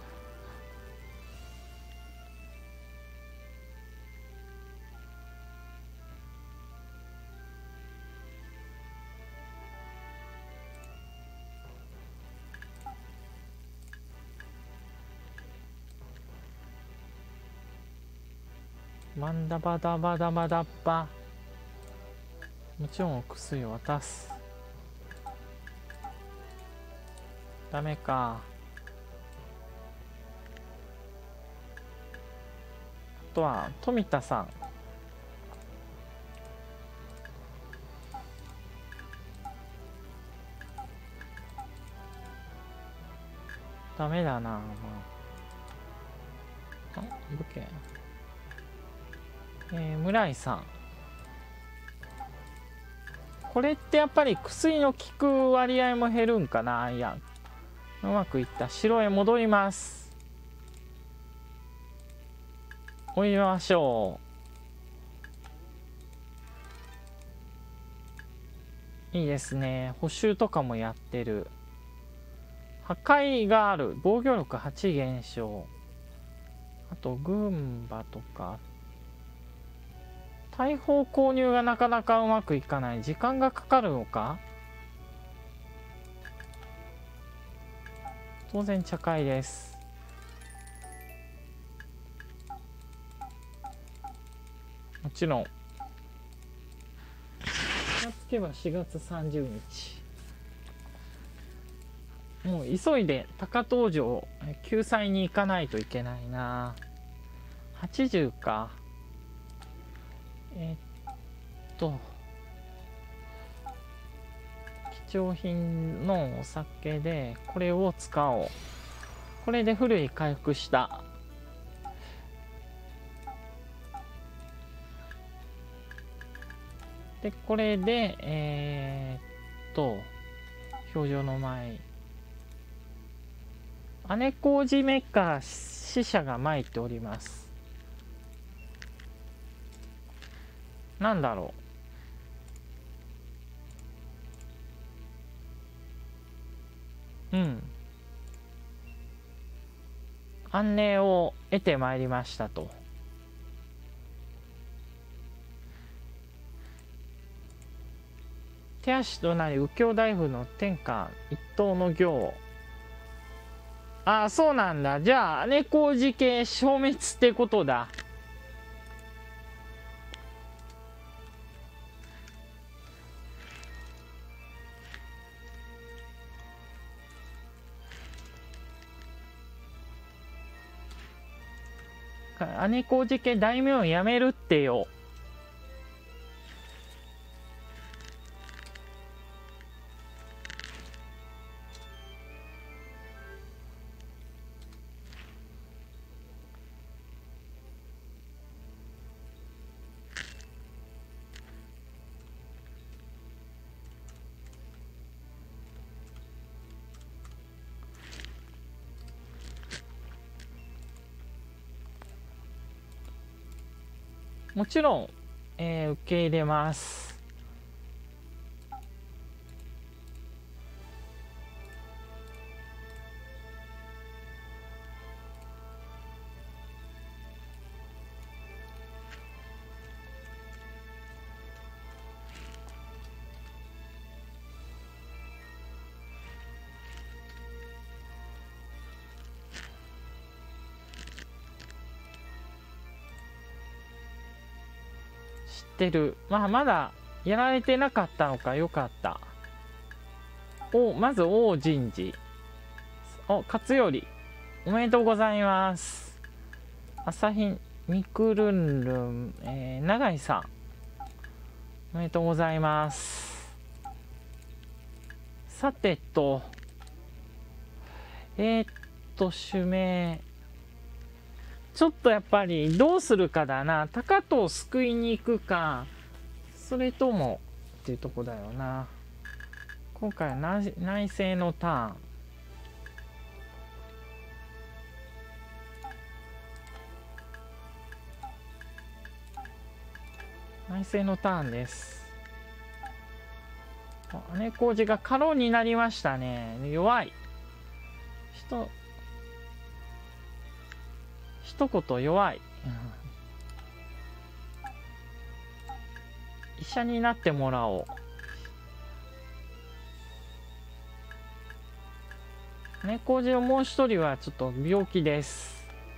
マンダバダバダバダッパ。もちろんお薬を渡す。ダメか。あとは富田さん。ダメだな。まあ、あ武家。えー、村井さん。これってやっぱり薬の効く割合も減るんかな。いや、うまくいった。城へ戻ります。追いましょう。いいですね。補修とかもやってる。破壊がある。防御力はち減少。あと軍馬とか大砲購入がなかなかうまくいかない。時間がかかるのか。当然茶会です。もちろん気がつけばしがつさんじゅうにち。もう急いで高東城救済に行かないといけないな。はちじゅうか。えー、っと貴重品のお酒でこれを使おう。これで古い回復した。でこれでえー、っと表情の前姉小路メッカ死者が参っております。なんだろう。うん安寧を得てまいりましたと。手足となり右京大夫の天下一統の行。ああそうなんだ。じゃあ姉小路家消滅ってことだ。姉小路家大名をやめるってよ。 もちろん、えー受け入れます。知ってる。まあまだやられてなかったのか、よかった。お、まず王人事。お、勝頼。おめでとうございます。朝日みくるんるん、えー、永井さん。おめでとうございます。さてと、えー、っと、指名。ちょっとやっぱりどうするかだな。高藤を救いに行くか、それともっていうとこだよな。今回は内内政のターン。内政のターンです。姉小路が過労になりましたね。弱い。ひと一言弱い。医者になってもらおう。姉小路のもう一人はちょっと病気です。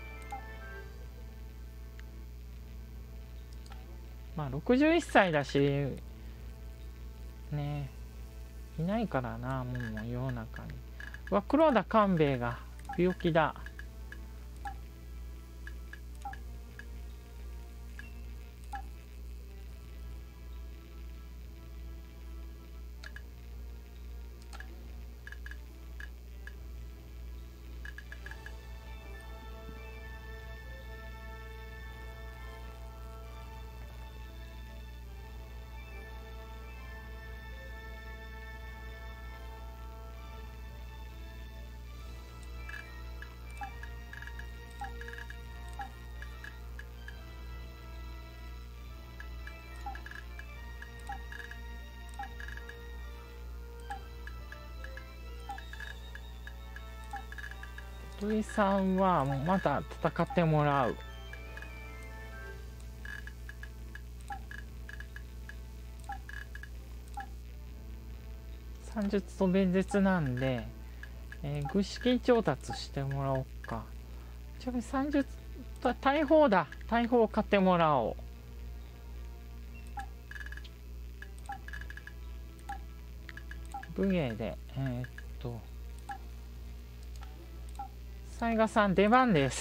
まあろくじゅういっさいだしね、いないからな、もう世の中に。うわ、黒田官兵衛が病気だ。土井さんはまだ戦ってもらう。算術と弁舌なんで、えー、具資金調達してもらおうか。ちなみに算術と大砲だ。大砲を買ってもらおう。武芸でえー、っと雑賀さん出番です。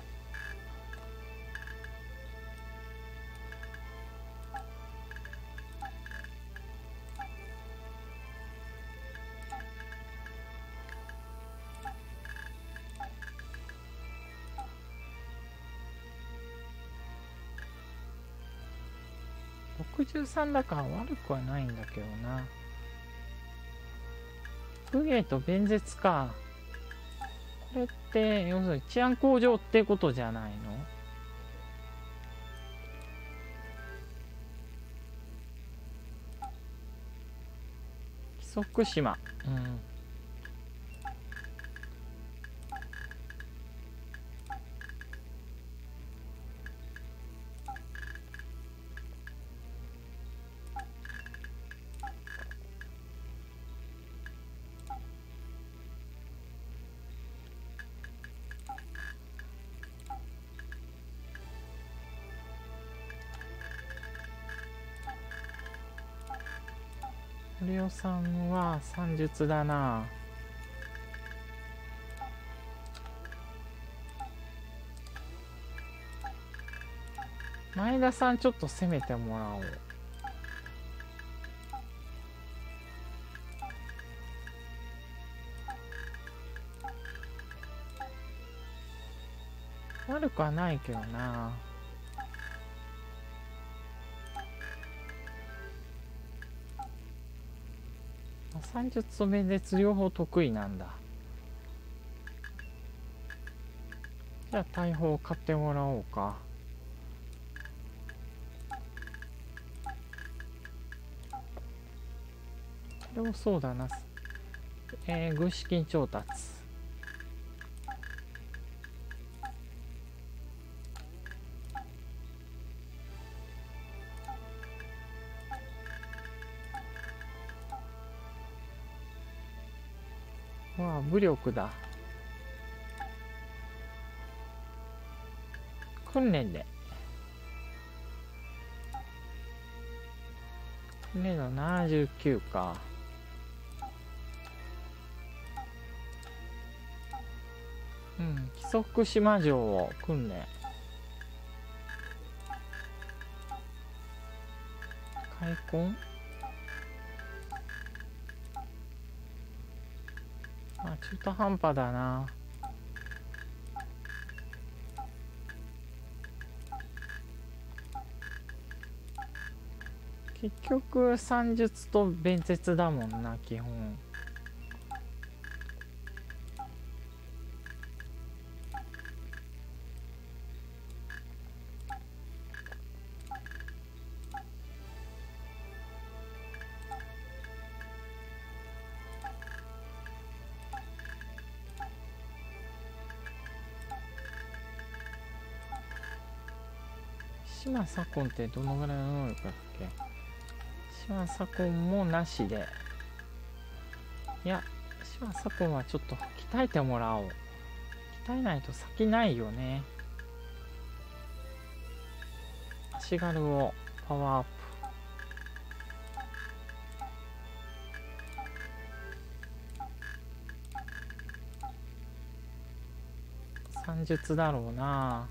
ろくじゅうさんだから悪くはないんだけどな。武芸と弁舌か。これって要するに治安向上ってことじゃないの？木曽福島、うん。堀尾さんは算術だな。前田さんちょっと攻めてもらおう。悪くはないけどな。算術と弁舌両方得意なんだ。じゃあ大砲を買ってもらおうか。 でもそうだな、えー、軍資金調達。わあ、武力だ。訓練で。訓練のななじゅうきゅうか。うん、規則島城を訓練。開墾。あ、中途半端だな。結局算術と弁舌だもんな、基本。島左近ってどのぐらいの能力だっけ。島左近もなしで。いや、島左近はちょっと鍛えてもらおう。鍛えないと先ないよね。足軽をパワーアップ。算術だろうな。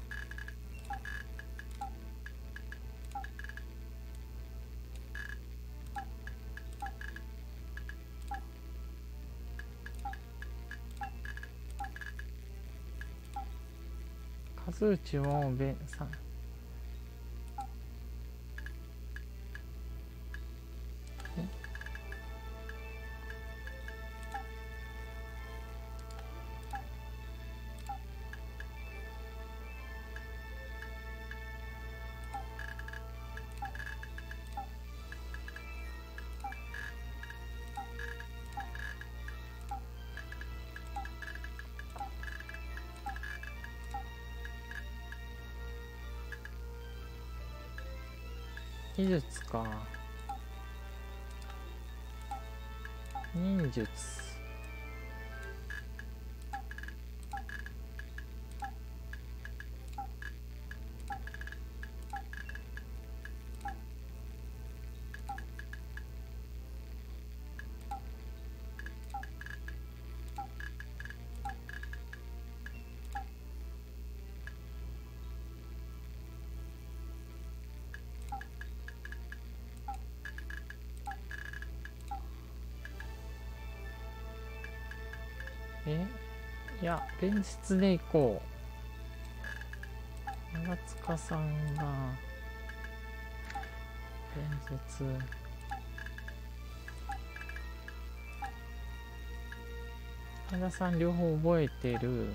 数打ちも弁さん。技術か。忍術。え、いや、弁舌でいこう。長塚さんが弁舌。前田さん両方覚えてる。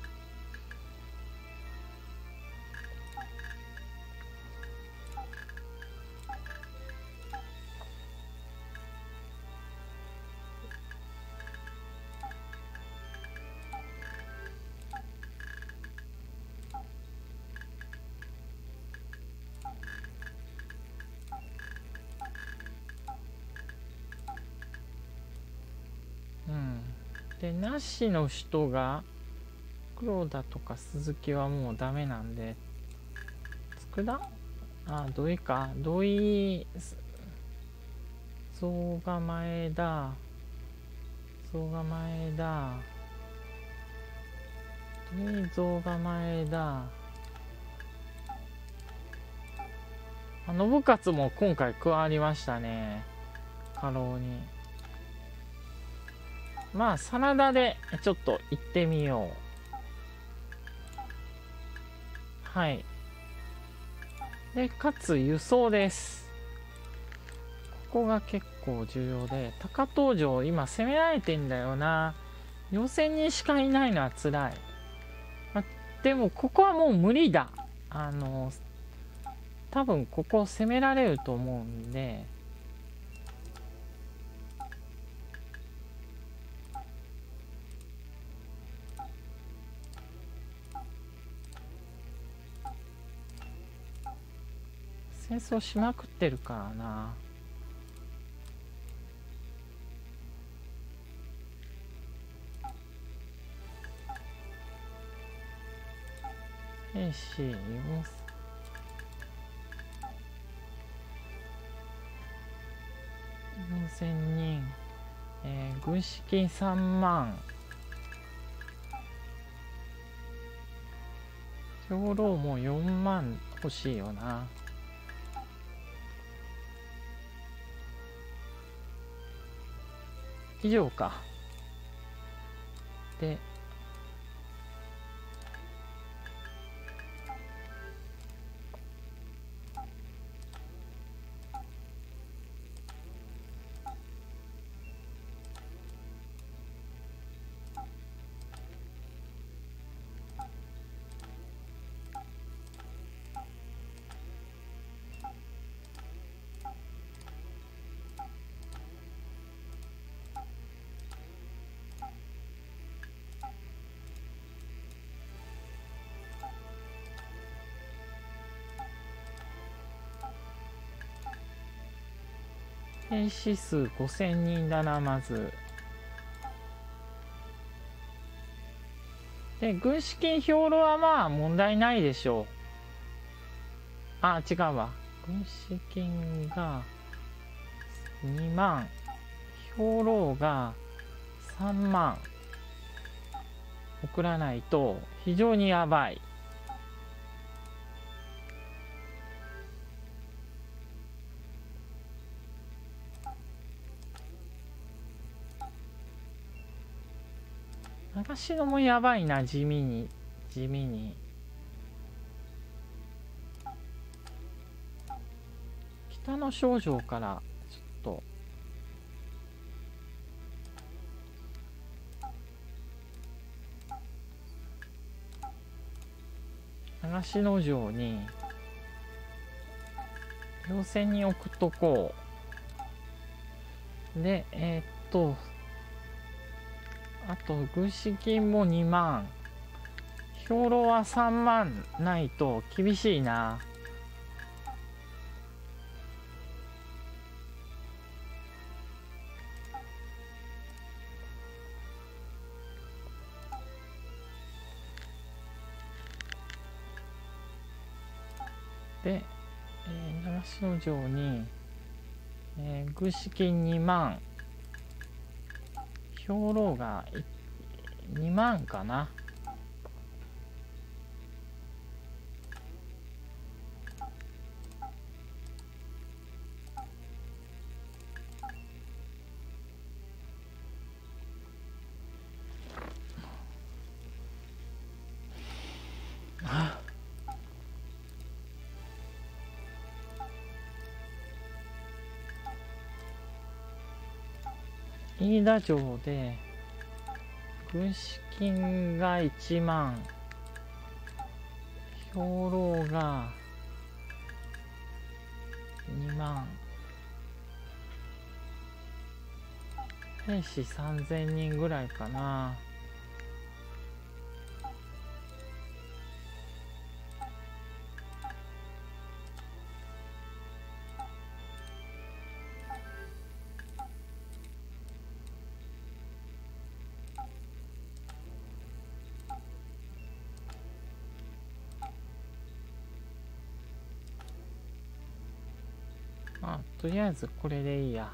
で、なしの人が黒田とか鈴木はもうダメなんで、佃あ、土井か。土井、象が前だ。象が前だ。土井象が前だ。あ、信勝も今回加わりましたね。家老に。まあ、真田でちょっと行ってみよう。はい。で、かつ輸送です。ここが結構重要で、高東城今攻められてんだよな。予選にしかいないのは辛い。あ、でもここはもう無理だ。あの、多分ここ攻められると思うんで、 戦争しまくってるからな。兵士よんせんにん、えー、軍資金さんまん、兵糧もよんまん欲しいよな。以上か。で兵士数ごせんにんだな。まずで軍資金兵糧はまあ問題ないでしょう。あ、違うわ。軍資金がにまん、兵糧がさんまん送らないと非常にやばい。長篠もやばいな。地味に地味に北の少女からちょっと長篠城に要請に置くとこうで、えー、っとあと軍資金もにまん、兵糧はさんまんないと厳しいな。で、えー、長篠城に、えー、軍資金にまん、兵糧がにまんかな。飯田城で軍資金がいちまん、兵糧がにまん、兵士さんぜんにんぐらいかな。あ、とりあえずこれでいいや。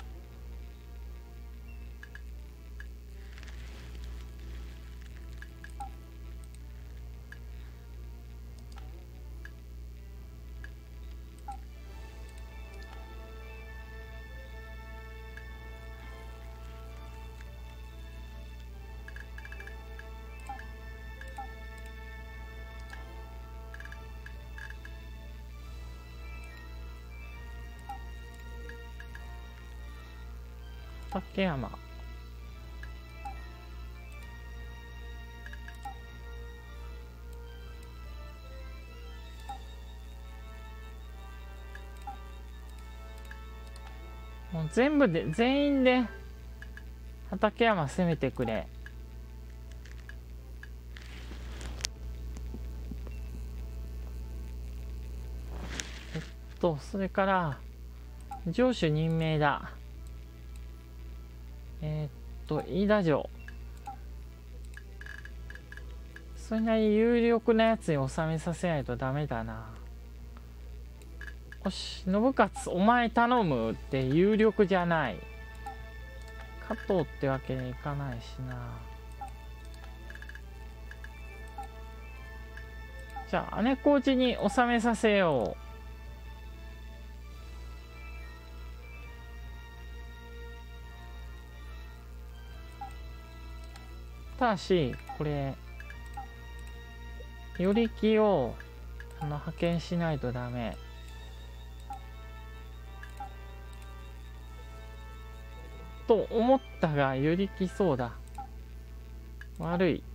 畠山、もう全部で全員で畠山攻めてくれ。えっとそれから城主任命だ。えー、っと飯田城、それなりに有力なやつに収めさせないとダメだな。よし、信勝お前頼むって有力じゃない。加藤ってわけにいかないしな。じゃあ姉小路に収めさせよう。ただしこれ与力をあの派遣しないとダメ。と思ったが与力そうだ。悪い。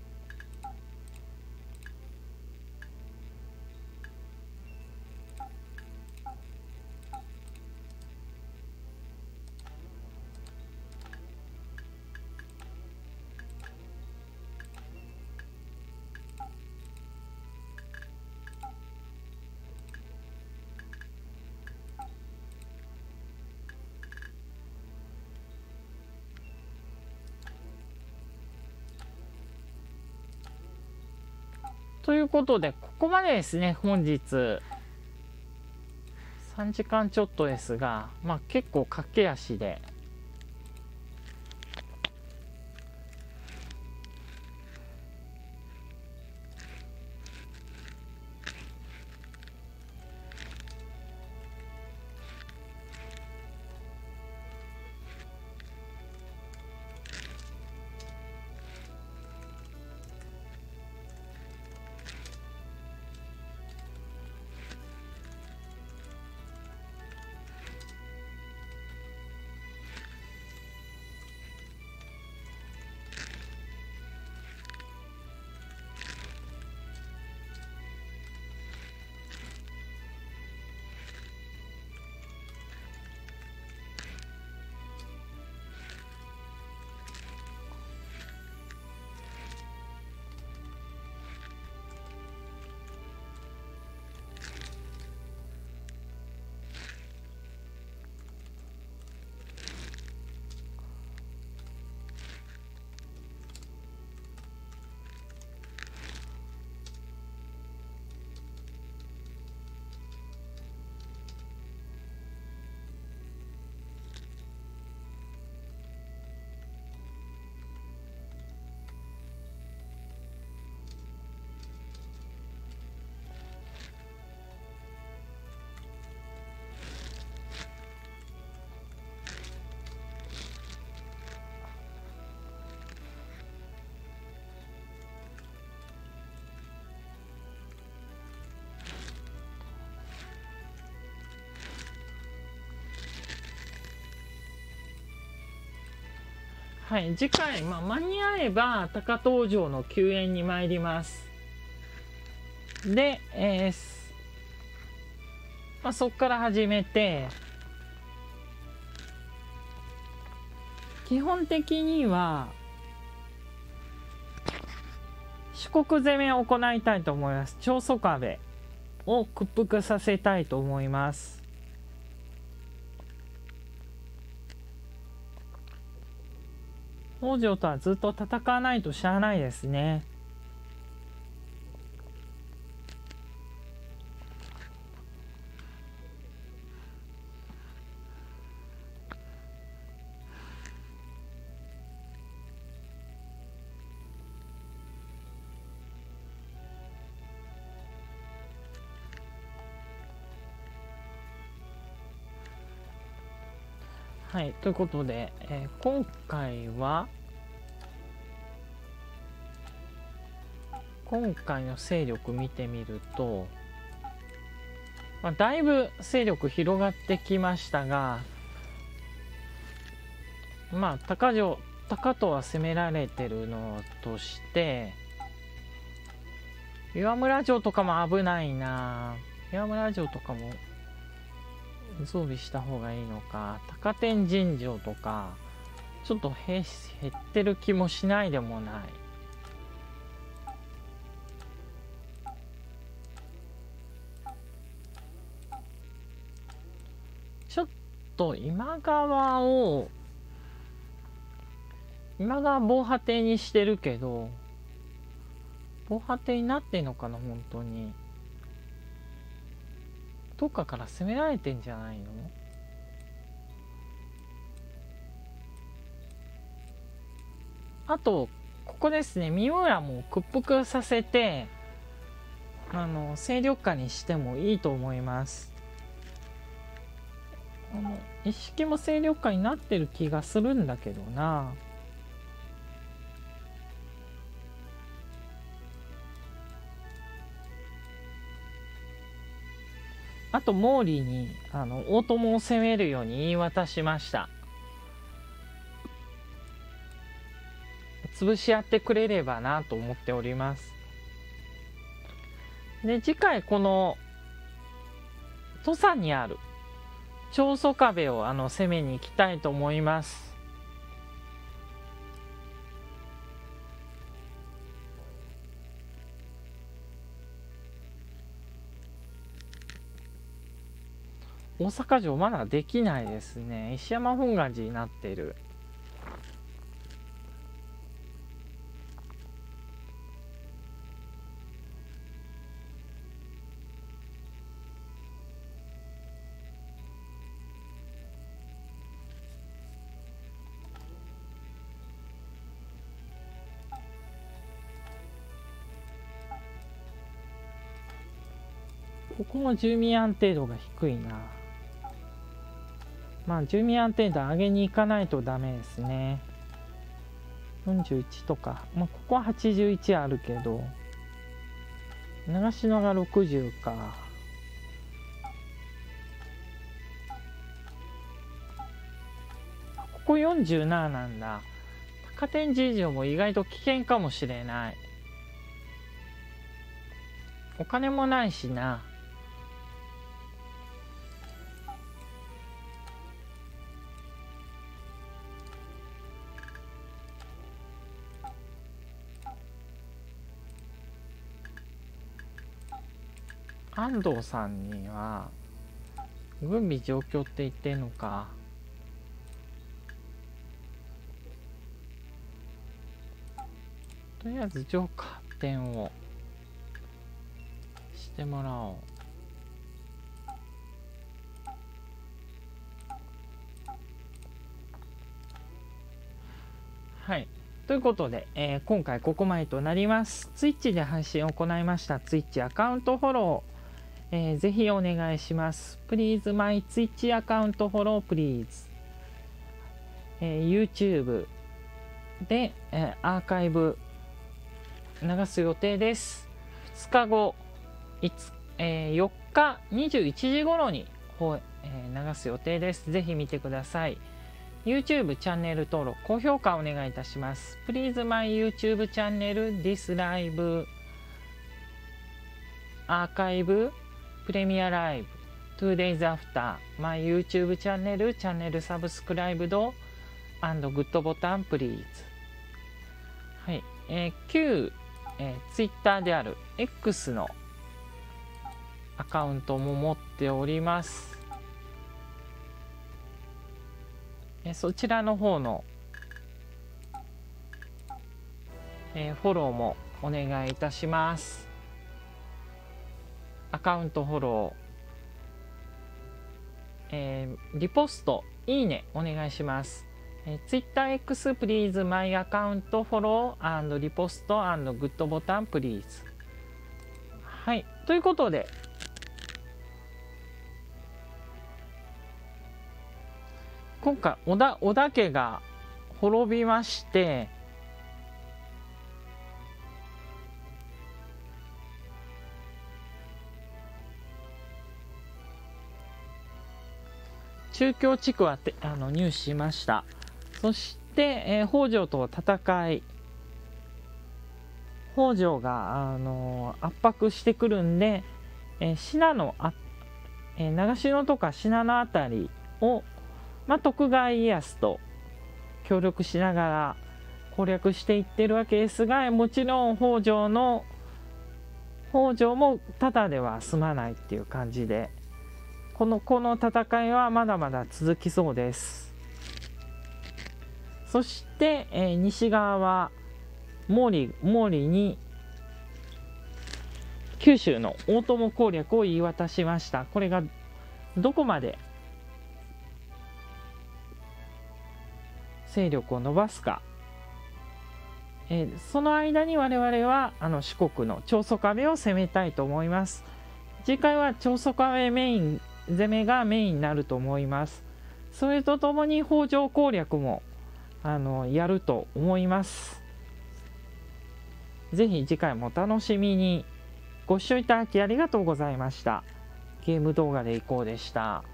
ということでここまでですね。本日さんじかんちょっとですが、まあ結構駆け足ではい、次回、まあ、間に合えば高遠城の救援に参ります。で、えーまあ、そこから始めて、基本的には四国攻めを行いたいと思います。長宗我部を屈服させたいと思います。北条とはずっと戦わないとしゃあないですね。はい、ということで、えー、今回は今回の勢力見てみると、まあ、だいぶ勢力広がってきましたが、まあ高城高遠は攻められてるのとして、岩村城とかも危ないな。岩村城とかも増備した方がいいのか。高天神城とかちょっと兵士減ってる気もしないでもない。 と今川を今川防波堤にしてるけど、防波堤になってんのかな本当に。どっかから攻められてんじゃないの？あとここですね、三浦も屈服させてあの勢力下にしてもいいと思います。あの一式も勢力下になってる気がするんだけどな。あと毛利にあの大友を攻めるように言い渡しました。潰し合ってくれればなと思っております。で次回この土佐にある長宗我部をあの攻めに行きたいと思います。大阪城まだできないですね。石山本願寺になってる。ここも住民安定度が低いな。まあ住民安定度上げに行かないとダメですね。よんじゅういちとか、まあ、ここははちじゅういちあるけど、長篠がろくじゅうか。ここよんじゅうなななんだ。高天神城も意外と危険かもしれない。お金もないしな。安藤さんには軍備状況って言ってんのか。とりあえず城下発展をしてもらおう。はい。ということで、えー、今回ここまでとなります。Twitch で配信を行いました Twitch アカウントフォロー、えー、ぜひお願いします。Please my Twitch アカウントフォロー Please、えー、YouTube で、えー、アーカイブ流す予定です。ふつかご、いつえー、よっかにじゅういちじ頃に、えー、流す予定です。ぜひ見てください。YouTube チャンネル登録、高評価お願いいたします。Please my YouTube チャンネル This Live アーカイブプレミアライブ Two days after my YouTube チャンネルチャンネルサブスクライブド and グッドボタン Please。 はい、えー、旧、えー、Twitter である X のアカウントも持っております。そちらの方の、えー、フォローもお願いいたします。アカウントフォロー、えー、リポスト、いいねお願いします。えー、TwitterX please my アカウントフォロー and リポスト and グッドボタン please。 はい、ということで今回織田織田家が滅びまして、中京地区はてあの入手しました。そして、えー、北条と戦い、北条が、あのー、圧迫してくるんで、えー、信濃あ、えー、長篠とか信濃あたりを、まあ、徳川家康と協力しながら攻略していってるわけですが、もちろん北条の北条もただでは済まないっていう感じで、 このこの戦いはまだまだ続きそうです。そして、えー、西側は毛利毛利に九州の大友攻略を言い渡しました。これがどこまで勢力を伸ばすか、えー、その間に我々はあの四国の長宗我部を攻めたいと思います。次回は長宗我部メイン攻めがメインになると思います。それとともに北条攻略もあのやると思います。ぜひ次回もお楽しみに。ご視聴いただきありがとうございました。ゲーム動画でいこうでした。